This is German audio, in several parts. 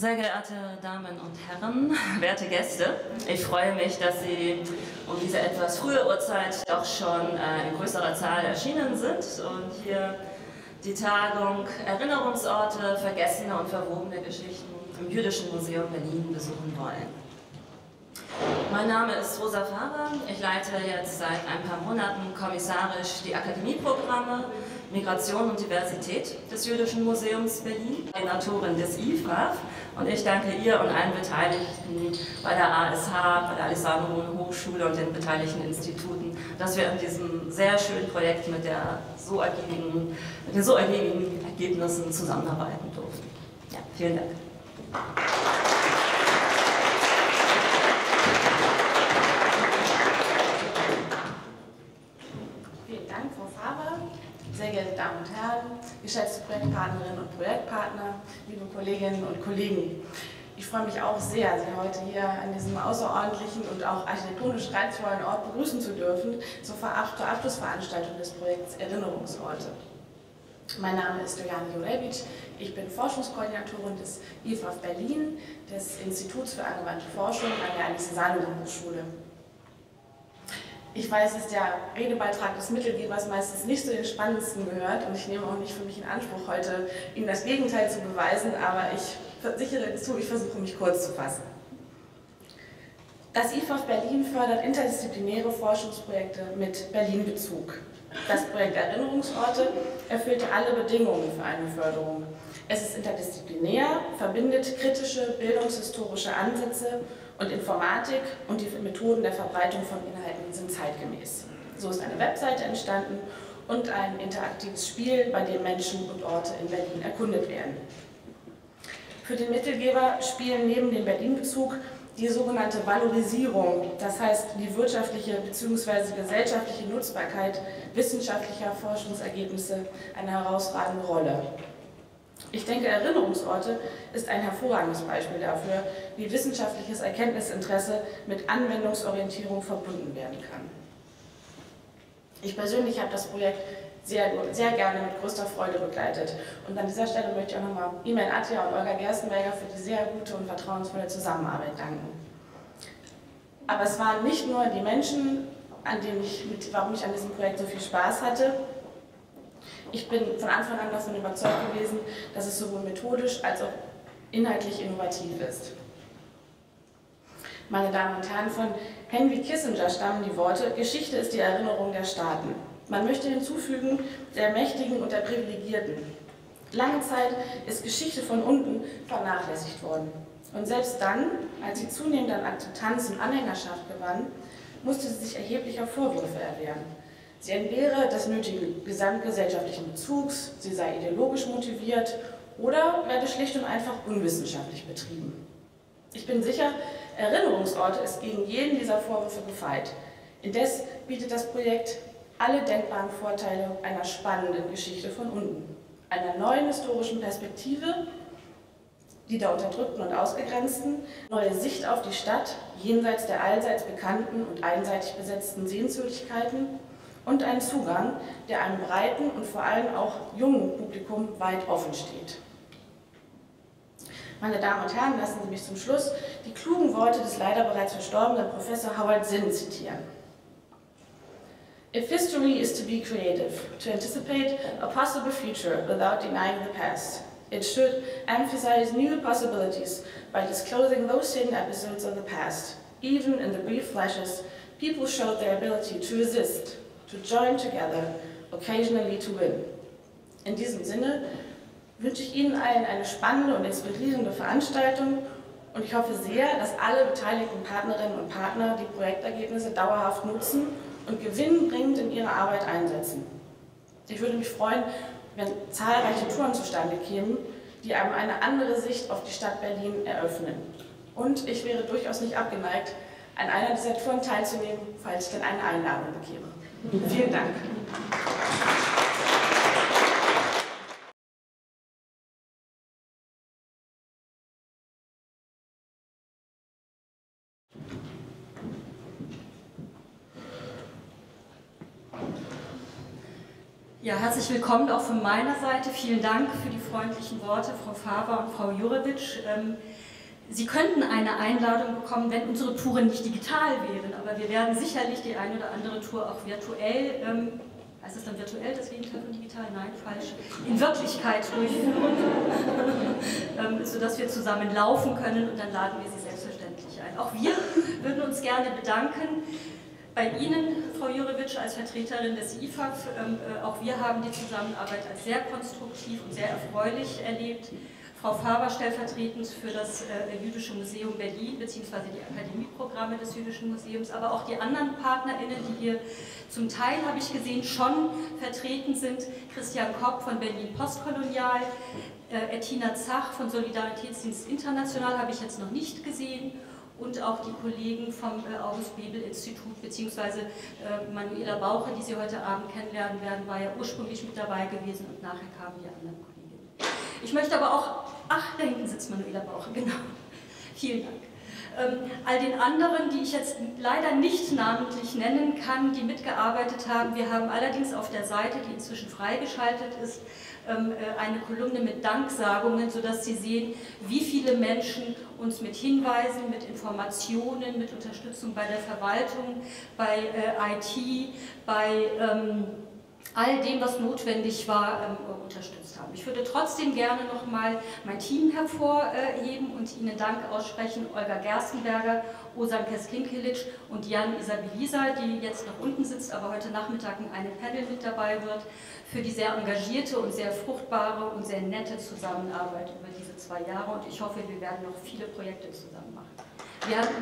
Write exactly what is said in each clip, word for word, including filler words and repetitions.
Sehr geehrte Damen und Herren, werte Gäste, ich freue mich, dass Sie um diese etwas frühe Uhrzeit doch schon äh, in größerer Zahl erschienen sind und hier die Tagung Erinnerungsorte, vergessene und verwobene Geschichten im Jüdischen Museum Berlin besuchen wollen. Mein Name ist Rosa Faber, ich leite jetzt seit ein paar Monaten kommissarisch die Akademieprogramme Migration und Diversität des Jüdischen Museums Berlin, Koordinatorin des I F A F, und ich danke ihr und allen Beteiligten bei der A S H, bei der Alexander Hochschule und den beteiligten Instituten, dass wir an diesem sehr schönen Projekt mit, der so ergiebigen, mit den so ergiebigen Ergebnissen zusammenarbeiten durften. Ja, vielen Dank. Vielen Dank, Frau Faber. Sehr geehrte Damen und Herren, geschätzte Projektpartnerinnen und Projektpartner, liebe Kolleginnen und Kollegen. Ich freue mich auch sehr, Sie heute hier an diesem außerordentlichen und auch architektonisch reizvollen Ort begrüßen zu dürfen, zur Abschlussveranstaltung des Projekts Erinnerungsorte. Mein Name ist Dojana Jurewitsch, ich bin Forschungskoordinatorin des I F A F Berlin, des Instituts für angewandte Forschung an der Alexander-Salomon-Hochschule. Ich weiß, dass der Redebeitrag des Mittelgebers meistens nicht zu den spannendsten gehört und ich nehme auch nicht für mich in Anspruch, heute Ihnen das Gegenteil zu beweisen, aber ich versichere zu, ich versuche mich kurz zu fassen. Das I F A F Berlin fördert interdisziplinäre Forschungsprojekte mit Berlin-Bezug. Das Projekt Erinnerungsorte erfüllte alle Bedingungen für eine Förderung. Es ist interdisziplinär, verbindet kritische bildungshistorische Ansätze und Informatik und die Methoden der Verbreitung von Inhalten sind zeitgemäß. So ist eine Webseite entstanden und ein interaktives Spiel, bei dem Menschen und Orte in Berlin erkundet werden. Für den Mittelgeber spielen neben dem Berlin-Bezug die sogenannte Valorisierung, das heißt die wirtschaftliche bzw. gesellschaftliche Nutzbarkeit wissenschaftlicher Forschungsergebnisse, eine herausragende Rolle. Ich denke, Erinnerungsorte ist ein hervorragendes Beispiel dafür, wie wissenschaftliches Erkenntnisinteresse mit Anwendungsorientierung verbunden werden kann. Ich persönlich habe das Projekt sehr, sehr gerne mit größter Freude begleitet. Und an dieser Stelle möchte ich auch nochmal Imen Attia und Olga Gerstenberger für die sehr gute und vertrauensvolle Zusammenarbeit danken. Aber es waren nicht nur die Menschen, an denen ich, mit, warum ich an diesem Projekt so viel Spaß hatte. Ich bin von Anfang an davon überzeugt gewesen, dass es sowohl methodisch als auch inhaltlich innovativ ist. Meine Damen und Herren, von Henry Kissinger stammen die Worte: Geschichte ist die Erinnerung der Staaten. Man möchte hinzufügen, der Mächtigen und der Privilegierten. Lange Zeit ist Geschichte von unten vernachlässigt worden. Und selbst dann, als sie zunehmend an Akzeptanz und Anhängerschaft gewann, musste sie sich erheblicher Vorwürfe erwehren. Sie entbehre des nötigen gesamtgesellschaftlichen Bezugs, sie sei ideologisch motiviert oder werde schlicht und einfach unwissenschaftlich betrieben. Ich bin sicher, Erinnerungsorte ist gegen jeden dieser Vorwürfe gefeit. Indes bietet das Projekt alle denkbaren Vorteile einer spannenden Geschichte von unten, einer neuen historischen Perspektive, die der Unterdrückten und Ausgegrenzten, neue Sicht auf die Stadt, jenseits der allseits bekannten und einseitig besetzten Sehenswürdigkeiten und einen Zugang, der einem breiten und vor allem auch jungen Publikum weit offen steht. Meine Damen und Herren, lassen Sie mich zum Schluss die klugen Worte des leider bereits verstorbenen Professor Howard Zinn zitieren. If history is to be creative, to anticipate a possible future without denying the past, it should emphasize new possibilities by disclosing those hidden episodes of the past. Even in the brief flashes, people showed their ability to resist, to join together, occasionally to win. In diesem Sinne wünsche ich Ihnen allen eine spannende und inspirierende Veranstaltung und ich hoffe sehr, dass alle beteiligten Partnerinnen und Partner die Projektergebnisse dauerhaft nutzen und gewinnbringend in ihre Arbeit einsetzen. Ich würde mich freuen, wenn zahlreiche Touren zustande kämen, die einem eine andere Sicht auf die Stadt Berlin eröffnen. Und ich wäre durchaus nicht abgeneigt, an einer dieser Touren teilzunehmen, falls ich denn eine Einladung bekäme. Vielen Dank. Ja, herzlich willkommen auch von meiner Seite. Vielen Dank für die freundlichen Worte, Frau Fava und Frau Jurewitsch. Sie könnten eine Einladung bekommen, wenn unsere Touren nicht digital wären, aber wir werden sicherlich die eine oder andere Tour auch virtuell, ähm, heißt es dann virtuell, das Gegenteil von digital? Nein, falsch, in Wirklichkeit durchführen, ähm, sodass wir zusammen laufen können und dann laden wir Sie selbstverständlich ein. Auch wir würden uns gerne bedanken bei Ihnen, Frau Jurewitsch, als Vertreterin des I F A F. Ähm, äh, auch wir haben die Zusammenarbeit als sehr konstruktiv und sehr erfreulich erlebt. Frau Fava stellvertretend für das äh, Jüdische Museum Berlin bzw. die Akademieprogramme des Jüdischen Museums, aber auch die anderen PartnerInnen, die hier zum Teil, habe ich gesehen, schon vertreten sind. Christian Kopp von Berlin Postkolonial, äh, Ettina Zach von Solidaritätsdienst International habe ich jetzt noch nicht gesehen und auch die Kollegen vom äh, August-Bebel-Institut bzw. Äh, Manuela Bauche, die Sie heute Abend kennenlernen werden, war ja ursprünglich mit dabei gewesen und nachher kamen die anderen Kollegen. Ich möchte aber auch, ach, da hinten sitzt Manuela Bauche, genau, vielen Dank. Ähm, all den anderen, die ich jetzt leider nicht namentlich nennen kann, die mitgearbeitet haben. Wir haben allerdings auf der Seite, die inzwischen freigeschaltet ist, ähm, äh, eine Kolumne mit Danksagungen, sodass Sie sehen, wie viele Menschen uns mit Hinweisen, mit Informationen, mit Unterstützung bei der Verwaltung, bei äh, I T, bei ähm, all dem, was notwendig war, ähm, unterstützt haben. Ich würde trotzdem gerne nochmal mein Team hervorheben und Ihnen Dank aussprechen, Olga Gerstenberger, Ozan Keskinkilic und Jan Isabilisa, die jetzt noch unten sitzt, aber heute Nachmittag in einem Panel mit dabei wird, für die sehr engagierte und sehr fruchtbare und sehr nette Zusammenarbeit über diese zwei Jahre und ich hoffe, wir werden noch viele Projekte zusammen machen. Wir haben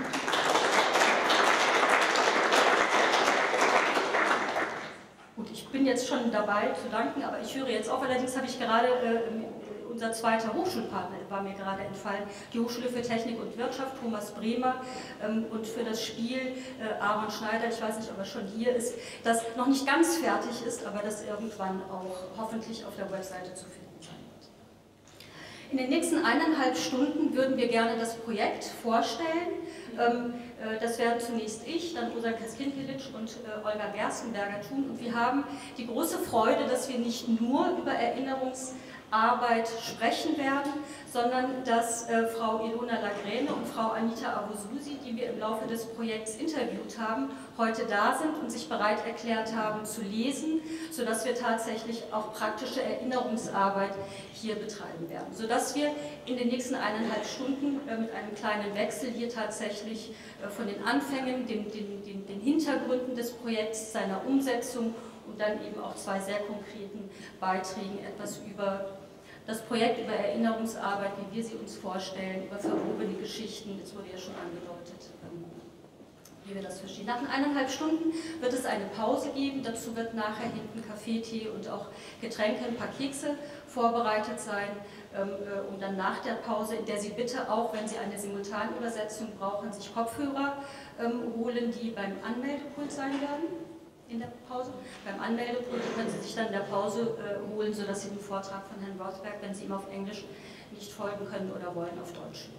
Gut, ich bin jetzt schon dabei zu danken, aber ich höre jetzt auf, allerdings habe ich gerade, äh, unser zweiter Hochschulpartner war mir gerade entfallen, die Hochschule für Technik und Wirtschaft, Thomas Bremer, ähm, und für das Spiel äh, Aaron Schneider, ich weiß nicht, ob er schon hier ist, das noch nicht ganz fertig ist, aber das irgendwann auch hoffentlich auf der Webseite zu finden sein wird. In den nächsten eineinhalb Stunden würden wir gerne das Projekt vorstellen. Ähm, Das werden zunächst ich, dann Ozan Keskinkilic und äh, Olga Gerstenberger tun. Und wir haben die große Freude, dass wir nicht nur über Erinnerungsarbeit sprechen werden, sondern dass äh, Frau Ilona Lagrene und Frau Anita Abususi, die wir im Laufe des Projekts interviewt haben, heute da sind und sich bereit erklärt haben zu lesen, sodass wir tatsächlich auch praktische Erinnerungsarbeit hier betreiben werden. Sodass wir in den nächsten eineinhalb Stunden äh, mit einem kleinen Wechsel hier tatsächlich äh, von den Anfängen, den, den, den, den Hintergründen des Projekts, seiner Umsetzung und dann eben auch zwei sehr konkreten Beiträgen etwas über das Projekt, über Erinnerungsarbeit, wie wir sie uns vorstellen, über verwobene Geschichten, das wurde ja schon angedeutet, wie wir das verstehen. Nach eineinhalb Stunden wird es eine Pause geben, dazu wird nachher hinten Kaffee, Tee und auch Getränke, ein paar Kekse vorbereitet sein, um dann nach der Pause, in der Sie bitte auch, wenn Sie eine Simultanübersetzung brauchen, sich Kopfhörer holen, die beim Anmeldepult sein werden. In der Pause. Beim Anmeldepult können Sie sich dann in der Pause äh, holen, sodass Sie den Vortrag von Herrn Rothberg, wenn Sie ihm auf Englisch nicht folgen können oder wollen, auf Deutsch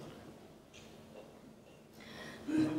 hören.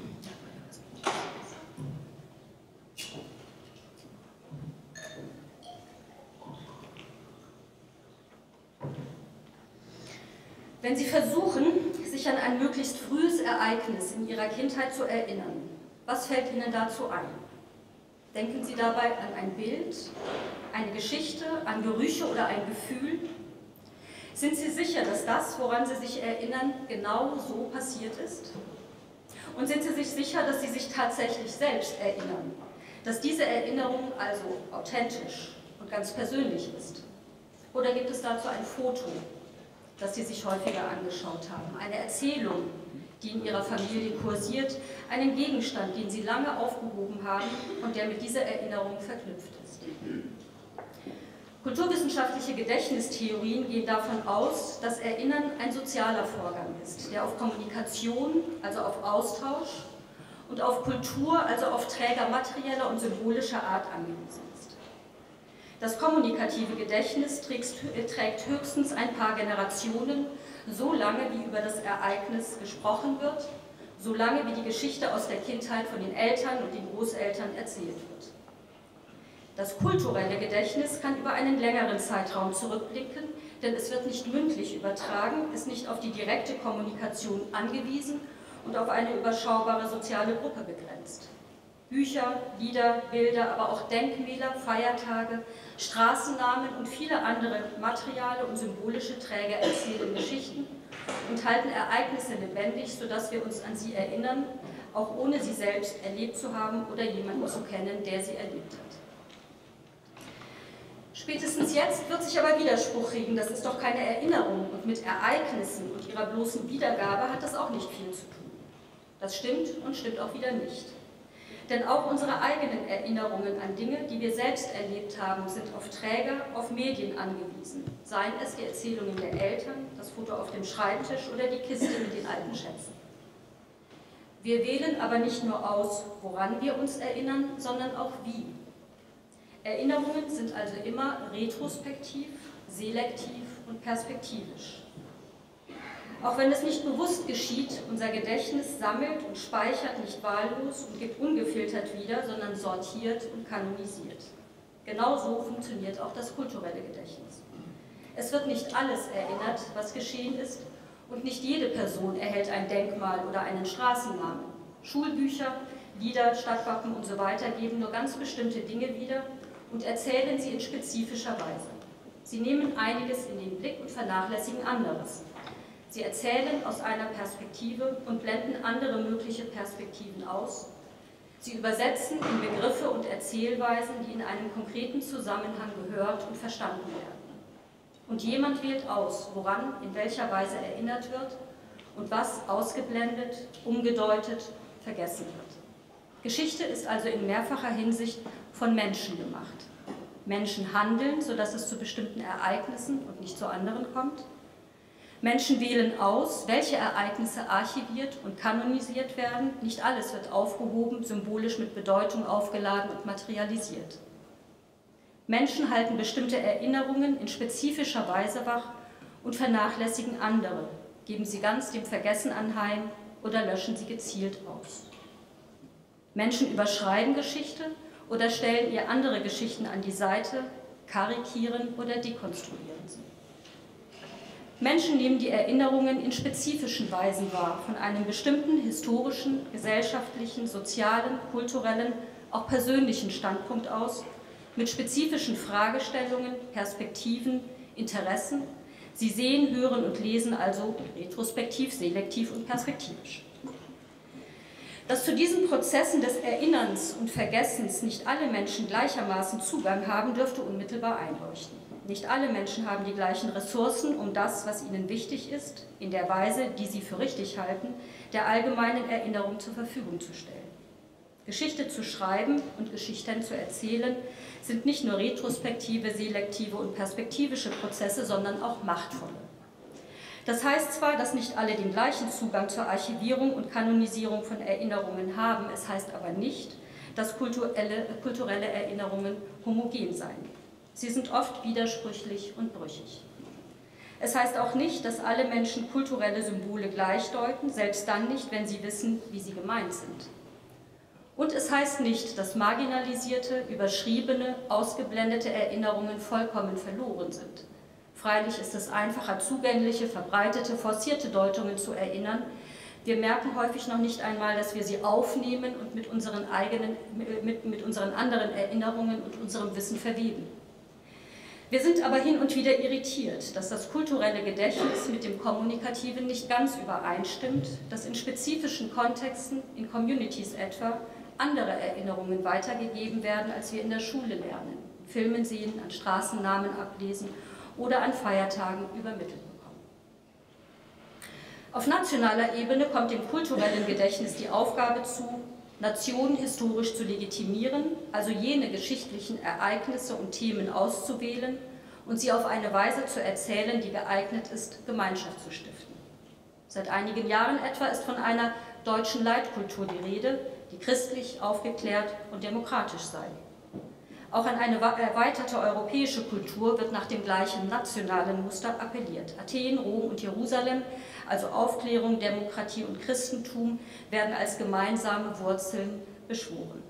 Wenn Sie versuchen, sich an ein möglichst frühes Ereignis in Ihrer Kindheit zu erinnern, was fällt Ihnen dazu ein? Denken Sie dabei an ein Bild, eine Geschichte, an Gerüche oder ein Gefühl? Sind Sie sicher, dass das, woran Sie sich erinnern, genau so passiert ist? Und sind Sie sich sicher, dass Sie sich tatsächlich selbst erinnern? Dass diese Erinnerung also authentisch und ganz persönlich ist? Oder gibt es dazu ein Foto, das Sie sich häufiger angeschaut haben? Eine Erzählung, die in Ihrer Familie kursiert, einen Gegenstand, den Sie lange aufgehoben haben und der mit dieser Erinnerung verknüpft ist. Kulturwissenschaftliche Gedächtnistheorien gehen davon aus, dass Erinnern ein sozialer Vorgang ist, der auf Kommunikation, also auf Austausch, und auf Kultur, also auf Träger materieller und symbolischer Art angewiesen ist. Das kommunikative Gedächtnis trägt höchstens ein paar Generationen, so lange wie über das Ereignis gesprochen wird, so lange wie die Geschichte aus der Kindheit von den Eltern und den Großeltern erzählt wird. Das kulturelle Gedächtnis kann über einen längeren Zeitraum zurückblicken, denn es wird nicht mündlich übertragen, ist nicht auf die direkte Kommunikation angewiesen und auf eine überschaubare soziale Gruppe begrenzt. Bücher, Lieder, Bilder, aber auch Denkmäler, Feiertage, Straßennamen und viele andere materiale und symbolische Träger erzählen Geschichten und halten Ereignisse lebendig, sodass wir uns an sie erinnern, auch ohne sie selbst erlebt zu haben oder jemanden zu kennen, der sie erlebt hat. Spätestens jetzt wird sich aber Widerspruch regen, das ist doch keine Erinnerung und mit Ereignissen und ihrer bloßen Wiedergabe hat das auch nicht viel zu tun. Das stimmt und stimmt auch wieder nicht. Denn auch unsere eigenen Erinnerungen an Dinge, die wir selbst erlebt haben, sind auf Träger, auf Medien angewiesen. Seien es die Erzählungen der Eltern, das Foto auf dem Schreibtisch oder die Kiste mit den alten Schätzen. Wir wählen aber nicht nur aus, woran wir uns erinnern, sondern auch wie. Erinnerungen sind also immer retrospektiv, selektiv und perspektivisch. Auch wenn es nicht bewusst geschieht, unser Gedächtnis sammelt und speichert nicht wahllos und gibt ungefiltert wieder, sondern sortiert und kanonisiert. Genauso funktioniert auch das kulturelle Gedächtnis. Es wird nicht alles erinnert, was geschehen ist, und nicht jede Person erhält ein Denkmal oder einen Straßennamen. Schulbücher, Lieder, Stadtwappen und so weiter geben nur ganz bestimmte Dinge wieder und erzählen sie in spezifischer Weise. Sie nehmen einiges in den Blick und vernachlässigen anderes. Sie erzählen aus einer Perspektive und blenden andere mögliche Perspektiven aus. Sie übersetzen in Begriffe und Erzählweisen, die in einem konkreten Zusammenhang gehört und verstanden werden. Und jemand wählt aus, woran in welcher Weise erinnert wird und was ausgeblendet, umgedeutet, vergessen wird. Geschichte ist also in mehrfacher Hinsicht von Menschen gemacht. Menschen handeln, sodass es zu bestimmten Ereignissen und nicht zu anderen kommt. Menschen wählen aus, welche Ereignisse archiviert und kanonisiert werden. Nicht alles wird aufgehoben, symbolisch mit Bedeutung aufgeladen und materialisiert. Menschen halten bestimmte Erinnerungen in spezifischer Weise wach und vernachlässigen andere, geben sie ganz dem Vergessen anheim oder löschen sie gezielt aus. Menschen überschreiben Geschichte oder stellen ihr andere Geschichten an die Seite, karikieren oder dekonstruieren sie. Menschen nehmen die Erinnerungen in spezifischen Weisen wahr, von einem bestimmten historischen, gesellschaftlichen, sozialen, kulturellen, auch persönlichen Standpunkt aus, mit spezifischen Fragestellungen, Perspektiven, Interessen. Sie sehen, hören und lesen also retrospektiv, selektiv und perspektivisch. Dass zu diesen Prozessen des Erinnerns und Vergessens nicht alle Menschen gleichermaßen Zugang haben, dürfte unmittelbar einleuchten. Nicht alle Menschen haben die gleichen Ressourcen, um das, was ihnen wichtig ist, in der Weise, die sie für richtig halten, der allgemeinen Erinnerung zur Verfügung zu stellen. Geschichte zu schreiben und Geschichten zu erzählen sind nicht nur retrospektive, selektive und perspektivische Prozesse, sondern auch machtvolle. Das heißt zwar, dass nicht alle den gleichen Zugang zur Archivierung und Kanonisierung von Erinnerungen haben, es heißt aber nicht, dass kulturelle, kulturelle Erinnerungen homogen seien. Sie sind oft widersprüchlich und brüchig. Es heißt auch nicht, dass alle Menschen kulturelle Symbole gleichdeuten, selbst dann nicht, wenn sie wissen, wie sie gemeint sind. Und es heißt nicht, dass marginalisierte, überschriebene, ausgeblendete Erinnerungen vollkommen verloren sind. Freilich ist es einfacher, zugängliche, verbreitete, forcierte Deutungen zu erinnern. Wir merken häufig noch nicht einmal, dass wir sie aufnehmen und mit unseren eigenen, mit, mit unseren anderen Erinnerungen und unserem Wissen verweben. Wir sind aber hin und wieder irritiert, dass das kulturelle Gedächtnis mit dem kommunikativen nicht ganz übereinstimmt, dass in spezifischen Kontexten, in Communities etwa, andere Erinnerungen weitergegeben werden, als wir in der Schule lernen, Filmen sehen, an Straßennamen ablesen oder an Feiertagen übermittelt bekommen. Auf nationaler Ebene kommt dem kulturellen Gedächtnis die Aufgabe zu, Nationen historisch zu legitimieren, also jene geschichtlichen Ereignisse und Themen auszuwählen und sie auf eine Weise zu erzählen, die geeignet ist, Gemeinschaft zu stiften. Seit einigen Jahren etwa ist von einer deutschen Leitkultur die Rede, die christlich, aufgeklärt und demokratisch sei. Auch an eine erweiterte europäische Kultur wird nach dem gleichen nationalen Muster appelliert. Athen, Rom und Jerusalem, also Aufklärung, Demokratie und Christentum, werden als gemeinsame Wurzeln beschworen.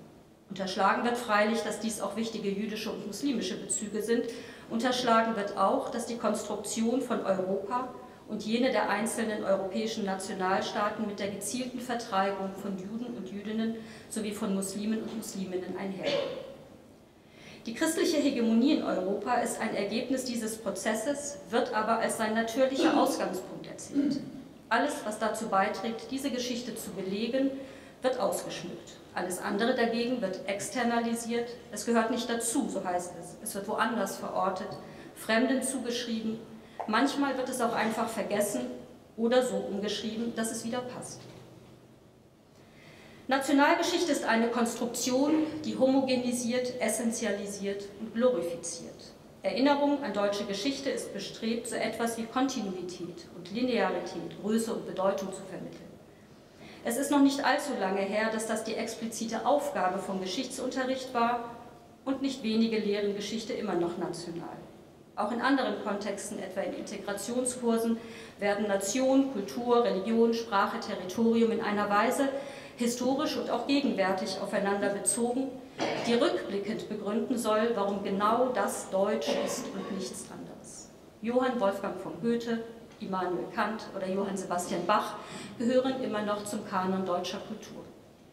Unterschlagen wird freilich, dass dies auch wichtige jüdische und muslimische Bezüge sind. Unterschlagen wird auch, dass die Konstruktion von Europa und jene der einzelnen europäischen Nationalstaaten mit der gezielten Vertreibung von Juden und Jüdinnen sowie von Muslimen und Musliminnen einhergeht. Die christliche Hegemonie in Europa ist ein Ergebnis dieses Prozesses, wird aber als sein natürlicher Ausgangspunkt erzählt. Alles, was dazu beiträgt, diese Geschichte zu belegen, wird ausgeschmückt. Alles andere dagegen wird externalisiert. Es gehört nicht dazu, so heißt es. Es wird woanders verortet, Fremden zugeschrieben. Manchmal wird es auch einfach vergessen oder so umgeschrieben, dass es wieder passt. Nationalgeschichte ist eine Konstruktion, die homogenisiert, essentialisiert und glorifiziert. Erinnerung an deutsche Geschichte ist bestrebt, so etwas wie Kontinuität und Linearität, Größe und Bedeutung zu vermitteln. Es ist noch nicht allzu lange her, dass das die explizite Aufgabe vom Geschichtsunterricht war und nicht wenige lehren Geschichte immer noch national. Auch in anderen Kontexten, etwa in Integrationskursen, werden Nation, Kultur, Religion, Sprache, Territorium in einer Weise historisch und auch gegenwärtig aufeinander bezogen, die rückblickend begründen soll, warum genau das Deutsch ist und nichts anderes. Johann Wolfgang von Goethe, Immanuel Kant oder Johann Sebastian Bach gehören immer noch zum Kanon deutscher Kultur.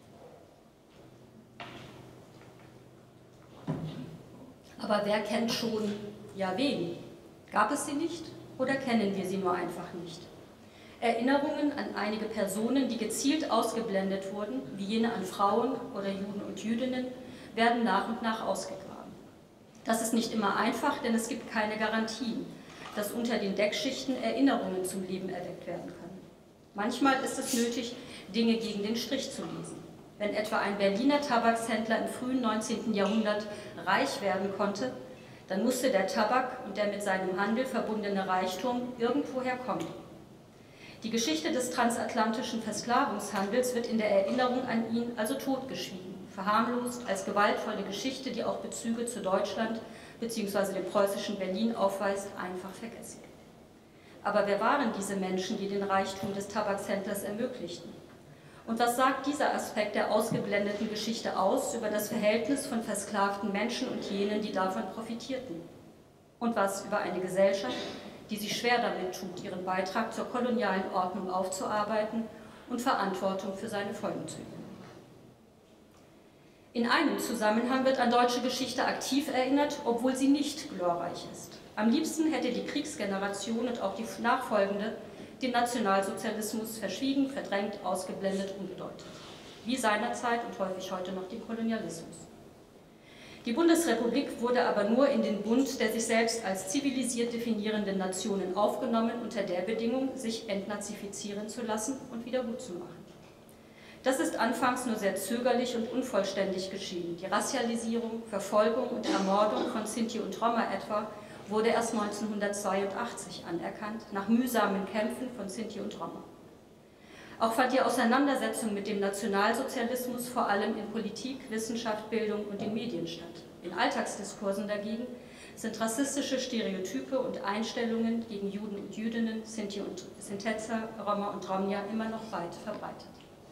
Aber wer kennt schon, ja wen? Gab es sie nicht oder kennen wir sie nur einfach nicht? Erinnerungen an einige Personen, die gezielt ausgeblendet wurden, wie jene an Frauen oder Juden und Jüdinnen, werden nach und nach ausgegraben. Das ist nicht immer einfach, denn es gibt keine Garantien, dass unter den Deckschichten Erinnerungen zum Leben erweckt werden können. Manchmal ist es nötig, Dinge gegen den Strich zu lesen. Wenn etwa ein Berliner Tabakshändler im frühen neunzehnten Jahrhundert reich werden konnte, dann musste der Tabak und der mit seinem Handel verbundene Reichtum irgendwoher kommen. Die Geschichte des transatlantischen Versklavungshandels wird in der Erinnerung an ihn also totgeschwiegen, verharmlost als gewaltvolle Geschichte, die auch Bezüge zu Deutschland bzw. dem preußischen Berlin aufweist, einfach vergessen. Aber wer waren diese Menschen, die den Reichtum des Tabakshändlers ermöglichten? Und was sagt dieser Aspekt der ausgeblendeten Geschichte aus über das Verhältnis von versklavten Menschen und jenen, die davon profitierten? Und was über eine Gesellschaft, die sich schwer damit tut, ihren Beitrag zur kolonialen Ordnung aufzuarbeiten und Verantwortung für seine Folgen zu übernehmen? In einem Zusammenhang wird an deutsche Geschichte aktiv erinnert, obwohl sie nicht glorreich ist. Am liebsten hätte die Kriegsgeneration und auch die nachfolgende den Nationalsozialismus verschwiegen, verdrängt, ausgeblendet, unbedeutet. Wie seinerzeit und häufig heute noch den Kolonialismus. Die Bundesrepublik wurde aber nur in den Bund der sich selbst als zivilisiert definierenden Nationen aufgenommen, unter der Bedingung, sich entnazifizieren zu lassen und wieder gut zu machen. Das ist anfangs nur sehr zögerlich und unvollständig geschehen. Die Rassialisierung, Verfolgung und Ermordung von Sinti und Roma etwa wurde erst neunzehnhundertzweiundachtzig anerkannt, nach mühsamen Kämpfen von Sinti und Roma. Auch fand die Auseinandersetzung mit dem Nationalsozialismus vor allem in Politik, Wissenschaft, Bildung und den Medien statt. In Alltagsdiskursen dagegen sind rassistische Stereotype und Einstellungen gegen Juden und Jüdinnen, Sinti und Sintetzer, Roma und Romja immer noch weit verbreitet.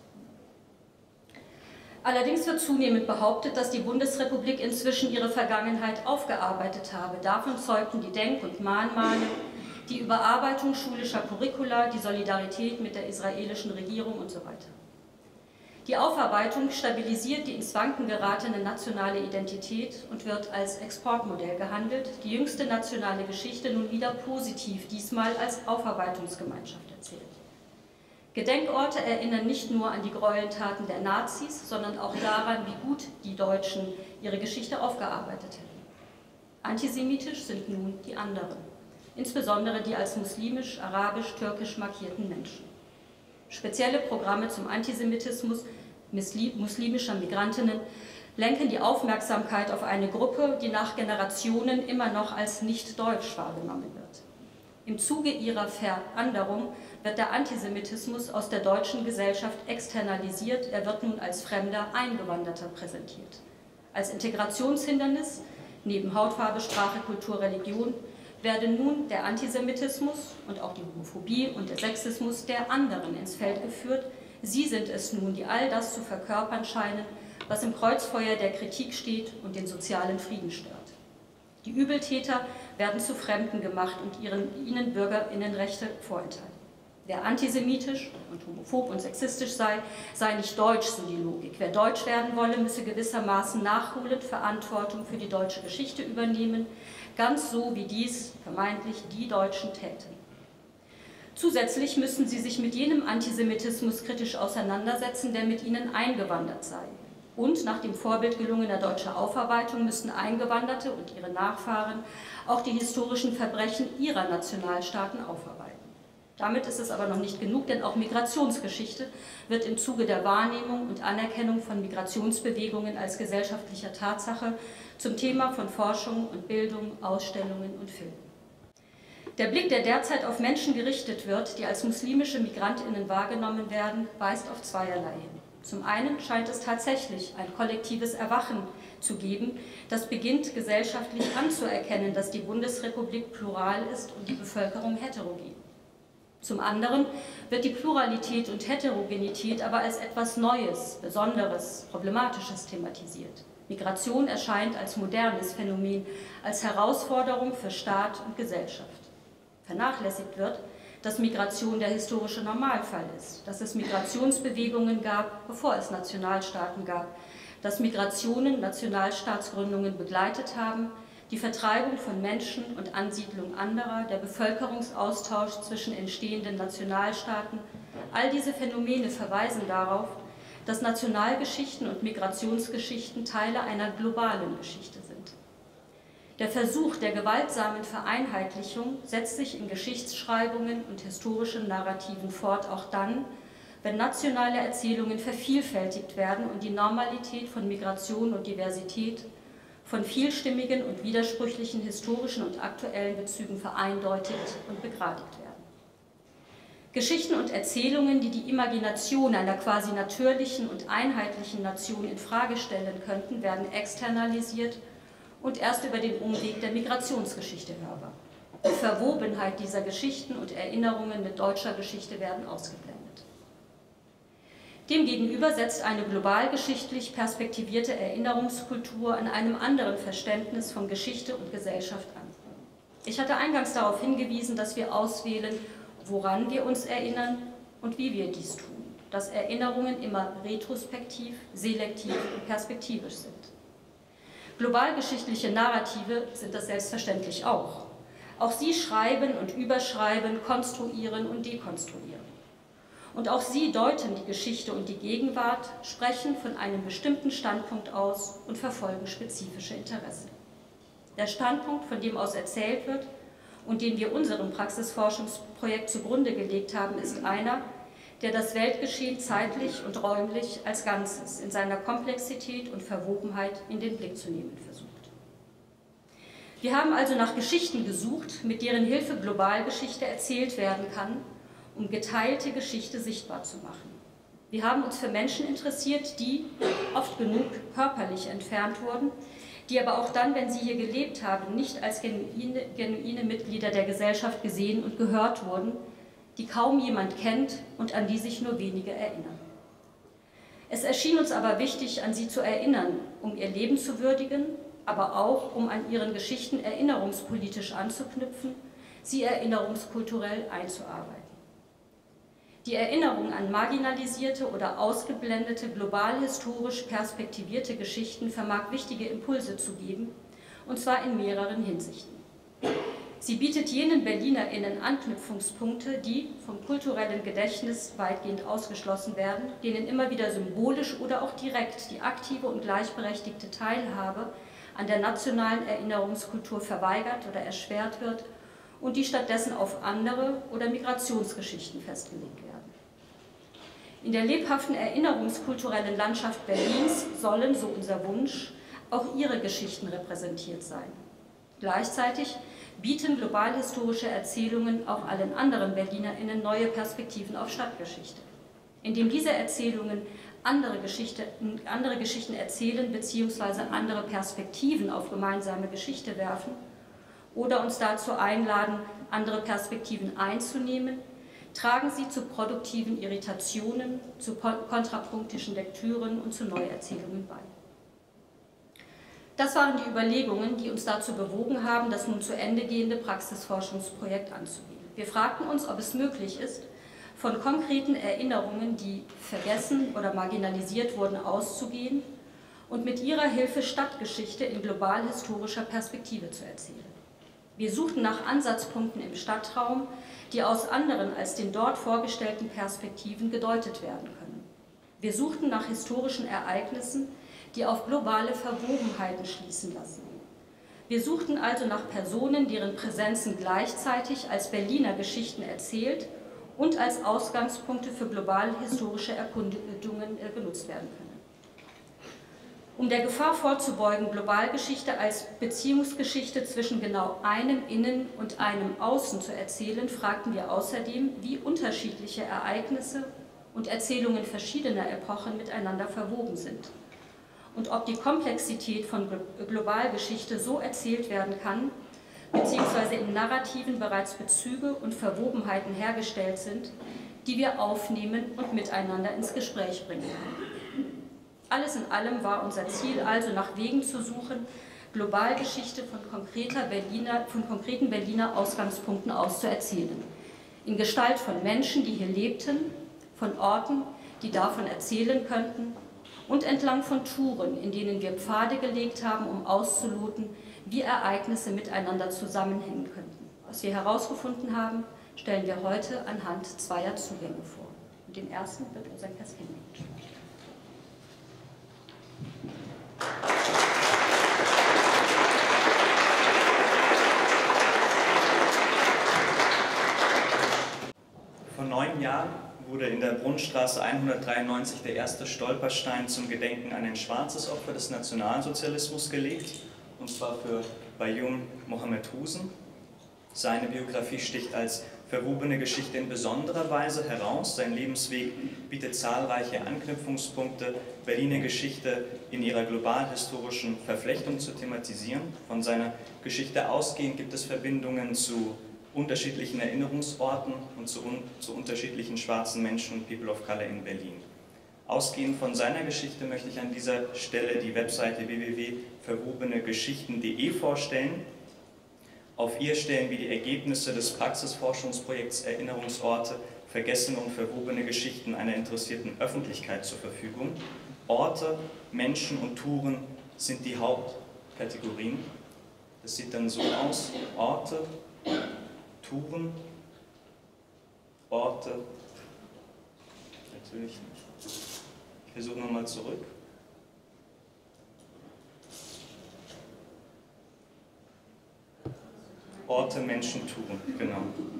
Allerdings wird zunehmend behauptet, dass die Bundesrepublik inzwischen ihre Vergangenheit aufgearbeitet habe. Davon zeugten die Denk- und Mahnmale, die Überarbeitung schulischer Curricula, die Solidarität mit der israelischen Regierung und so weiter. Die Aufarbeitung stabilisiert die ins Wanken geratene nationale Identität und wird als Exportmodell gehandelt, die jüngste nationale Geschichte nun wieder positiv, diesmal als Aufarbeitungsgemeinschaft erzählt. Gedenkorte erinnern nicht nur an die Gräueltaten der Nazis, sondern auch daran, wie gut die Deutschen ihre Geschichte aufgearbeitet hätten. Antisemitisch sind nun die anderen, insbesondere die als muslimisch, arabisch, türkisch markierten Menschen. Spezielle Programme zum Antisemitismus muslimischer Migrantinnen lenken die Aufmerksamkeit auf eine Gruppe, die nach Generationen immer noch als nicht deutsch wahrgenommen wird. Im Zuge ihrer Veranderung wird der Antisemitismus aus der deutschen Gesellschaft externalisiert, er wird nun als fremder Eingewanderter präsentiert. Als Integrationshindernis, neben Hautfarbe, Sprache, Kultur, Religion, werden nun der Antisemitismus und auch die Homophobie und der Sexismus der anderen ins Feld geführt. Sie sind es nun, die all das zu verkörpern scheinen, was im Kreuzfeuer der Kritik steht und den sozialen Frieden stört. Die Übeltäter werden zu Fremden gemacht und ihren, ihnen BürgerInnenrechte vorenthalten. Wer antisemitisch und homophob und sexistisch sei, sei nicht deutsch, so die Logik. Wer deutsch werden wolle, müsse gewissermaßen nachholend Verantwortung für die deutsche Geschichte übernehmen, ganz so wie dies vermeintlich die Deutschen täten. Zusätzlich müssen sie sich mit jenem Antisemitismus kritisch auseinandersetzen, der mit ihnen eingewandert sei. Und nach dem Vorbild gelungener deutscher Aufarbeitung müssten Eingewanderte und ihre Nachfahren auch die historischen Verbrechen ihrer Nationalstaaten aufarbeiten. Damit ist es aber noch nicht genug, denn auch Migrationsgeschichte wird im Zuge der Wahrnehmung und Anerkennung von Migrationsbewegungen als gesellschaftlicher Tatsache zum Thema von Forschung und Bildung, Ausstellungen und Filmen. Der Blick, der derzeit auf Menschen gerichtet wird, die als muslimische MigrantInnen wahrgenommen werden, weist auf zweierlei hin. Zum einen scheint es tatsächlich ein kollektives Erwachen zu geben, das beginnt, gesellschaftlich anzuerkennen, dass die Bundesrepublik plural ist und die Bevölkerung heterogen. Zum anderen wird die Pluralität und Heterogenität aber als etwas Neues, Besonderes, Problematisches thematisiert. Migration erscheint als modernes Phänomen, als Herausforderung für Staat und Gesellschaft. Vernachlässigt wird, dass Migration der historische Normalfall ist, dass es Migrationsbewegungen gab, bevor es Nationalstaaten gab, dass Migrationen Nationalstaatsgründungen begleitet haben, die Vertreibung von Menschen und Ansiedlung anderer, der Bevölkerungsaustausch zwischen entstehenden Nationalstaaten, all diese Phänomene verweisen darauf, dass Nationalgeschichten und Migrationsgeschichten Teile einer globalen Geschichte sind. Der Versuch der gewaltsamen Vereinheitlichung setzt sich in Geschichtsschreibungen und historischen Narrativen fort, auch dann, wenn nationale Erzählungen vervielfältigt werden und die Normalität von Migration und Diversität von vielstimmigen und widersprüchlichen historischen und aktuellen Bezügen vereindeutigt und begradigt werden. Geschichten und Erzählungen, die die Imagination einer quasi natürlichen und einheitlichen Nation in Frage stellen könnten, werden externalisiert und erst über den Umweg der Migrationsgeschichte hörbar. Die Verwobenheit dieser Geschichten und Erinnerungen mit deutscher Geschichte werden ausgeblendet. Demgegenüber setzt eine globalgeschichtlich perspektivierte Erinnerungskultur an einem anderen Verständnis von Geschichte und Gesellschaft an. Ich hatte eingangs darauf hingewiesen, dass wir auswählen, woran wir uns erinnern und wie wir dies tun, dass Erinnerungen immer retrospektiv, selektiv und perspektivisch sind. Globalgeschichtliche Narrative sind das selbstverständlich auch. Auch sie schreiben und überschreiben, konstruieren und dekonstruieren. Und auch sie deuten die Geschichte und die Gegenwart, sprechen von einem bestimmten Standpunkt aus und verfolgen spezifische Interessen. Der Standpunkt, von dem aus erzählt wird und den wir unserem Praxisforschungsprojekt zugrunde gelegt haben, ist einer, der das Weltgeschehen zeitlich und räumlich als Ganzes in seiner Komplexität und Verwobenheit in den Blick zu nehmen versucht. Wir haben also nach Geschichten gesucht, mit deren Hilfe Globalgeschichte erzählt werden kann, um geteilte Geschichte sichtbar zu machen. Wir haben uns für Menschen interessiert, die oft genug körperlich entfernt wurden, die aber auch dann, wenn sie hier gelebt haben, nicht als genuine, genuine Mitglieder der Gesellschaft gesehen und gehört wurden, die kaum jemand kennt und an die sich nur wenige erinnern. Es erschien uns aber wichtig, an sie zu erinnern, um ihr Leben zu würdigen, aber auch, um an ihren Geschichten erinnerungspolitisch anzuknüpfen, sie erinnerungskulturell einzuarbeiten. Die Erinnerung an marginalisierte oder ausgeblendete, global historisch perspektivierte Geschichten vermag wichtige Impulse zu geben, und zwar in mehreren Hinsichten. Sie bietet jenen BerlinerInnen Anknüpfungspunkte, die vom kulturellen Gedächtnis weitgehend ausgeschlossen werden, denen immer wieder symbolisch oder auch direkt die aktive und gleichberechtigte Teilhabe an der nationalen Erinnerungskultur verweigert oder erschwert wird und die stattdessen auf andere oder Migrationsgeschichten festgelegt werden. In der lebhaften erinnerungskulturellen Landschaft Berlins sollen, so unser Wunsch, auch ihre Geschichten repräsentiert sein. Gleichzeitig bieten globalhistorische Erzählungen auch allen anderen BerlinerInnen neue Perspektiven auf Stadtgeschichte. Indem diese Erzählungen andere, Geschichte, andere Geschichten erzählen bzw. andere Perspektiven auf gemeinsame Geschichte werfen oder uns dazu einladen, andere Perspektiven einzunehmen, tragen sie zu produktiven Irritationen, zu kontrapunktischen Lektüren und zu Neuerzählungen bei. Das waren die Überlegungen, die uns dazu bewogen haben, das nun zu Ende gehende Praxisforschungsprojekt anzugehen. Wir fragten uns, ob es möglich ist, von konkreten Erinnerungen, die vergessen oder marginalisiert wurden, auszugehen und mit ihrer Hilfe Stadtgeschichte in global-historischer Perspektive zu erzählen. Wir suchten nach Ansatzpunkten im Stadtraum, die aus anderen als den dort vorgestellten Perspektiven gedeutet werden können. Wir suchten nach historischen Ereignissen, die auf globale Verwobenheiten schließen lassen. Wir suchten also nach Personen, deren Präsenzen gleichzeitig als Berliner Geschichten erzählt und als Ausgangspunkte für globale historische Erkundungen genutzt werden können. Um der Gefahr vorzubeugen, Globalgeschichte als Beziehungsgeschichte zwischen genau einem Innen und einem Außen zu erzählen, fragten wir außerdem, wie unterschiedliche Ereignisse und Erzählungen verschiedener Epochen miteinander verwoben sind und ob die Komplexität von Globalgeschichte so erzählt werden kann, beziehungsweise in Narrativen bereits Bezüge und Verwobenheiten hergestellt sind, die wir aufnehmen und miteinander ins Gespräch bringen können. Alles in allem war unser Ziel also, nach Wegen zu suchen, Globalgeschichte von, konkreter Berliner, von konkreten Berliner Ausgangspunkten aus zu erzählen. In Gestalt von Menschen, die hier lebten, von Orten, die davon erzählen könnten, und entlang von Touren, in denen wir Pfade gelegt haben, um auszuloten, wie Ereignisse miteinander zusammenhängen könnten. Was wir herausgefunden haben, stellen wir heute anhand zweier Zugänge vor. Und den ersten wird unser Kerstin. Vor neun Jahren wurde in der Brunnstraße hundertdreiundneunzig der erste Stolperstein zum Gedenken an ein schwarzes Opfer des Nationalsozialismus gelegt, und zwar für Bayoum Mohamed Husen. Seine Biografie sticht als verwobene Geschichte in besonderer Weise heraus. Sein Lebensweg bietet zahlreiche Anknüpfungspunkte, Berliner Geschichte in ihrer global-historischen Verflechtung zu thematisieren. Von seiner Geschichte ausgehend gibt es Verbindungen zu unterschiedlichen Erinnerungsorten und zu, un zu unterschiedlichen schwarzen Menschen und People of Color in Berlin. Ausgehend von seiner Geschichte möchte ich an dieser Stelle die Webseite w w w punkt verwobene geschichten punkt de vorstellen. Auf ihr stellen wir die Ergebnisse des Praxisforschungsprojekts Erinnerungsorte, vergessene und verwobene Geschichten einer interessierten Öffentlichkeit zur Verfügung. Orte, Menschen und Touren sind die Hauptkategorien. Das sieht dann so aus: Orte, Touren, Orte, natürlich nicht. Ich versuche nochmal zurück. Orte, Menschen, Touren, genau.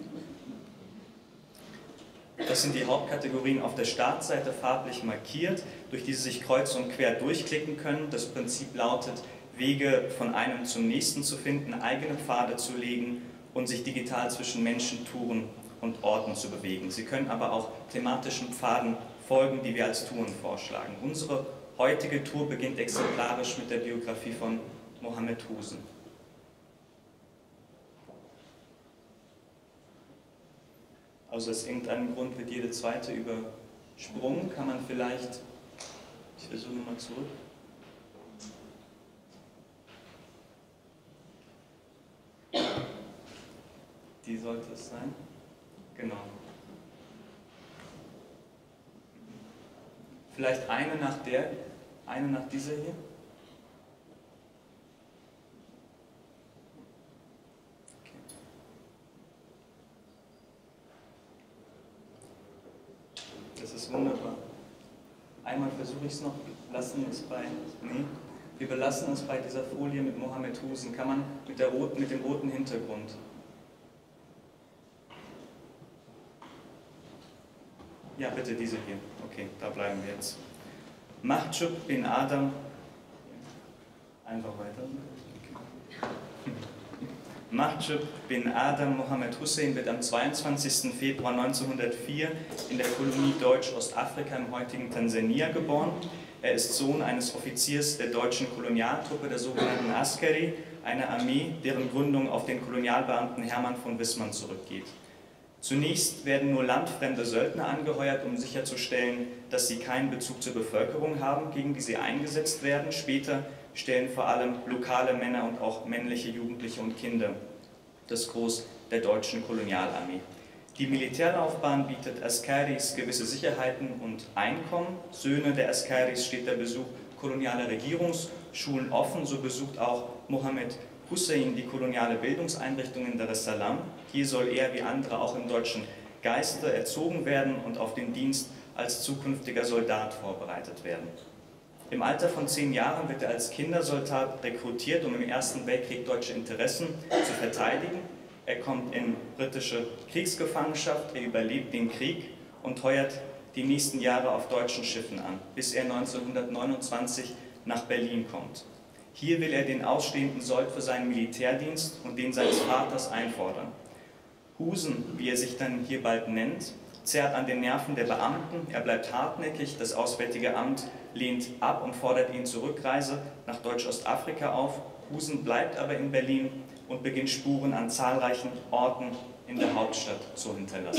Das sind die Hauptkategorien auf der Startseite farblich markiert, durch die Sie sich kreuz und quer durchklicken können. Das Prinzip lautet, Wege von einem zum nächsten zu finden, eigene Pfade zu legen und sich digital zwischen Menschen, Touren und Orten zu bewegen. Sie können aber auch thematischen Pfaden folgen, die wir als Touren vorschlagen. Unsere heutige Tour beginnt exemplarisch mit der Biografie von Mohamed Husen. Also aus irgendeinem Grund wird jede zweite übersprungen. Kann man vielleicht, ich versuche nochmal zurück. Die sollte es sein. Genau. Vielleicht eine nach der, eine nach dieser hier. Okay. Das ist wunderbar. Einmal versuche ich es noch, lassen es bei, nee, wir belassen es bei dieser Folie mit Mohamed Husen. Kann man mit, der roten, mit dem roten Hintergrund. Ja, bitte diese hier. Okay, da bleiben wir jetzt. Mahjoub bin Adam. Einfach weiter. Okay. Mahjoub bin Adam Mohamed Hussein wird am zweiundzwanzigsten Februar neunzehnhundertvier in der Kolonie Deutsch-Ostafrika im heutigen Tansania geboren. Er ist Sohn eines Offiziers der deutschen Kolonialtruppe, der sogenannten Askari, einer Armee, deren Gründung auf den Kolonialbeamten Hermann von Wissmann zurückgeht. Zunächst werden nur landfremde Söldner angeheuert, um sicherzustellen, dass sie keinen Bezug zur Bevölkerung haben, gegen die sie eingesetzt werden. Später stellen vor allem lokale Männer und auch männliche Jugendliche und Kinder das Gros der deutschen Kolonialarmee. Die Militärlaufbahn bietet Askaris gewisse Sicherheiten und Einkommen. Söhne der Askaris steht der Besuch kolonialer Regierungsschulen offen. So besucht auch Mohammed Hussein die koloniale Bildungseinrichtung in Dar es Salaam. Hier soll er wie andere auch im deutschen Geiste erzogen werden und auf den Dienst als zukünftiger Soldat vorbereitet werden. Im Alter von zehn Jahren wird er als Kindersoldat rekrutiert, um im Ersten Weltkrieg deutsche Interessen zu verteidigen. Er kommt in britische Kriegsgefangenschaft, er überlebt den Krieg und heuert die nächsten Jahre auf deutschen Schiffen an, bis er neunzehnhundertneunundzwanzig nach Berlin kommt. Hier will er den ausstehenden Sold für seinen Militärdienst und den seines Vaters einfordern. Husen, wie er sich dann hier bald nennt, zerrt an den Nerven der Beamten, er bleibt hartnäckig, das Auswärtige Amt lehnt ab und fordert ihn zur Rückreise nach Deutsch-Ostafrika auf. Husen bleibt aber in Berlin und beginnt Spuren an zahlreichen Orten in der Hauptstadt zu hinterlassen.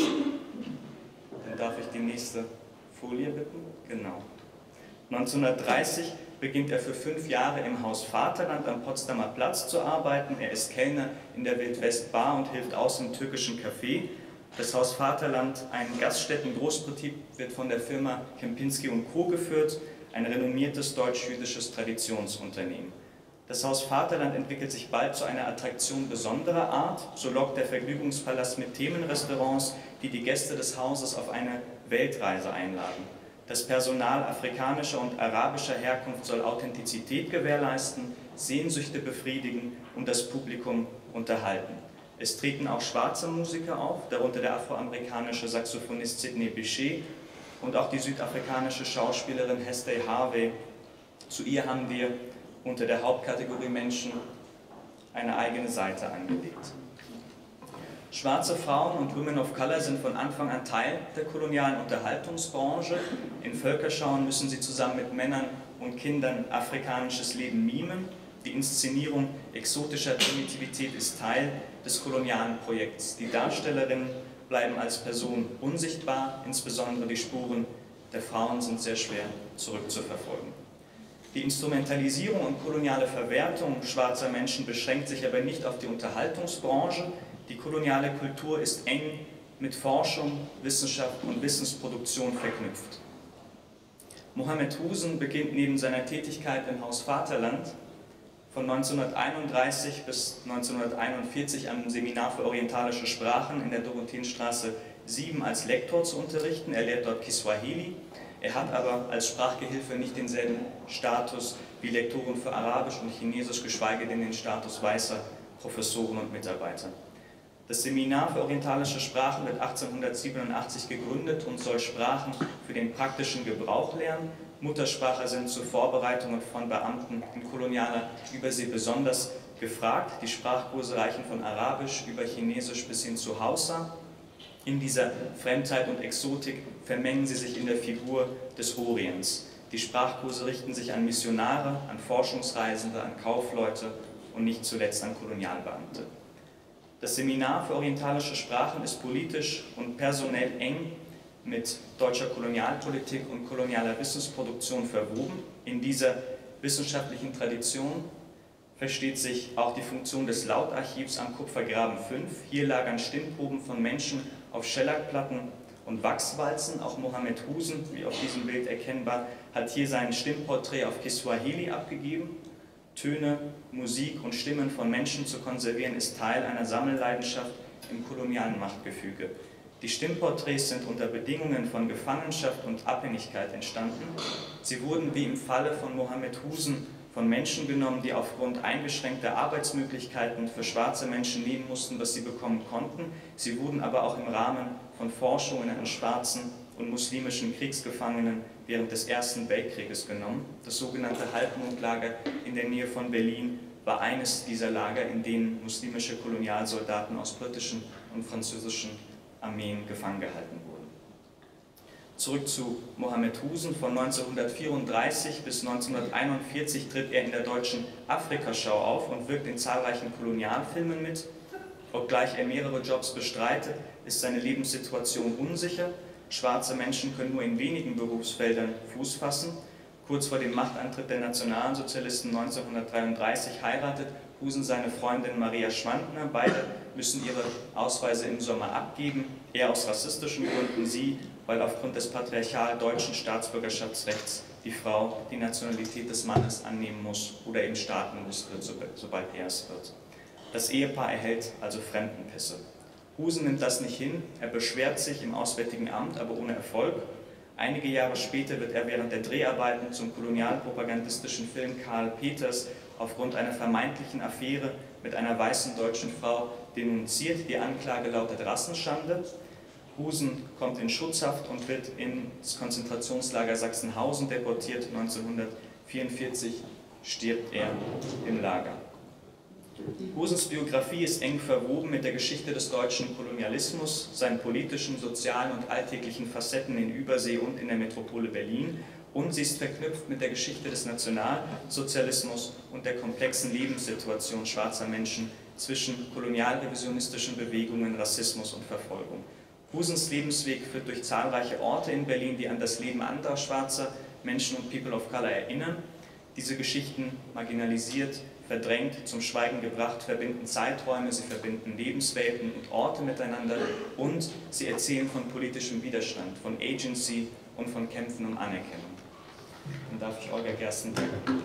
Dann darf ich die nächste Folie bitten. Genau. neunzehnhundertdreißig beginnt er für fünf Jahre im Haus Vaterland am Potsdamer Platz zu arbeiten. Er ist Kellner in der Wildwest Bar und hilft aus im türkischen Café. Das Haus Vaterland, ein Gaststätten-Großbetrieb, wird von der Firma Kempinski und Co. geführt, ein renommiertes deutsch-jüdisches Traditionsunternehmen. Das Haus Vaterland entwickelt sich bald zu einer Attraktion besonderer Art. So lockt der Vergnügungspalast mit Themenrestaurants, die die Gäste des Hauses auf eine Weltreise einladen. Das Personal afrikanischer und arabischer Herkunft soll Authentizität gewährleisten, Sehnsüchte befriedigen und das Publikum unterhalten. Es treten auch schwarze Musiker auf, darunter der afroamerikanische Saxophonist Sidney Bechet und auch die südafrikanische Schauspielerin Hestey Harvey. Zu ihr haben wir unter der Hauptkategorie Menschen eine eigene Seite angelegt. Schwarze Frauen und Women of Color sind von Anfang an Teil der kolonialen Unterhaltungsbranche. In Völkerschauen müssen sie zusammen mit Männern und Kindern afrikanisches Leben mimen. Die Inszenierung exotischer Primitivität ist Teil des kolonialen Projekts. Die Darstellerinnen bleiben als Personen unsichtbar, insbesondere die Spuren der Frauen sind sehr schwer zurückzuverfolgen. Die Instrumentalisierung und koloniale Verwertung schwarzer Menschen beschränkt sich aber nicht auf die Unterhaltungsbranche. Die koloniale Kultur ist eng mit Forschung, Wissenschaft und Wissensproduktion verknüpft. Mohammed Husen beginnt neben seiner Tätigkeit im Haus Vaterland von neunzehnhunderteinunddreißig bis neunzehnhunderteinundvierzig am Seminar für orientalische Sprachen in der Dorotheenstraße sieben als Lektor zu unterrichten. Er lehrt dort Kiswahili. Er hat aber als Sprachgehilfe nicht denselben Status wie Lektoren für Arabisch und Chinesisch, geschweige denn den Status weißer Professoren und Mitarbeiter. Das Seminar für orientalische Sprachen wird achtzehnhundertsiebenundachtzig gegründet und soll Sprachen für den praktischen Gebrauch lernen. Muttersprache sind zur Vorbereitung von Beamten in kolonialer Übersee besonders gefragt. Die Sprachkurse reichen von Arabisch über Chinesisch bis hin zu Hausa. In dieser Fremdheit und Exotik vermengen sie sich in der Figur des Orients. Die Sprachkurse richten sich an Missionare, an Forschungsreisende, an Kaufleute und nicht zuletzt an Kolonialbeamte. Das Seminar für orientalische Sprachen ist politisch und personell eng mit deutscher Kolonialpolitik und kolonialer Wissensproduktion verwoben. In dieser wissenschaftlichen Tradition versteht sich auch die Funktion des Lautarchivs am Kupfergraben fünf. Hier lagern Stimmproben von Menschen auf Schellackplatten und Wachswalzen. Auch Mohammed Husen, wie auf diesem Bild erkennbar, hat hier sein Stimmporträt auf Kiswahili abgegeben. Töne, Musik und Stimmen von Menschen zu konservieren, ist Teil einer Sammelleidenschaft im kolonialen Machtgefüge. Die Stimmporträts sind unter Bedingungen von Gefangenschaft und Abhängigkeit entstanden. Sie wurden wie im Falle von Mohammed Husen von Menschen genommen, die aufgrund eingeschränkter Arbeitsmöglichkeiten für schwarze Menschen nehmen mussten, was sie bekommen konnten. Sie wurden aber auch im Rahmen von Forschungen an schwarzen und muslimischen Kriegsgefangenen während des Ersten Weltkrieges genommen. Das sogenannte Halbmondlager in der Nähe von Berlin war eines dieser Lager, in denen muslimische Kolonialsoldaten aus britischen und französischen Armeen gefangen gehalten wurden. Zurück zu Mohammed Husen. Von neunzehnhundertvierunddreißig bis neunzehnhunderteinundvierzig tritt er in der deutschen Afrikaschau auf und wirkt in zahlreichen Kolonialfilmen mit. Obgleich er mehrere Jobs bestreitet, ist seine Lebenssituation unsicher. Schwarze Menschen können nur in wenigen Berufsfeldern Fuß fassen. Kurz vor dem Machtantritt der Nationalsozialisten neunzehnhundertdreiunddreißig heiratet Husen seine Freundin Maria Schwandner. Beide müssen ihre Ausweise im Sommer abgeben. Er aus rassistischen Gründen, sie, weil aufgrund des patriarchal deutschen Staatsbürgerschaftsrechts die Frau die Nationalität des Mannes annehmen muss oder eben staatenlos wird, sobald er es wird. Das Ehepaar erhält also Fremdenpässe. Husen nimmt das nicht hin, er beschwert sich im Auswärtigen Amt, aber ohne Erfolg. Einige Jahre später wird er während der Dreharbeiten zum kolonialpropagandistischen Film Karl Peters aufgrund einer vermeintlichen Affäre mit einer weißen deutschen Frau denunziert. Die Anklage lautet Rassenschande. Husen kommt in Schutzhaft und wird ins Konzentrationslager Sachsenhausen deportiert. neunzehnhundertvierundvierzig stirbt er im Lager. Husens Biografie ist eng verwoben mit der Geschichte des deutschen Kolonialismus, seinen politischen, sozialen und alltäglichen Facetten in Übersee und in der Metropole Berlin, und sie ist verknüpft mit der Geschichte des Nationalsozialismus und der komplexen Lebenssituation schwarzer Menschen zwischen kolonialrevisionistischen Bewegungen, Rassismus und Verfolgung. Husens Lebensweg führt durch zahlreiche Orte in Berlin, die an das Leben anderer schwarzer Menschen und People of Color erinnern. Diese Geschichten, marginalisiert, verdrängt, zum Schweigen gebracht, verbinden Zeiträume, sie verbinden Lebenswelten und Orte miteinander und sie erzählen von politischem Widerstand, von Agency und von Kämpfen um Anerkennung. Dann darf ich Olga Gersten bitten.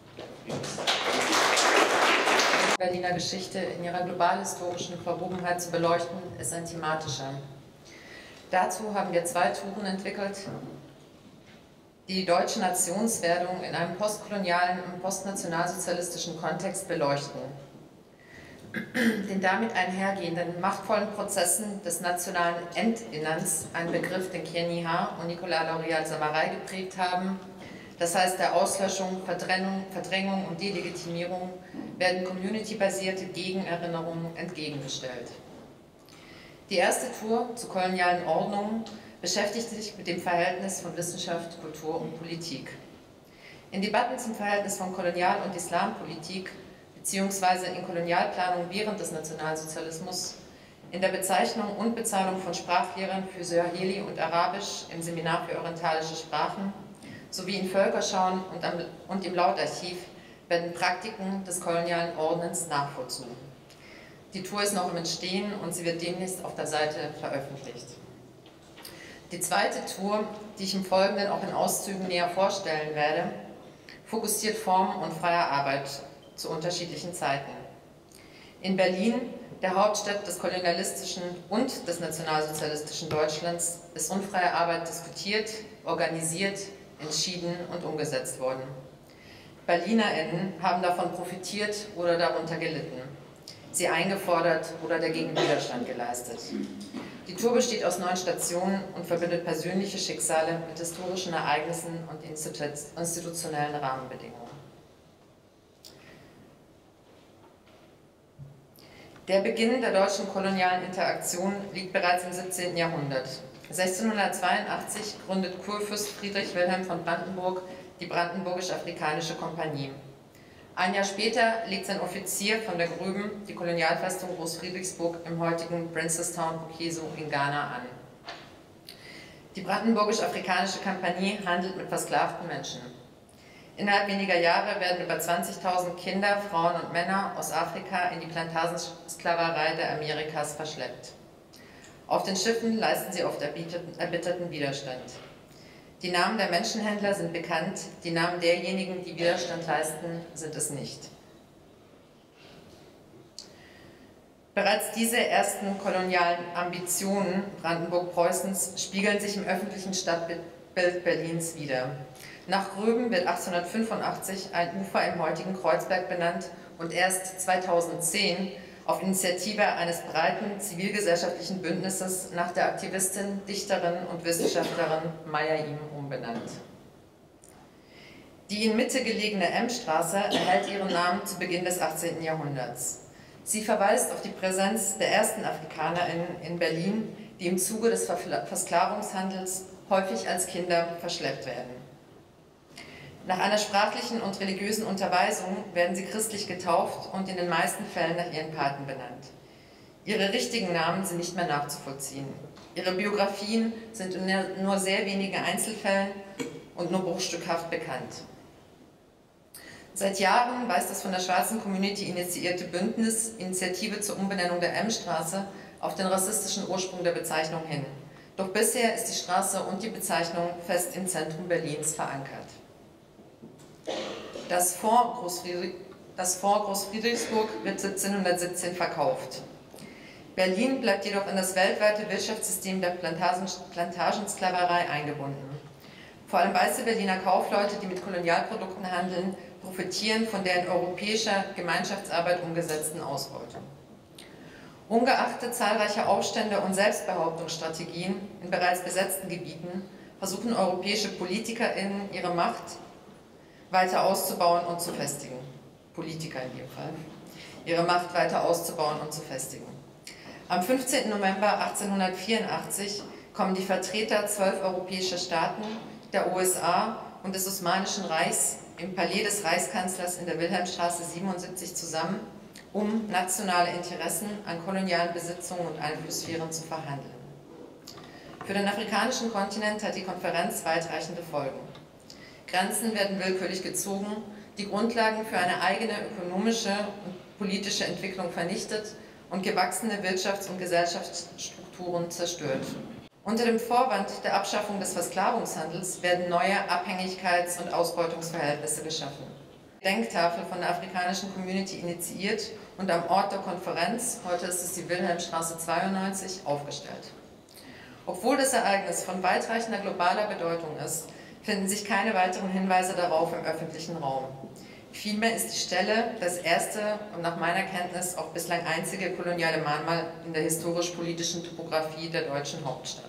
Berliner Geschichte in ihrer globalhistorischen Verwobenheit zu beleuchten, ist ein thematischer. Dazu haben wir zwei Touren entwickelt, die die deutsche Nationswerdung in einem postkolonialen und postnationalsozialistischen Kontext beleuchten. Den damit einhergehenden machtvollen Prozessen des nationalen Entinnerns, ein Begriff, den Kiani Ha und Nicolas L'Oréal-Samarai geprägt haben, das heißt der Auslöschung, Verdrängung, Verdrängung und Delegitimierung, werden community-basierte Gegenerinnerungen entgegengestellt. Die erste Tour zur kolonialen Ordnung beschäftigte sich mit dem Verhältnis von Wissenschaft, Kultur und Politik. In Debatten zum Verhältnis von Kolonial- und Islampolitik beziehungsweise in Kolonialplanung während des Nationalsozialismus, in der Bezeichnung und Bezahlung von Sprachlehrern für Swahili und Arabisch im Seminar für orientalische Sprachen sowie in Völkerschauen und, am, und im Lautarchiv werden Praktiken des kolonialen Ordnens nachvollzogen. Die Tour ist noch im Entstehen und sie wird demnächst auf der Seite veröffentlicht. Die zweite Tour, die ich im Folgenden auch in Auszügen näher vorstellen werde, fokussiert Formen und freier Arbeit zu unterschiedlichen Zeiten. In Berlin, der Hauptstadt des kolonialistischen und des nationalsozialistischen Deutschlands, ist unfreie Arbeit diskutiert, organisiert, entschieden und umgesetzt worden. BerlinerInnen haben davon profitiert oder darunter gelitten, sie eingefordert oder dagegen Widerstand geleistet. Die Tour besteht aus neun Stationen und verbindet persönliche Schicksale mit historischen Ereignissen und institutionellen Rahmenbedingungen. Der Beginn der deutschen kolonialen Interaktion liegt bereits im siebzehnten Jahrhundert. sechzehnhundertzweiundachtzig gründet Kurfürst Friedrich Wilhelm von Brandenburg die Brandenburgisch-Afrikanische Kompanie. Ein Jahr später legt sein Offizier von der Grüben die Kolonialfestung Groß-Friedrichsburg im heutigen Princestown Bukeso in Ghana an. Die Brandenburgisch-Afrikanische Kompanie handelt mit versklavten Menschen. Innerhalb weniger Jahre werden über zwanzigtausend Kinder, Frauen und Männer aus Afrika in die Plantagensklaverei der Amerikas verschleppt. Auf den Schiffen leisten sie oft erbitterten Widerstand. Die Namen der Menschenhändler sind bekannt, die Namen derjenigen, die Widerstand leisten, sind es nicht. Bereits diese ersten kolonialen Ambitionen Brandenburg-Preußens spiegeln sich im öffentlichen Stadtbild Berlins wider. Nach Gröben wird achtzehnhundertfünfundachtzig ein Ufer im heutigen Kreuzberg benannt und erst zweitausendzehn auf Initiative eines breiten zivilgesellschaftlichen Bündnisses nach der Aktivistin, Dichterin und Wissenschaftlerin Maya Yim umbenannt. Die in Mitte gelegene M-Straße erhält ihren Namen zu Beginn des achtzehnten Jahrhunderts. Sie verweist auf die Präsenz der ersten AfrikanerInnen in Berlin, die im Zuge des Versklavungshandels häufig als Kinder verschleppt werden. Nach einer sprachlichen und religiösen Unterweisung werden sie christlich getauft und in den meisten Fällen nach ihren Paten benannt. Ihre richtigen Namen sind nicht mehr nachzuvollziehen. Ihre Biografien sind in nur sehr wenigen Einzelfällen und nur bruchstückhaft bekannt. Seit Jahren weist das von der schwarzen Community initiierte Bündnis Initiative zur Umbenennung der M-Straße auf den rassistischen Ursprung der Bezeichnung hin. Doch bisher ist die Straße und die Bezeichnung fest im Zentrum Berlins verankert. Das Fort Großfriedrich, das Fort Großfriedrichsburg wird siebzehnhundertsiebzehn verkauft. Berlin bleibt jedoch in das weltweite Wirtschaftssystem der Plantagen, Plantagensklaverei eingebunden. Vor allem weiße Berliner Kaufleute, die mit Kolonialprodukten handeln, profitieren von der in europäischer Gemeinschaftsarbeit umgesetzten Ausbeutung. Ungeachtet zahlreicher Aufstände und Selbstbehauptungsstrategien in bereits besetzten Gebieten versuchen europäische PolitikerInnen ihre Macht weiter auszubauen und zu festigen. Politiker in dem Fall. Ihre Macht weiter auszubauen und zu festigen. Am fünfzehnten November achtzehnhundertvierundachtzig kommen die Vertreter zwölf europäischer Staaten, der U S A und des Osmanischen Reichs im Palais des Reichskanzlers in der Wilhelmstraße siebenundsiebzig zusammen, um nationale Interessen an kolonialen Besitzungen und Einflusssphären zu verhandeln. Für den afrikanischen Kontinent hat die Konferenz weitreichende Folgen. Grenzen werden willkürlich gezogen, die Grundlagen für eine eigene ökonomische und politische Entwicklung vernichtet und gewachsene Wirtschafts- und Gesellschaftsstrukturen zerstört. Unter dem Vorwand der Abschaffung des Versklavungshandels werden neue Abhängigkeits- und Ausbeutungsverhältnisse geschaffen. Die Gedenktafel von der afrikanischen Community initiiert und am Ort der Konferenz, heute ist es die Wilhelmstraße zweiundneunzig, aufgestellt. Obwohl das Ereignis von weitreichender globaler Bedeutung ist, finden sich keine weiteren Hinweise darauf im öffentlichen Raum. Vielmehr ist die Stelle das erste und nach meiner Kenntnis auch bislang einzige koloniale Mahnmal in der historisch-politischen Topografie der deutschen Hauptstadt.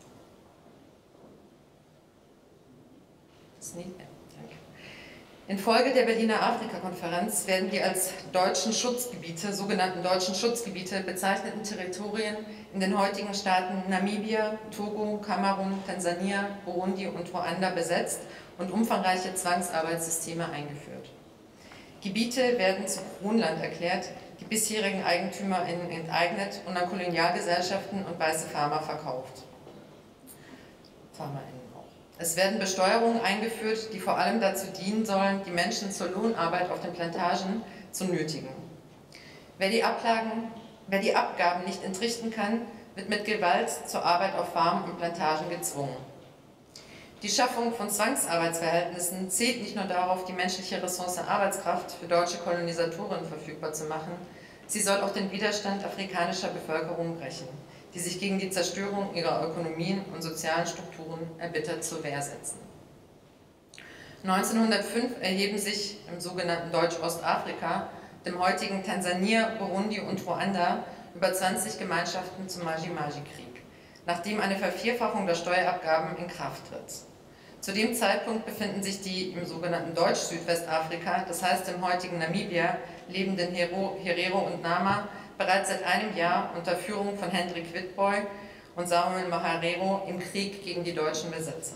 Infolge der Berliner Afrika-Konferenz werden die als deutschen Schutzgebiete, sogenannten deutschen Schutzgebiete bezeichneten Territorien in den heutigen Staaten Namibia, Togo, Kamerun, Tansania, Burundi und Ruanda besetzt und umfangreiche Zwangsarbeitssysteme eingeführt. Gebiete werden zu Kronland erklärt, die bisherigen EigentümerInnen enteignet und an Kolonialgesellschaften und weiße Farmer verkauft. FarmerInnen auch. Es werden Besteuerungen eingeführt, die vor allem dazu dienen sollen, die Menschen zur Lohnarbeit auf den Plantagen zu nötigen. Wer die, Ablagen, wer die Abgaben nicht entrichten kann, wird mit Gewalt zur Arbeit auf Farmen und Plantagen gezwungen. Die Schaffung von Zwangsarbeitsverhältnissen zielt nicht nur darauf, die menschliche Ressource Arbeitskraft für deutsche Kolonisatoren verfügbar zu machen, sie soll auch den Widerstand afrikanischer Bevölkerung brechen, die sich gegen die Zerstörung ihrer Ökonomien und sozialen Strukturen erbittert zur Wehr setzen. neunzehnhundertfünf erheben sich im sogenannten Deutsch-Ostafrika, dem heutigen Tansania, Burundi und Ruanda, über zwanzig Gemeinschaften zum Maji-Maji-Krieg, nachdem eine Vervierfachung der Steuerabgaben in Kraft tritt. Zu dem Zeitpunkt befinden sich die im sogenannten Deutsch-Südwestafrika, das heißt im heutigen Namibia, lebenden Herero und Nama bereits seit einem Jahr unter Führung von Hendrik Witbooi und Samuel Maharero im Krieg gegen die deutschen Besetzer.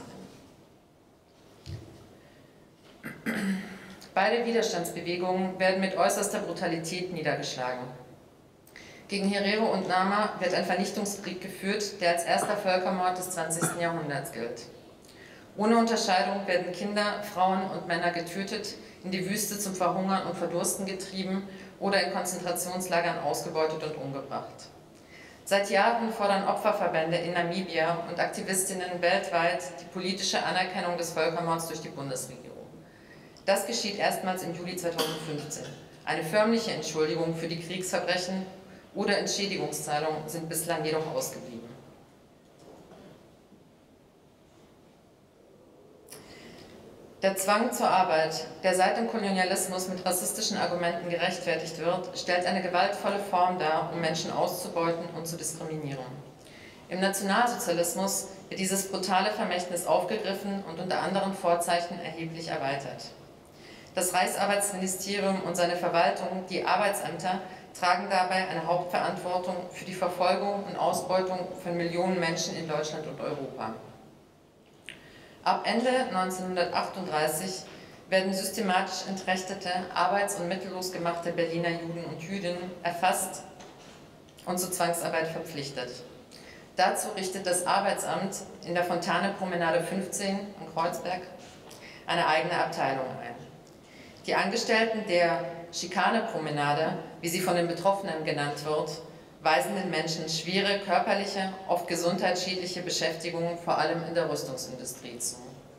Beide Widerstandsbewegungen werden mit äußerster Brutalität niedergeschlagen. Gegen Herero und Nama wird ein Vernichtungskrieg geführt, der als erster Völkermord des zwanzigsten Jahrhunderts gilt. Ohne Unterscheidung werden Kinder, Frauen und Männer getötet, in die Wüste zum Verhungern und Verdursten getrieben oder in Konzentrationslagern ausgebeutet und umgebracht. Seit Jahren fordern Opferverbände in Namibia und Aktivistinnen weltweit die politische Anerkennung des Völkermords durch die Bundesregierung. Das geschieht erstmals im Juli zweitausendfünfzehn. Eine förmliche Entschuldigung für die Kriegsverbrechen oder Entschädigungszahlungen sind bislang jedoch ausgeblieben. Der Zwang zur Arbeit, der seit dem Kolonialismus mit rassistischen Argumenten gerechtfertigt wird, stellt eine gewaltvolle Form dar, um Menschen auszubeuten und zu diskriminieren. Im Nationalsozialismus wird dieses brutale Vermächtnis aufgegriffen und unter anderen Vorzeichen erheblich erweitert. Das Reichsarbeitsministerium und seine Verwaltung, die Arbeitsämter, tragen dabei eine Hauptverantwortung für die Verfolgung und Ausbeutung von Millionen Menschen in Deutschland und Europa. Ab Ende neunzehnhundertachtunddreißig werden systematisch entrechtete, arbeits- und mittellos gemachte Berliner Juden und Jüdinnen erfasst und zu Zwangsarbeit verpflichtet. Dazu richtet das Arbeitsamt in der Fontane-Promenade fünfzehn in Kreuzberg eine eigene Abteilung ein. Die Angestellten der Schikane-Promenade, wie sie von den Betroffenen genannt wird, weisen den Menschen schwere körperliche, oft gesundheitsschädliche Beschäftigungen, vor allem in der Rüstungsindustrie, zu.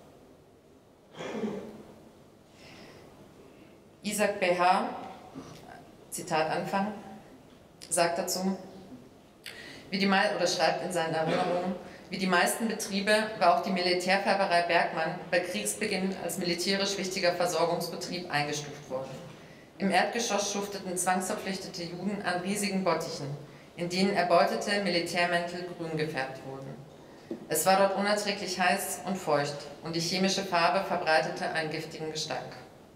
Isaac B H, Zitat Anfang, sagt dazu, wie die, oder schreibt in seinen Erinnerungen, wie die meisten Betriebe war auch die Militärfärberei Bergmann bei Kriegsbeginn als militärisch wichtiger Versorgungsbetrieb eingestuft worden. Im Erdgeschoss schufteten zwangsverpflichtete Juden an riesigen Bottichen, in denen erbeutete Militärmäntel grün gefärbt wurden. Es war dort unerträglich heiß und feucht und die chemische Farbe verbreitete einen giftigen Gestank.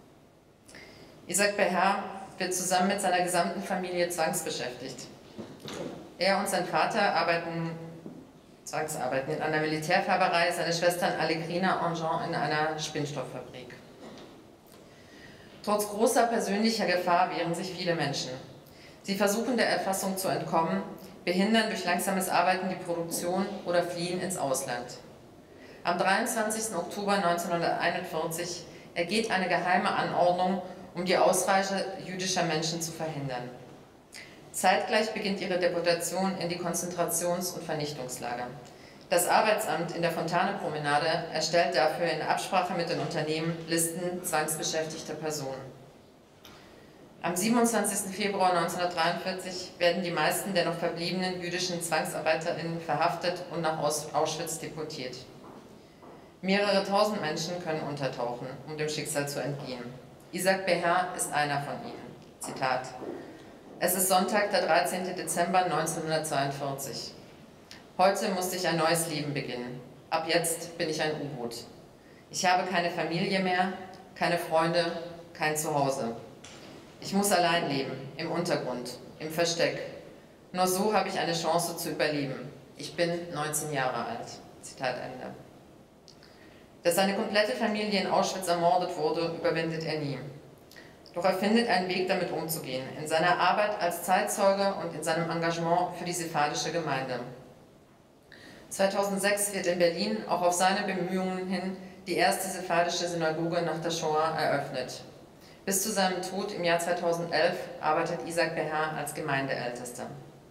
Isaac B H wird zusammen mit seiner gesamten Familie zwangsbeschäftigt. Er und sein Vater arbeiten, zwangsarbeiten in einer Militärfärberei, seine Schwestern Allegrina und Jean in einer Spinnstofffabrik. Trotz großer persönlicher Gefahr wehren sich viele Menschen. Sie versuchen der Erfassung zu entkommen, behindern durch langsames Arbeiten die Produktion oder fliehen ins Ausland. Am dreiundzwanzigsten Oktober neunzehnhunderteinundvierzig ergeht eine geheime Anordnung, um die Ausreise jüdischer Menschen zu verhindern. Zeitgleich beginnt ihre Deportation in die Konzentrations- und Vernichtungslager. Das Arbeitsamt in der Fontane-Promenade erstellt dafür in Absprache mit den Unternehmen Listen zwangsbeschäftigter Personen. Am siebenundzwanzigsten Februar neunzehnhundertdreiundvierzig werden die meisten der noch verbliebenen jüdischen ZwangsarbeiterInnen verhaftet und nach Auschwitz deportiert. Mehrere tausend Menschen können untertauchen, um dem Schicksal zu entgehen. Isaac B H ist einer von ihnen. Zitat: Es ist Sonntag, der dreizehnte Dezember neunzehnhundertzweiundvierzig. Heute musste ich ein neues Leben beginnen. Ab jetzt bin ich ein U-Boot. Ich habe keine Familie mehr, keine Freunde, kein Zuhause. Ich muss allein leben, im Untergrund, im Versteck. Nur so habe ich eine Chance zu überleben. Ich bin neunzehn Jahre alt. Zitat Ende. Dass seine komplette Familie in Auschwitz ermordet wurde, überwindet er nie. Doch er findet einen Weg, damit umzugehen, in seiner Arbeit als Zeitzeuge und in seinem Engagement für die sephardische Gemeinde. zweitausendsechs wird in Berlin auch auf seine Bemühungen hin die erste sephardische Synagoge nach der Shoah eröffnet. Bis zu seinem Tod im Jahr zweitausendelf arbeitet Isaac B H als Gemeindeältester.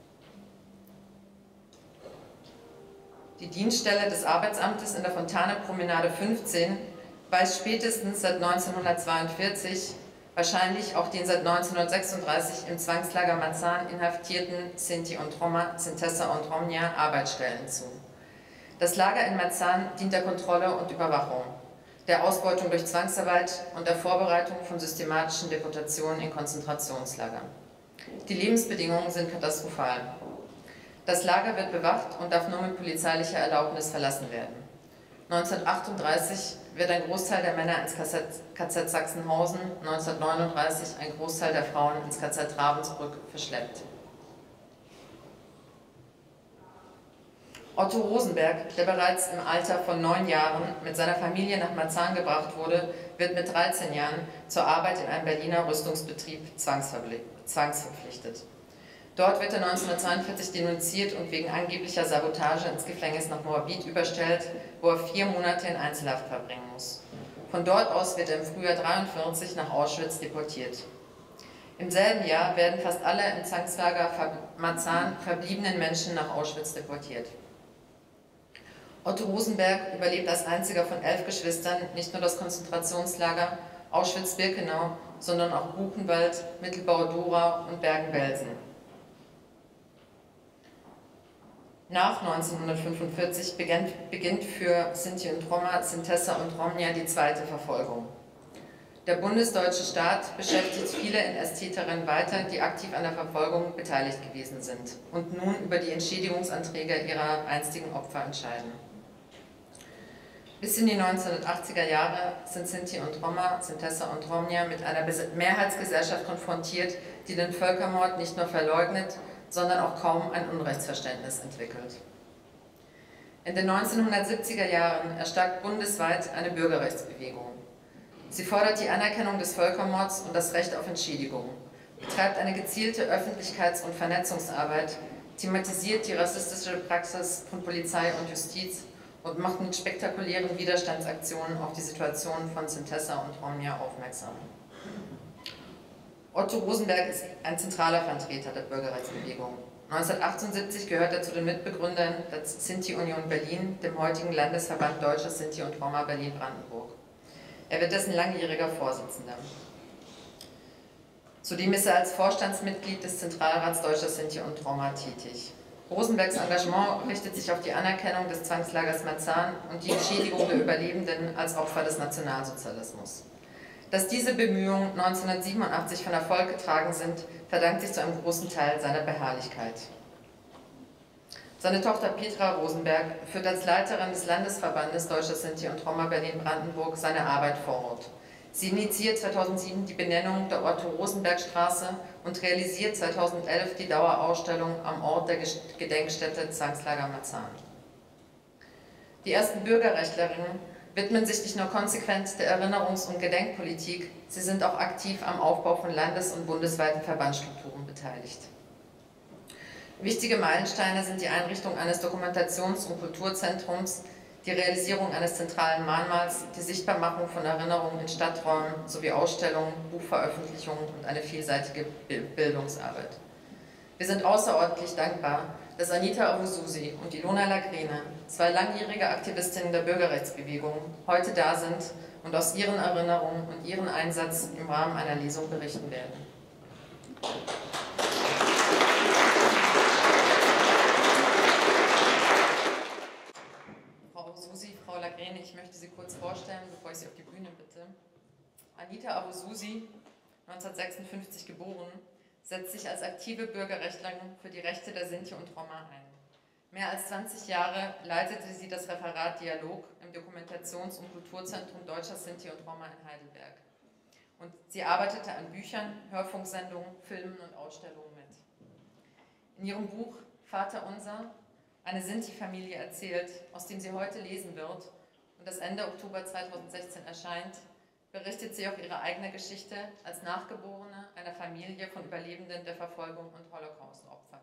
Die Dienststelle des Arbeitsamtes in der Fontane-Promenade fünfzehn weist spätestens seit neunzehnhundertzweiundvierzig wahrscheinlich auch den seit neunzehnhundertsechsunddreißig im Zwangslager Marzahn inhaftierten Sinti und Roma, Sintessa und Romnia Arbeitsstellen zu. Das Lager in Marzahn dient der Kontrolle und Überwachung, der Ausbeutung durch Zwangsarbeit und der Vorbereitung von systematischen Deportationen in Konzentrationslager. Die Lebensbedingungen sind katastrophal. Das Lager wird bewacht und darf nur mit polizeilicher Erlaubnis verlassen werden. neunzehnhundertachtunddreißig wird ein Großteil der Männer ins K Z Sachsenhausen, neunzehnhundertneununddreißig ein Großteil der Frauen ins K Z Ravensbrück verschleppt. Otto Rosenberg, der bereits im Alter von neun Jahren mit seiner Familie nach Marzahn gebracht wurde, wird mit dreizehn Jahren zur Arbeit in einem Berliner Rüstungsbetrieb zwangsverpflichtet. Dort wird er neunzehnhundertzweiundvierzig denunziert und wegen angeblicher Sabotage ins Gefängnis nach Moabit überstellt, wo er vier Monate in Einzelhaft verbringen muss. Von dort aus wird er im Frühjahr neunzehnhundertdreiundvierzig nach Auschwitz deportiert. Im selben Jahr werden fast alle im Zwangslager Marzahn verbliebenen Menschen nach Auschwitz deportiert. Otto Rosenberg überlebt als einziger von elf Geschwistern nicht nur das Konzentrationslager Auschwitz-Birkenau, sondern auch Buchenwald, Mittelbau-Dora und Bergen-Belsen. Nach neunzehnhundertfünfundvierzig beginnt, beginnt für Sinti und Roma, Sintessa und Romnia die zweite Verfolgung. Der bundesdeutsche Staat beschäftigt viele N S-Täterinnen weiter, die aktiv an der Verfolgung beteiligt gewesen sind und nun über die Entschädigungsanträge ihrer einstigen Opfer entscheiden. Bis in die neunzehnhundertachtziger Jahre sind Sinti und Roma, Sintessa und Romnia mit einer Mehrheitsgesellschaft konfrontiert, die den Völkermord nicht nur verleugnet, sondern auch kaum ein Unrechtsverständnis entwickelt. In den neunzehnhundertsiebziger Jahren erstarkt bundesweit eine Bürgerrechtsbewegung. Sie fordert die Anerkennung des Völkermords und das Recht auf Entschädigung, betreibt eine gezielte Öffentlichkeits- und Vernetzungsarbeit, thematisiert die rassistische Praxis von Polizei und Justiz und macht mit spektakulären Widerstandsaktionen auf die Situation von Sintessa und Romnia aufmerksam. Otto Rosenberg ist ein zentraler Vertreter der Bürgerrechtsbewegung. neunzehnhundertachtundsiebzig gehört er zu den Mitbegründern der Sinti-Union Berlin, dem heutigen Landesverband Deutscher Sinti und Roma Berlin-Brandenburg. Er wird dessen langjähriger Vorsitzender. Zudem ist er als Vorstandsmitglied des Zentralrats Deutscher Sinti und Roma tätig. Rosenbergs Engagement richtet sich auf die Anerkennung des Zwangslagers Marzahn und die Entschädigung der Überlebenden als Opfer des Nationalsozialismus. Dass diese Bemühungen neunzehnhundertsiebenundachtzig von Erfolg getragen sind, verdankt sich zu einem großen Teil seiner Beharrlichkeit. Seine Tochter Petra Rosenberg führt als Leiterin des Landesverbandes Deutscher Sinti und Roma Berlin-Brandenburg seine Arbeit vor Ort. Sie initiiert zweitausendsieben die Benennung der Otto-Rosenberg-Straße und realisiert zweitausendelf die Dauerausstellung am Ort der Gedenkstätte Zwangslager Marzahn. Die ersten Bürgerrechtlerinnen widmen sich nicht nur konsequent der Erinnerungs- und Gedenkpolitik, sie sind auch aktiv am Aufbau von landes- und bundesweiten Verbandsstrukturen beteiligt. Wichtige Meilensteine sind die Einrichtung eines Dokumentations- und Kulturzentrums, die Realisierung eines zentralen Mahnmals, die Sichtbarmachung von Erinnerungen in Stadträumen sowie Ausstellungen, Buchveröffentlichungen und eine vielseitige Bildungsarbeit. Wir sind außerordentlich dankbar, dass Anita Awususi und Ilona Lagrene, zwei langjährige Aktivistinnen der Bürgerrechtsbewegung, heute da sind und aus ihren Erinnerungen und ihrem Einsatz im Rahmen einer Lesung berichten werden. Frau Awususi, Frau Lagrene, ich möchte Sie kurz vorstellen, bevor ich Sie auf die Bühne bitte. Anita Awususi, neunzehnhundertsechsundfünfzig geboren, setzt sich als aktive Bürgerrechtlerin für die Rechte der Sinti und Roma ein. Mehr als zwanzig Jahre leitete sie das Referat Dialog im Dokumentations- und Kulturzentrum Deutscher Sinti und Roma in Heidelberg. Und sie arbeitete an Büchern, Hörfunksendungen, Filmen und Ausstellungen mit. In ihrem Buch Vater unser, eine Sinti-Familie erzählt, aus dem sie heute lesen wird und das Ende Oktober zweitausendsechzehn erscheint, berichtet sie auch ihre eigene Geschichte als Nachgeborene einer Familie von Überlebenden der Verfolgung und Holocaust-Opfern.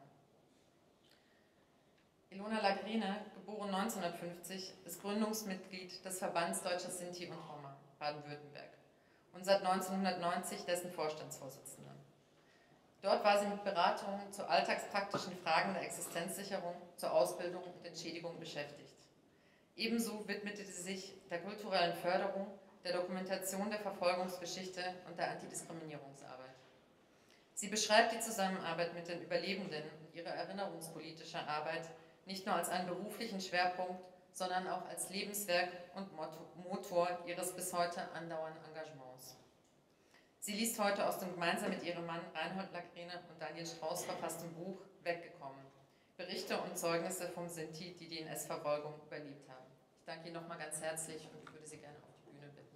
Ilona Lagrene, geboren neunzehnhundertfünfzig, ist Gründungsmitglied des Verbands Deutscher Sinti und Roma Baden-Württemberg und seit neunzehnhundertneunzig dessen Vorstandsvorsitzende. Dort war sie mit Beratungen zu alltagspraktischen Fragen der Existenzsicherung, zur Ausbildung und Entschädigung beschäftigt. Ebenso widmete sie sich der kulturellen Förderung, der Dokumentation der Verfolgungsgeschichte und der Antidiskriminierungsarbeit. Sie beschreibt die Zusammenarbeit mit den Überlebenden und ihre erinnerungspolitische Arbeit nicht nur als einen beruflichen Schwerpunkt, sondern auch als Lebenswerk und Motor ihres bis heute andauernden Engagements. Sie liest heute aus dem gemeinsam mit ihrem Mann Reinhold Lagrene und Daniel Strauß verfassten Buch Weggekommen. Berichte und Zeugnisse vom Sinti, die die N S-Verfolgung überlebt haben. Ich danke Ihnen nochmal ganz herzlich und würde Sie gerne auf die Bühne bitten.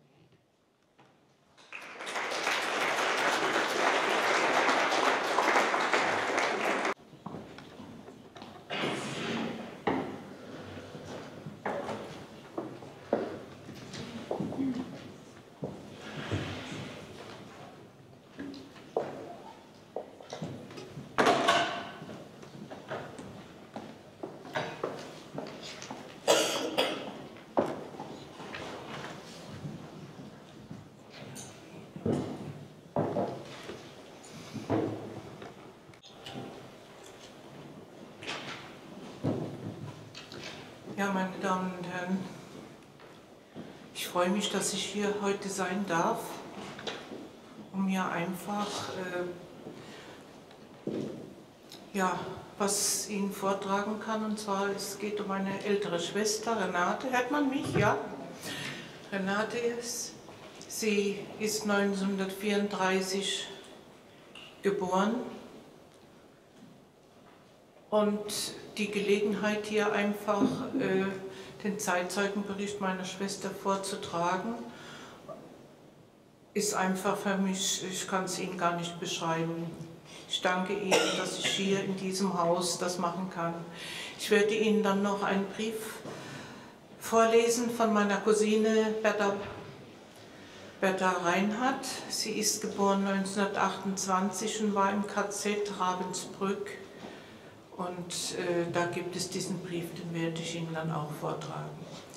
Ja, meine Damen und Herren, ich freue mich, dass ich hier heute sein darf, um mir einfach äh, ja, was Ihnen vortragen kann. Und zwar, es geht um eine ältere Schwester, Renate. Hört man mich? Ja? Renate ist, sie ist neunzehnhundertvierunddreißig geboren. Und die Gelegenheit, hier einfach äh, den Zeitzeugenbericht meiner Schwester vorzutragen, ist einfach für mich, ich kann es Ihnen gar nicht beschreiben. Ich danke Ihnen, dass ich hier in diesem Haus das machen kann. Ich werde Ihnen dann noch einen Brief vorlesen von meiner Cousine Berta. Bertha Reinhardt. Sie ist geboren neunzehnhundertachtundzwanzig und war im K Z Ravensbrück. Und äh, da gibt es diesen Brief, den werde ich Ihnen dann auch vortragen.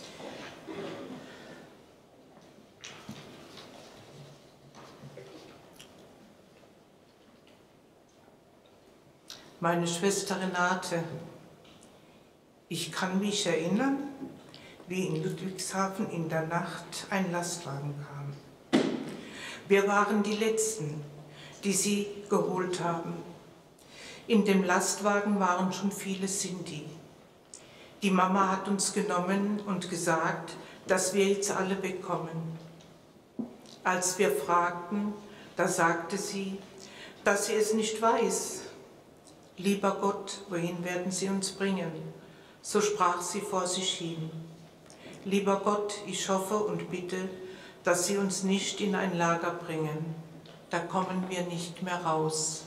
Meine Schwester Renate, ich kann mich erinnern, wie in Ludwigshafen in der Nacht ein Lastwagen kam. Wir waren die Letzten, die sie geholt haben. In dem Lastwagen waren schon viele Sinti. Die Mama hat uns genommen und gesagt, dass wir jetzt alle wegkommen. Als wir fragten, da sagte sie, dass sie es nicht weiß. Lieber Gott, wohin werden Sie uns bringen? So sprach sie vor sich hin. Lieber Gott, ich hoffe und bitte, dass Sie uns nicht in ein Lager bringen. Da kommen wir nicht mehr raus.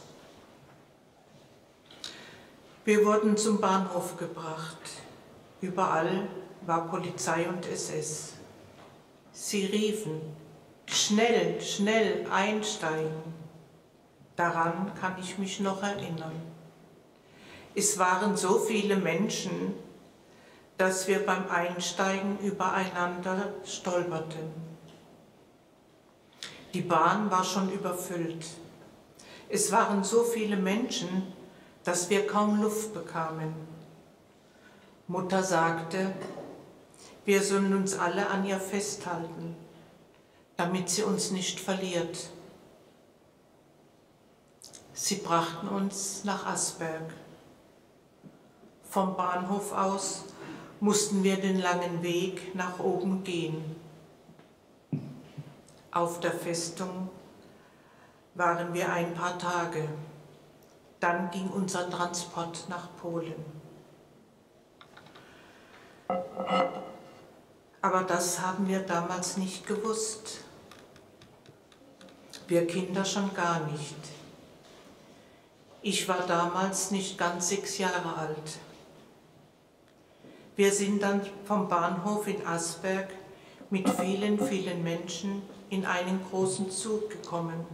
Wir wurden zum Bahnhof gebracht. Überall war Polizei und S S. Sie riefen, schnell, schnell einsteigen. Daran kann ich mich noch erinnern. Es waren so viele Menschen, dass wir beim Einsteigen übereinander stolperten. Die Bahn war schon überfüllt. Es waren so viele Menschen, dass wir kaum Luft bekamen. Mutter sagte, wir sollen uns alle an ihr festhalten, damit sie uns nicht verliert. Sie brachten uns nach Asberg. Vom Bahnhof aus mussten wir den langen Weg nach oben gehen. Auf der Festung waren wir ein paar Tage. Dann ging unser Transport nach Polen. Aber das haben wir damals nicht gewusst. Wir Kinder schon gar nicht. Ich war damals nicht ganz sechs Jahre alt. Wir sind dann vom Bahnhof in Asberg mit vielen, vielen Menschen in einen großen Zug gekommen.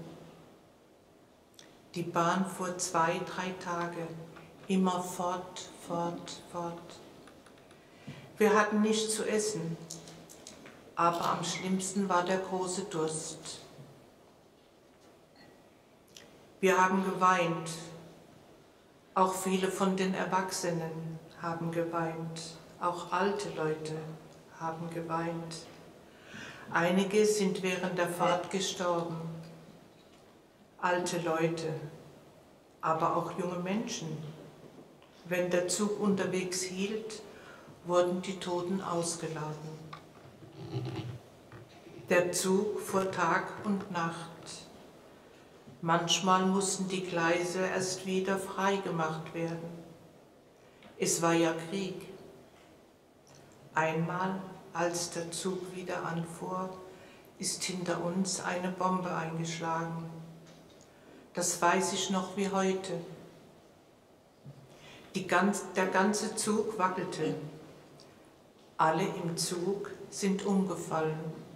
Die Bahn fuhr zwei, drei Tage, immer fort, fort, fort. Wir hatten nichts zu essen, aber am schlimmsten war der große Durst. Wir haben geweint, auch viele von den Erwachsenen haben geweint. Auch alte Leute haben geweint. Einige sind während der Fahrt gestorben. Alte Leute, aber auch junge Menschen. Wenn der Zug unterwegs hielt, wurden die Toten ausgeladen. Der Zug fuhr Tag und Nacht. Manchmal mussten die Gleise erst wieder freigemacht werden. Es war ja Krieg. Einmal, als der Zug wieder anfuhr, ist hinter uns eine Bombe eingeschlagen. Das weiß ich noch wie heute. Die ganz, der ganze Zug wackelte. Alle im Zug sind umgefallen.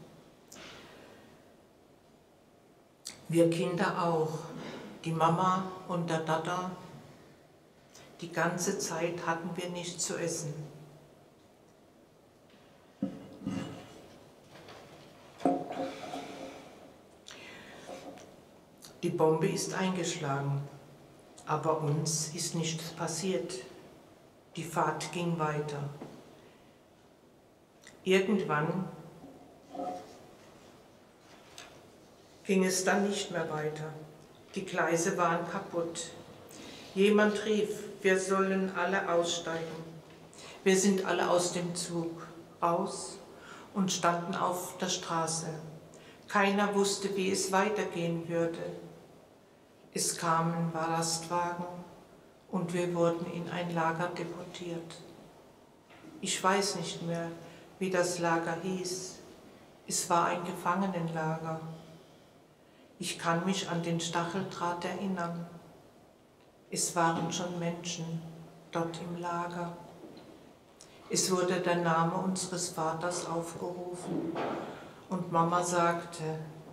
Wir Kinder auch, die Mama und der Dada. Die ganze Zeit hatten wir nichts zu essen. Die Bombe ist eingeschlagen, aber uns ist nichts passiert. Die Fahrt ging weiter. Irgendwann ging es dann nicht mehr weiter. Die Gleise waren kaputt. Jemand rief, wir sollen alle aussteigen. Wir sind alle aus dem Zug raus und standen auf der Straße. Keiner wusste, wie es weitergehen würde. Es kamen Lastwagen und wir wurden in ein Lager deportiert. Ich weiß nicht mehr, wie das Lager hieß. Es war ein Gefangenenlager. Ich kann mich an den Stacheldraht erinnern. Es waren schon Menschen dort im Lager. Es wurde der Name unseres Vaters aufgerufen und Mama sagte,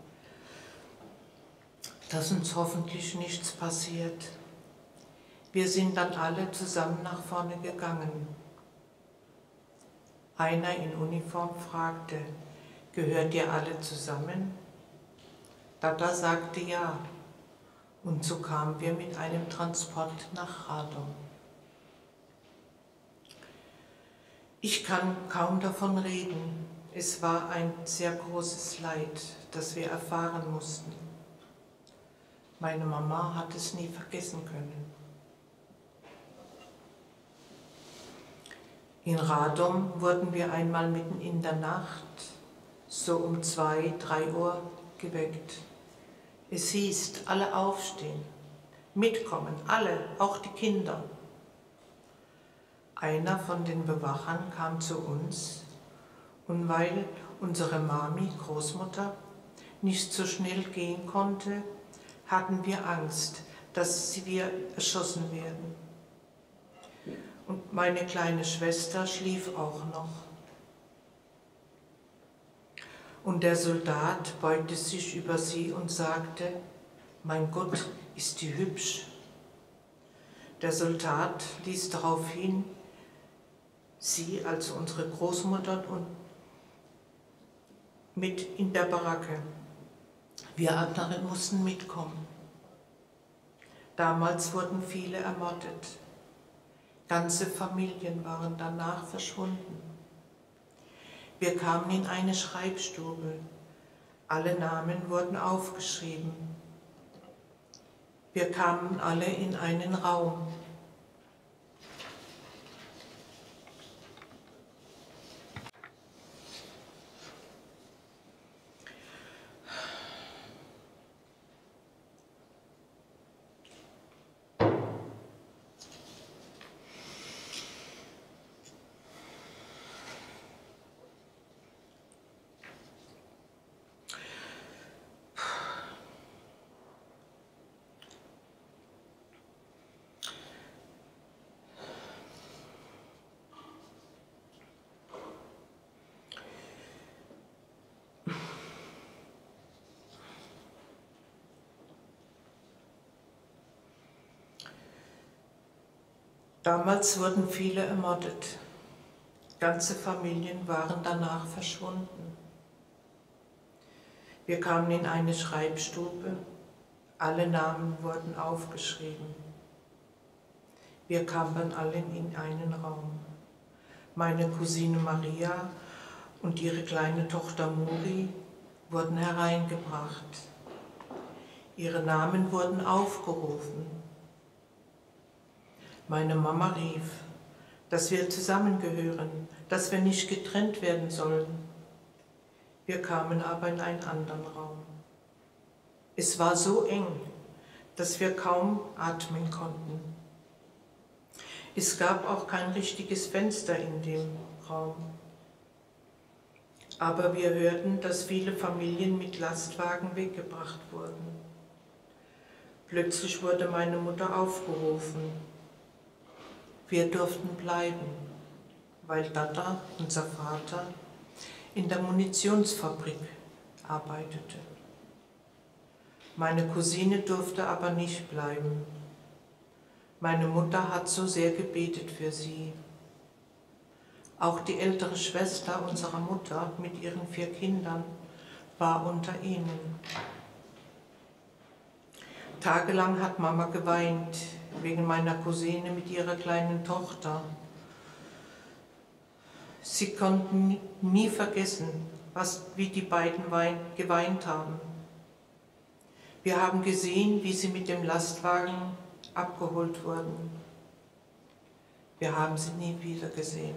dass uns hoffentlich nichts passiert. Wir sind dann alle zusammen nach vorne gegangen. Einer in Uniform fragte, gehört ihr alle zusammen? Dada sagte ja. Und so kamen wir mit einem Transport nach Radom. Ich kann kaum davon reden. Es war ein sehr großes Leid, das wir erfahren mussten. Meine Mama hat es nie vergessen können. In Radom wurden wir einmal mitten in der Nacht, so um zwei, drei Uhr, geweckt. Es hieß, alle aufstehen, mitkommen, alle, auch die Kinder. Einer von den Bewachern kam zu uns und weil unsere Mami, Großmutter, nicht so schnell gehen konnte, hatten wir Angst, dass wir erschossen werden. Und meine kleine Schwester schlief auch noch. Und der Soldat beugte sich über sie und sagte, mein Gott, ist die hübsch. Der Soldat ließ daraufhin sie, also unsere Großmutter, und mit in der Baracke. Wir anderen mussten mitkommen. Damals wurden viele ermordet. Ganze Familien waren danach verschwunden. Wir kamen in eine Schreibstube. Alle Namen wurden aufgeschrieben. Wir kamen alle in einen Raum. Damals wurden viele ermordet. Ganze Familien waren danach verschwunden. Wir kamen in eine Schreibstube. Alle Namen wurden aufgeschrieben. Wir kamen alle in einen Raum. Meine Cousine Maria und ihre kleine Tochter Muri wurden hereingebracht. Ihre Namen wurden aufgerufen. Meine Mama rief, dass wir zusammengehören, dass wir nicht getrennt werden sollen. Wir kamen aber in einen anderen Raum. Es war so eng, dass wir kaum atmen konnten. Es gab auch kein richtiges Fenster in dem Raum. Aber wir hörten, dass viele Familien mit Lastwagen weggebracht wurden. Plötzlich wurde meine Mutter aufgerufen. Wir durften bleiben, weil Dada, unser Vater, in der Munitionsfabrik arbeitete. Meine Cousine durfte aber nicht bleiben. Meine Mutter hat so sehr gebetet für sie. Auch die ältere Schwester unserer Mutter mit ihren vier Kindern war unter ihnen. Tagelang hat Mama geweint, wegen meiner Cousine mit ihrer kleinen Tochter. Sie konnten nie vergessen, was, wie die beiden wein, geweint haben. Wir haben gesehen, wie sie mit dem Lastwagen abgeholt wurden. Wir haben sie nie wieder gesehen.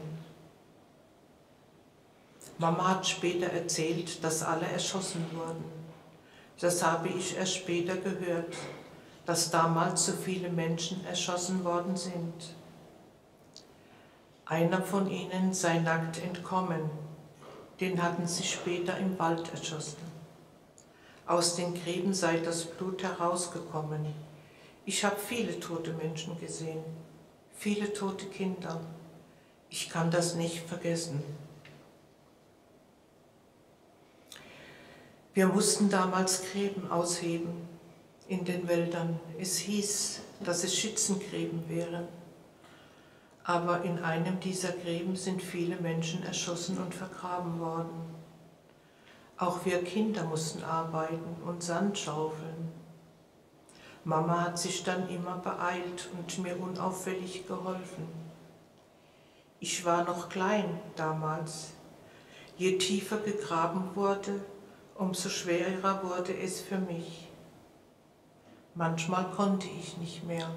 Mama hat später erzählt, dass alle erschossen wurden. Das habe ich erst später gehört, dass damals so viele Menschen erschossen worden sind. Einer von ihnen sei nackt entkommen, den hatten sie später im Wald erschossen. Aus den Gräben sei das Blut herausgekommen. Ich habe viele tote Menschen gesehen, viele tote Kinder. Ich kann das nicht vergessen. Wir mussten damals Gräben ausheben. in den Wäldern. Es hieß, dass es Schützengräben wären. Aber in einem dieser Gräben sind viele Menschen erschossen und vergraben worden. Auch wir Kinder mussten arbeiten und Sand schaufeln. Mama hat sich dann immer beeilt und mir unauffällig geholfen. Ich war noch klein damals. Je tiefer gegraben wurde, umso schwerer wurde es für mich. Manchmal konnte ich nicht mehr.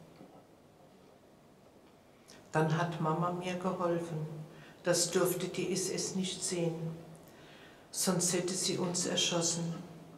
Dann hat Mama mir geholfen. Das durfte die S S nicht sehen, sonst hätte sie uns erschossen.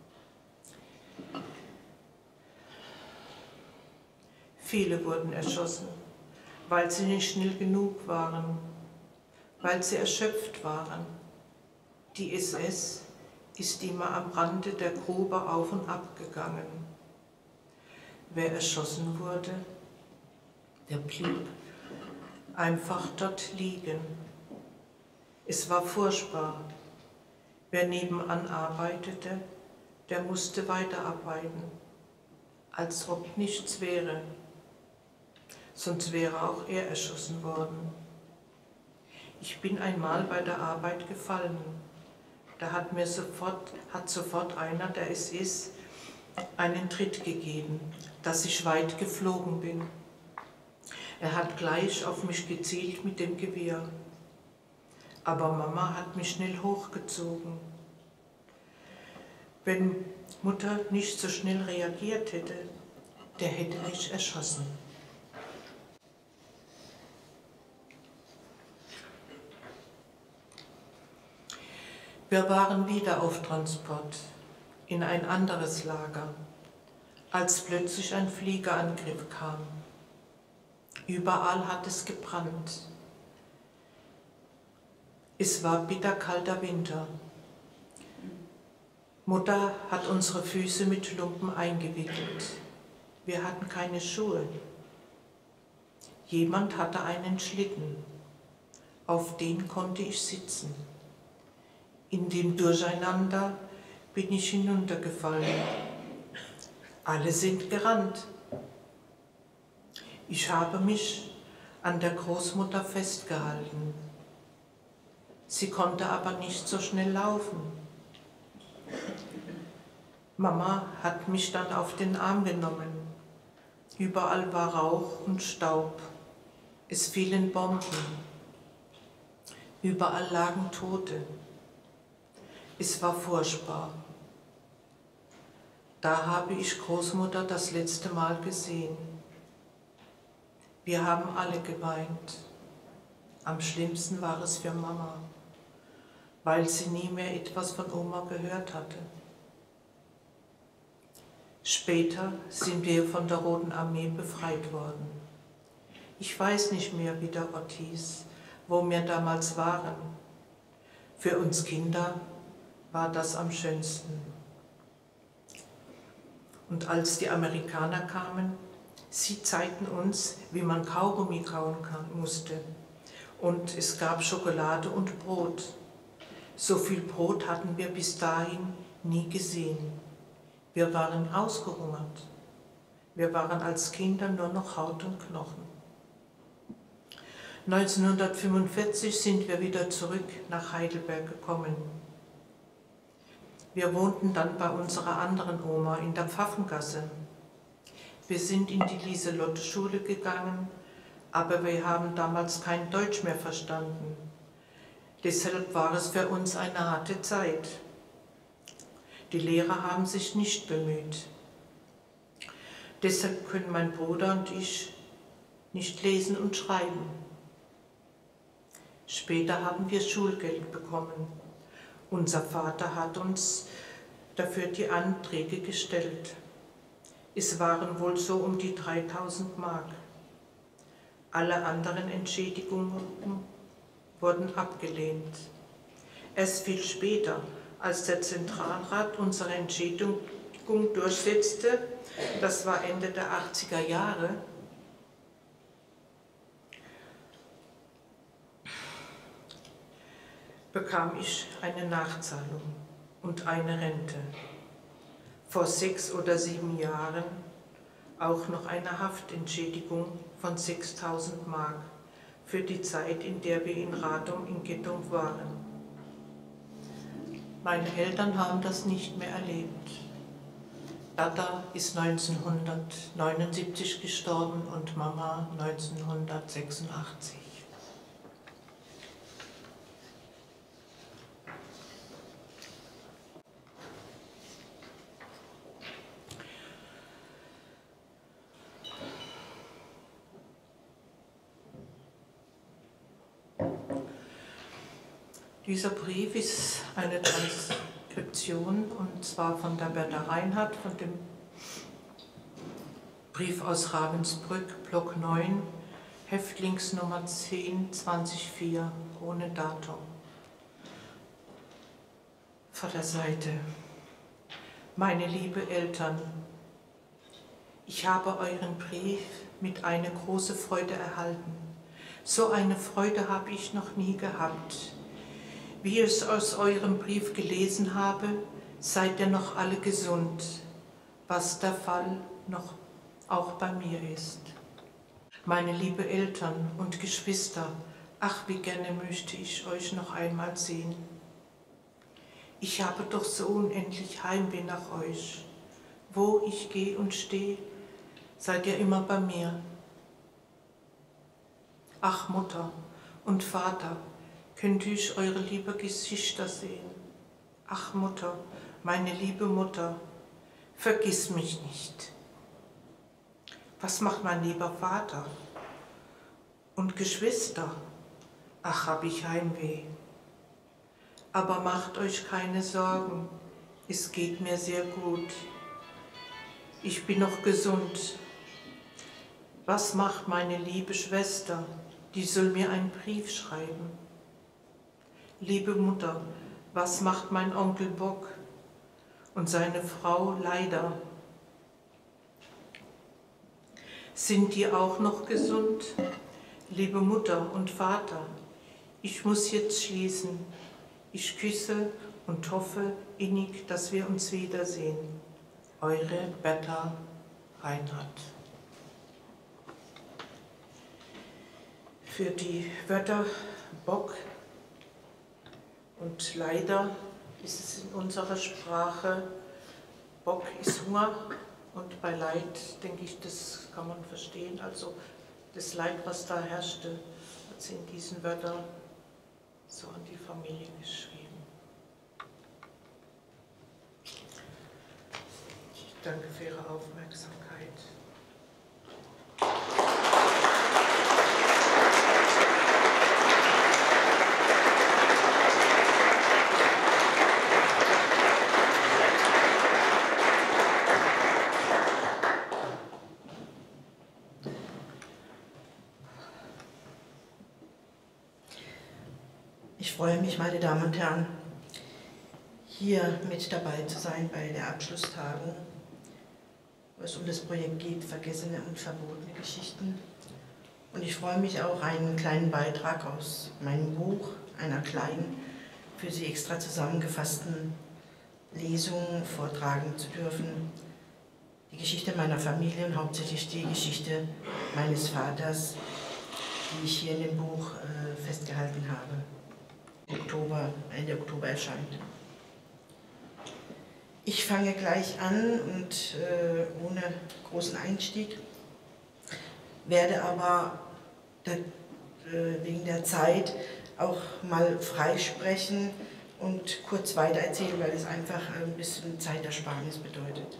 Viele wurden erschossen, weil sie nicht schnell genug waren, weil sie erschöpft waren. Die S S ist immer am Rande der Grube auf und ab gegangen. Wer erschossen wurde, der blieb einfach dort liegen. Es war furchtbar. Wer nebenan arbeitete, der musste weiterarbeiten, als ob nichts wäre. Sonst wäre auch er erschossen worden. Ich bin einmal bei der Arbeit gefallen. Da hat mir sofort, hat sofort einer der S S einen Tritt gegeben, dass ich weit geflogen bin. Er hat gleich auf mich gezielt mit dem Gewehr. Aber Mama hat mich schnell hochgezogen. Wenn Mutter nicht so schnell reagiert hätte, der hätte mich erschossen. Wir waren wieder auf Transport in ein anderes Lager, als plötzlich ein Fliegerangriff kam. Überall hat es gebrannt. Es war bitterkalter Winter. Mutter hat unsere Füße mit Lumpen eingewickelt. Wir hatten keine Schuhe. Jemand hatte einen Schlitten. Auf den konnte ich sitzen. In dem Durcheinander bin ich hinuntergefallen. Alle sind gerannt. Ich habe mich an der Großmutter festgehalten. Sie konnte aber nicht so schnell laufen. Mama hat mich dann auf den Arm genommen. Überall war Rauch und Staub. Es fielen Bomben. Überall lagen Tote. Es war furchtbar. Da habe ich Großmutter das letzte Mal gesehen. Wir haben alle geweint. Am schlimmsten war es für Mama, weil sie nie mehr etwas von Oma gehört hatte. Später sind wir von der Roten Armee befreit worden. Ich weiß nicht mehr, wie der Ort hieß, wo wir damals waren. Für uns Kinder war das am schönsten. Und als die Amerikaner kamen, sie zeigten uns, wie man Kaugummi kauen kann, musste. Und es gab Schokolade und Brot. So viel Brot hatten wir bis dahin nie gesehen. Wir waren ausgehungert. Wir waren als Kinder nur noch Haut und Knochen. neunzehnhundertfünfundvierzig sind wir wieder zurück nach Heidelberg gekommen. Wir wohnten dann bei unserer anderen Oma in der Pfaffengasse. Wir sind in die Lieselotte-Schule gegangen, aber wir haben damals kein Deutsch mehr verstanden. Deshalb war es für uns eine harte Zeit. Die Lehrer haben sich nicht bemüht. Deshalb können mein Bruder und ich nicht lesen und schreiben. Später haben wir Schulgeld bekommen. Unser Vater hat uns dafür die Anträge gestellt. Es waren wohl so um die dreitausend Mark. Alle anderen Entschädigungen wurden abgelehnt. Erst viel später, als der Zentralrat unsere Entschädigung durchsetzte, das war Ende der achtziger Jahre, bekam ich eine Nachzahlung und eine Rente. vor sechs oder sieben Jahren auch noch eine Haftentschädigung von sechstausend Mark für die Zeit, in der wir in Radom in Gettung waren. Meine Eltern haben das nicht mehr erlebt. Dada ist neunzehnhundertneunundsiebzig gestorben und Mama neunzehnhundertsechsundachtzig. Dieser Brief ist eine Transkription, und zwar von der Berta Reinhardt, von dem Brief aus Ravensbrück, Block neun, Häftlingsnummer zehn zwanzig vier, ohne Datum. Vor der Seite. Meine liebe Eltern, ich habe euren Brief mit einer großen Freude erhalten. So eine Freude habe ich noch nie gehabt. Wie ich es aus eurem Brief gelesen habe, seid ihr noch alle gesund, was der Fall noch auch bei mir ist. Meine liebe Eltern und Geschwister, ach, wie gerne möchte ich euch noch einmal sehen. Ich habe doch so unendlich Heimweh nach euch. Wo ich gehe und stehe, seid ihr immer bei mir. Ach, Mutter und Vater, könnt ich eure liebe Gesichter sehen. Ach, Mutter, meine liebe Mutter, vergiss mich nicht. Was macht mein lieber Vater? Und Geschwister? Ach, hab ich Heimweh. Aber macht euch keine Sorgen, es geht mir sehr gut. Ich bin noch gesund. Was macht meine liebe Schwester? Die soll mir einen Brief schreiben. Liebe Mutter, was macht mein Onkel Bock und seine Frau Leider? Sind die auch noch gesund? Liebe Mutter und Vater, ich muss jetzt schließen. Ich küsse und hoffe innig, dass wir uns wiedersehen. Eure Berta Reinhardt. Für die Wörter Bock und Leider ist es in unserer Sprache, Bock ist Hunger und bei Leid, denke ich, das kann man verstehen. Also das Leid, was da herrschte, hat sie in diesen Wörtern so an die Familie geschrieben. Ich danke für Ihre Aufmerksamkeit. Ich freue mich, meine Damen und Herren, hier mit dabei zu sein bei der Abschlusstagung, wo es um das Projekt geht, vergessene und verbotene Geschichten. Und ich freue mich auch, einen kleinen Beitrag aus meinem Buch, einer kleinen, für Sie extra zusammengefassten Lesung vortragen zu dürfen. Die Geschichte meiner Familie und hauptsächlich die Geschichte meines Vaters, die ich hier in dem Buch äh, festgehalten habe. Oktober, Ende Oktober erscheint. Ich fange gleich an und äh, ohne großen Einstieg, werde aber der, äh, wegen der Zeit auch mal freisprechen und kurz weiter erzählen, weil es einfach ein bisschen Zeitersparnis bedeutet.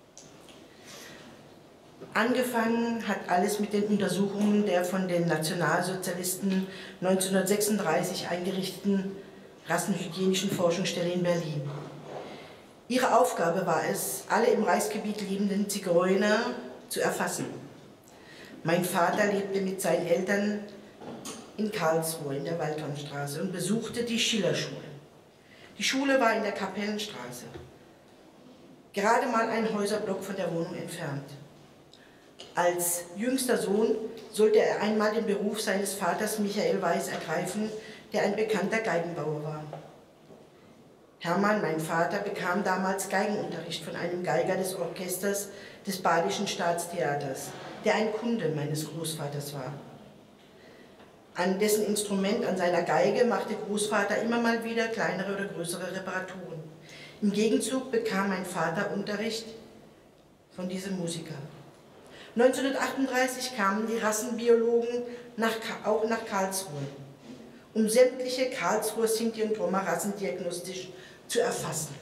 Angefangen hat alles mit den Untersuchungen der von den Nationalsozialisten neunzehnhundertsechsunddreißig eingerichteten Rassenhygienischen Forschungsstelle in Berlin. Ihre Aufgabe war es, alle im Reichsgebiet lebenden Zigeuner zu erfassen. Mein Vater lebte mit seinen Eltern in Karlsruhe in der Waldhornstraße und besuchte die Schillerschule. Die Schule war in der Kapellenstraße, gerade mal ein Häuserblock von der Wohnung entfernt. Als jüngster Sohn sollte er einmal den Beruf seines Vaters Michael Weiß ergreifen, der ein bekannter Geigenbauer war. Hermann, mein Vater, bekam damals Geigenunterricht von einem Geiger des Orchesters des Badischen Staatstheaters, der ein Kunde meines Großvaters war. An dessen Instrument, an seiner Geige, machte Großvater immer mal wieder kleinere oder größere Reparaturen. Im Gegenzug bekam mein Vater Unterricht von diesem Musiker. neunzehnhundertachtunddreißig kamen die Rassenbiologen nach, auch nach Karlsruhe, um sämtliche Karlsruher Sinti und Roma rassendiagnostisch zu erfassen.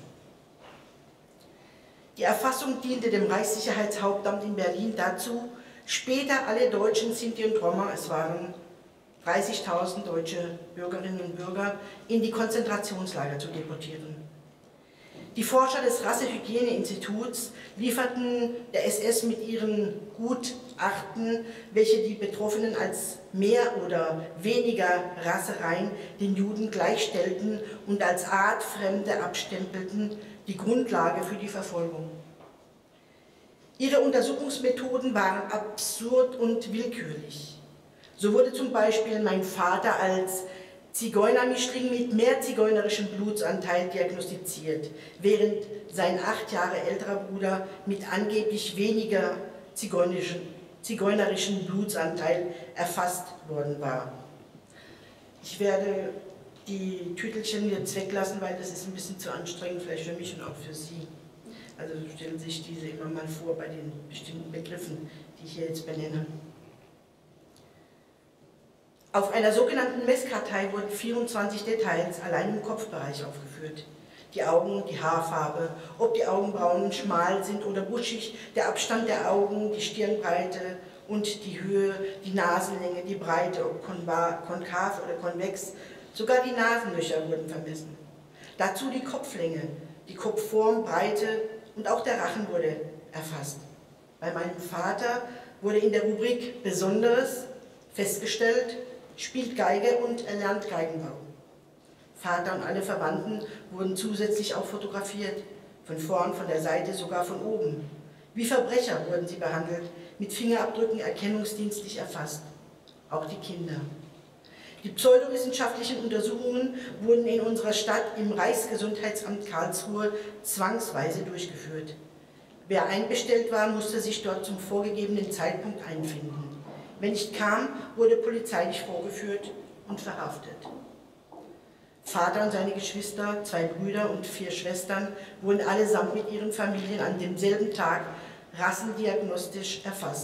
Die Erfassung diente dem Reichssicherheitshauptamt in Berlin dazu, später alle deutschen Sinti und Roma, es waren dreißigtausend deutsche Bürgerinnen und Bürger, in die Konzentrationslager zu deportieren. Die Forscher des Rassehygieneinstituts lieferten der S S mit ihren Gutachten, welche die Betroffenen als mehr oder weniger Rasserein den Juden gleichstellten und als Artfremde abstempelten, die Grundlage für die Verfolgung. Ihre Untersuchungsmethoden waren absurd und willkürlich. So wurde zum Beispiel mein Vater als Zigeunermischling mit mehr zigeunerischem Blutsanteil diagnostiziert, während sein acht Jahre älterer Bruder mit angeblich weniger zigeunerischen Blutsanteil erfasst worden war. Ich werde die Tütelchen jetzt weglassen, weil das ist ein bisschen zu anstrengend, vielleicht für mich und auch für Sie. Also stellen Sie sich diese immer mal vor bei den bestimmten Begriffen, die ich hier jetzt benenne. Auf einer sogenannten Messkartei wurden vierundzwanzig Details allein im Kopfbereich aufgeführt. Die Augen, die Haarfarbe, ob die Augenbrauen schmal sind oder buschig, der Abstand der Augen, die Stirnbreite und die Höhe, die Nasenlänge, die Breite, ob konkav oder konvex, sogar die Nasenlöcher wurden vermessen. Dazu die Kopflänge, die Kopfform, Breite und auch der Rachen wurde erfasst. Bei meinem Vater wurde in der Rubrik Besonderes festgestellt, spielt Geige und erlernt Geigenbau. Vater und alle Verwandten wurden zusätzlich auch fotografiert, von vorn, von der Seite, sogar von oben. Wie Verbrecher wurden sie behandelt, mit Fingerabdrücken erkennungsdienstlich erfasst. Auch die Kinder. Die pseudowissenschaftlichen Untersuchungen wurden in unserer Stadt im Reichsgesundheitsamt Karlsruhe zwangsweise durchgeführt. Wer einbestellt war, musste sich dort zum vorgegebenen Zeitpunkt einfinden. Wenn nicht kam, wurde polizeilich vorgeführt und verhaftet. Vater und seine Geschwister, zwei Brüder und vier Schwestern, wurden allesamt mit ihren Familien an demselben Tag rassendiagnostisch erfasst.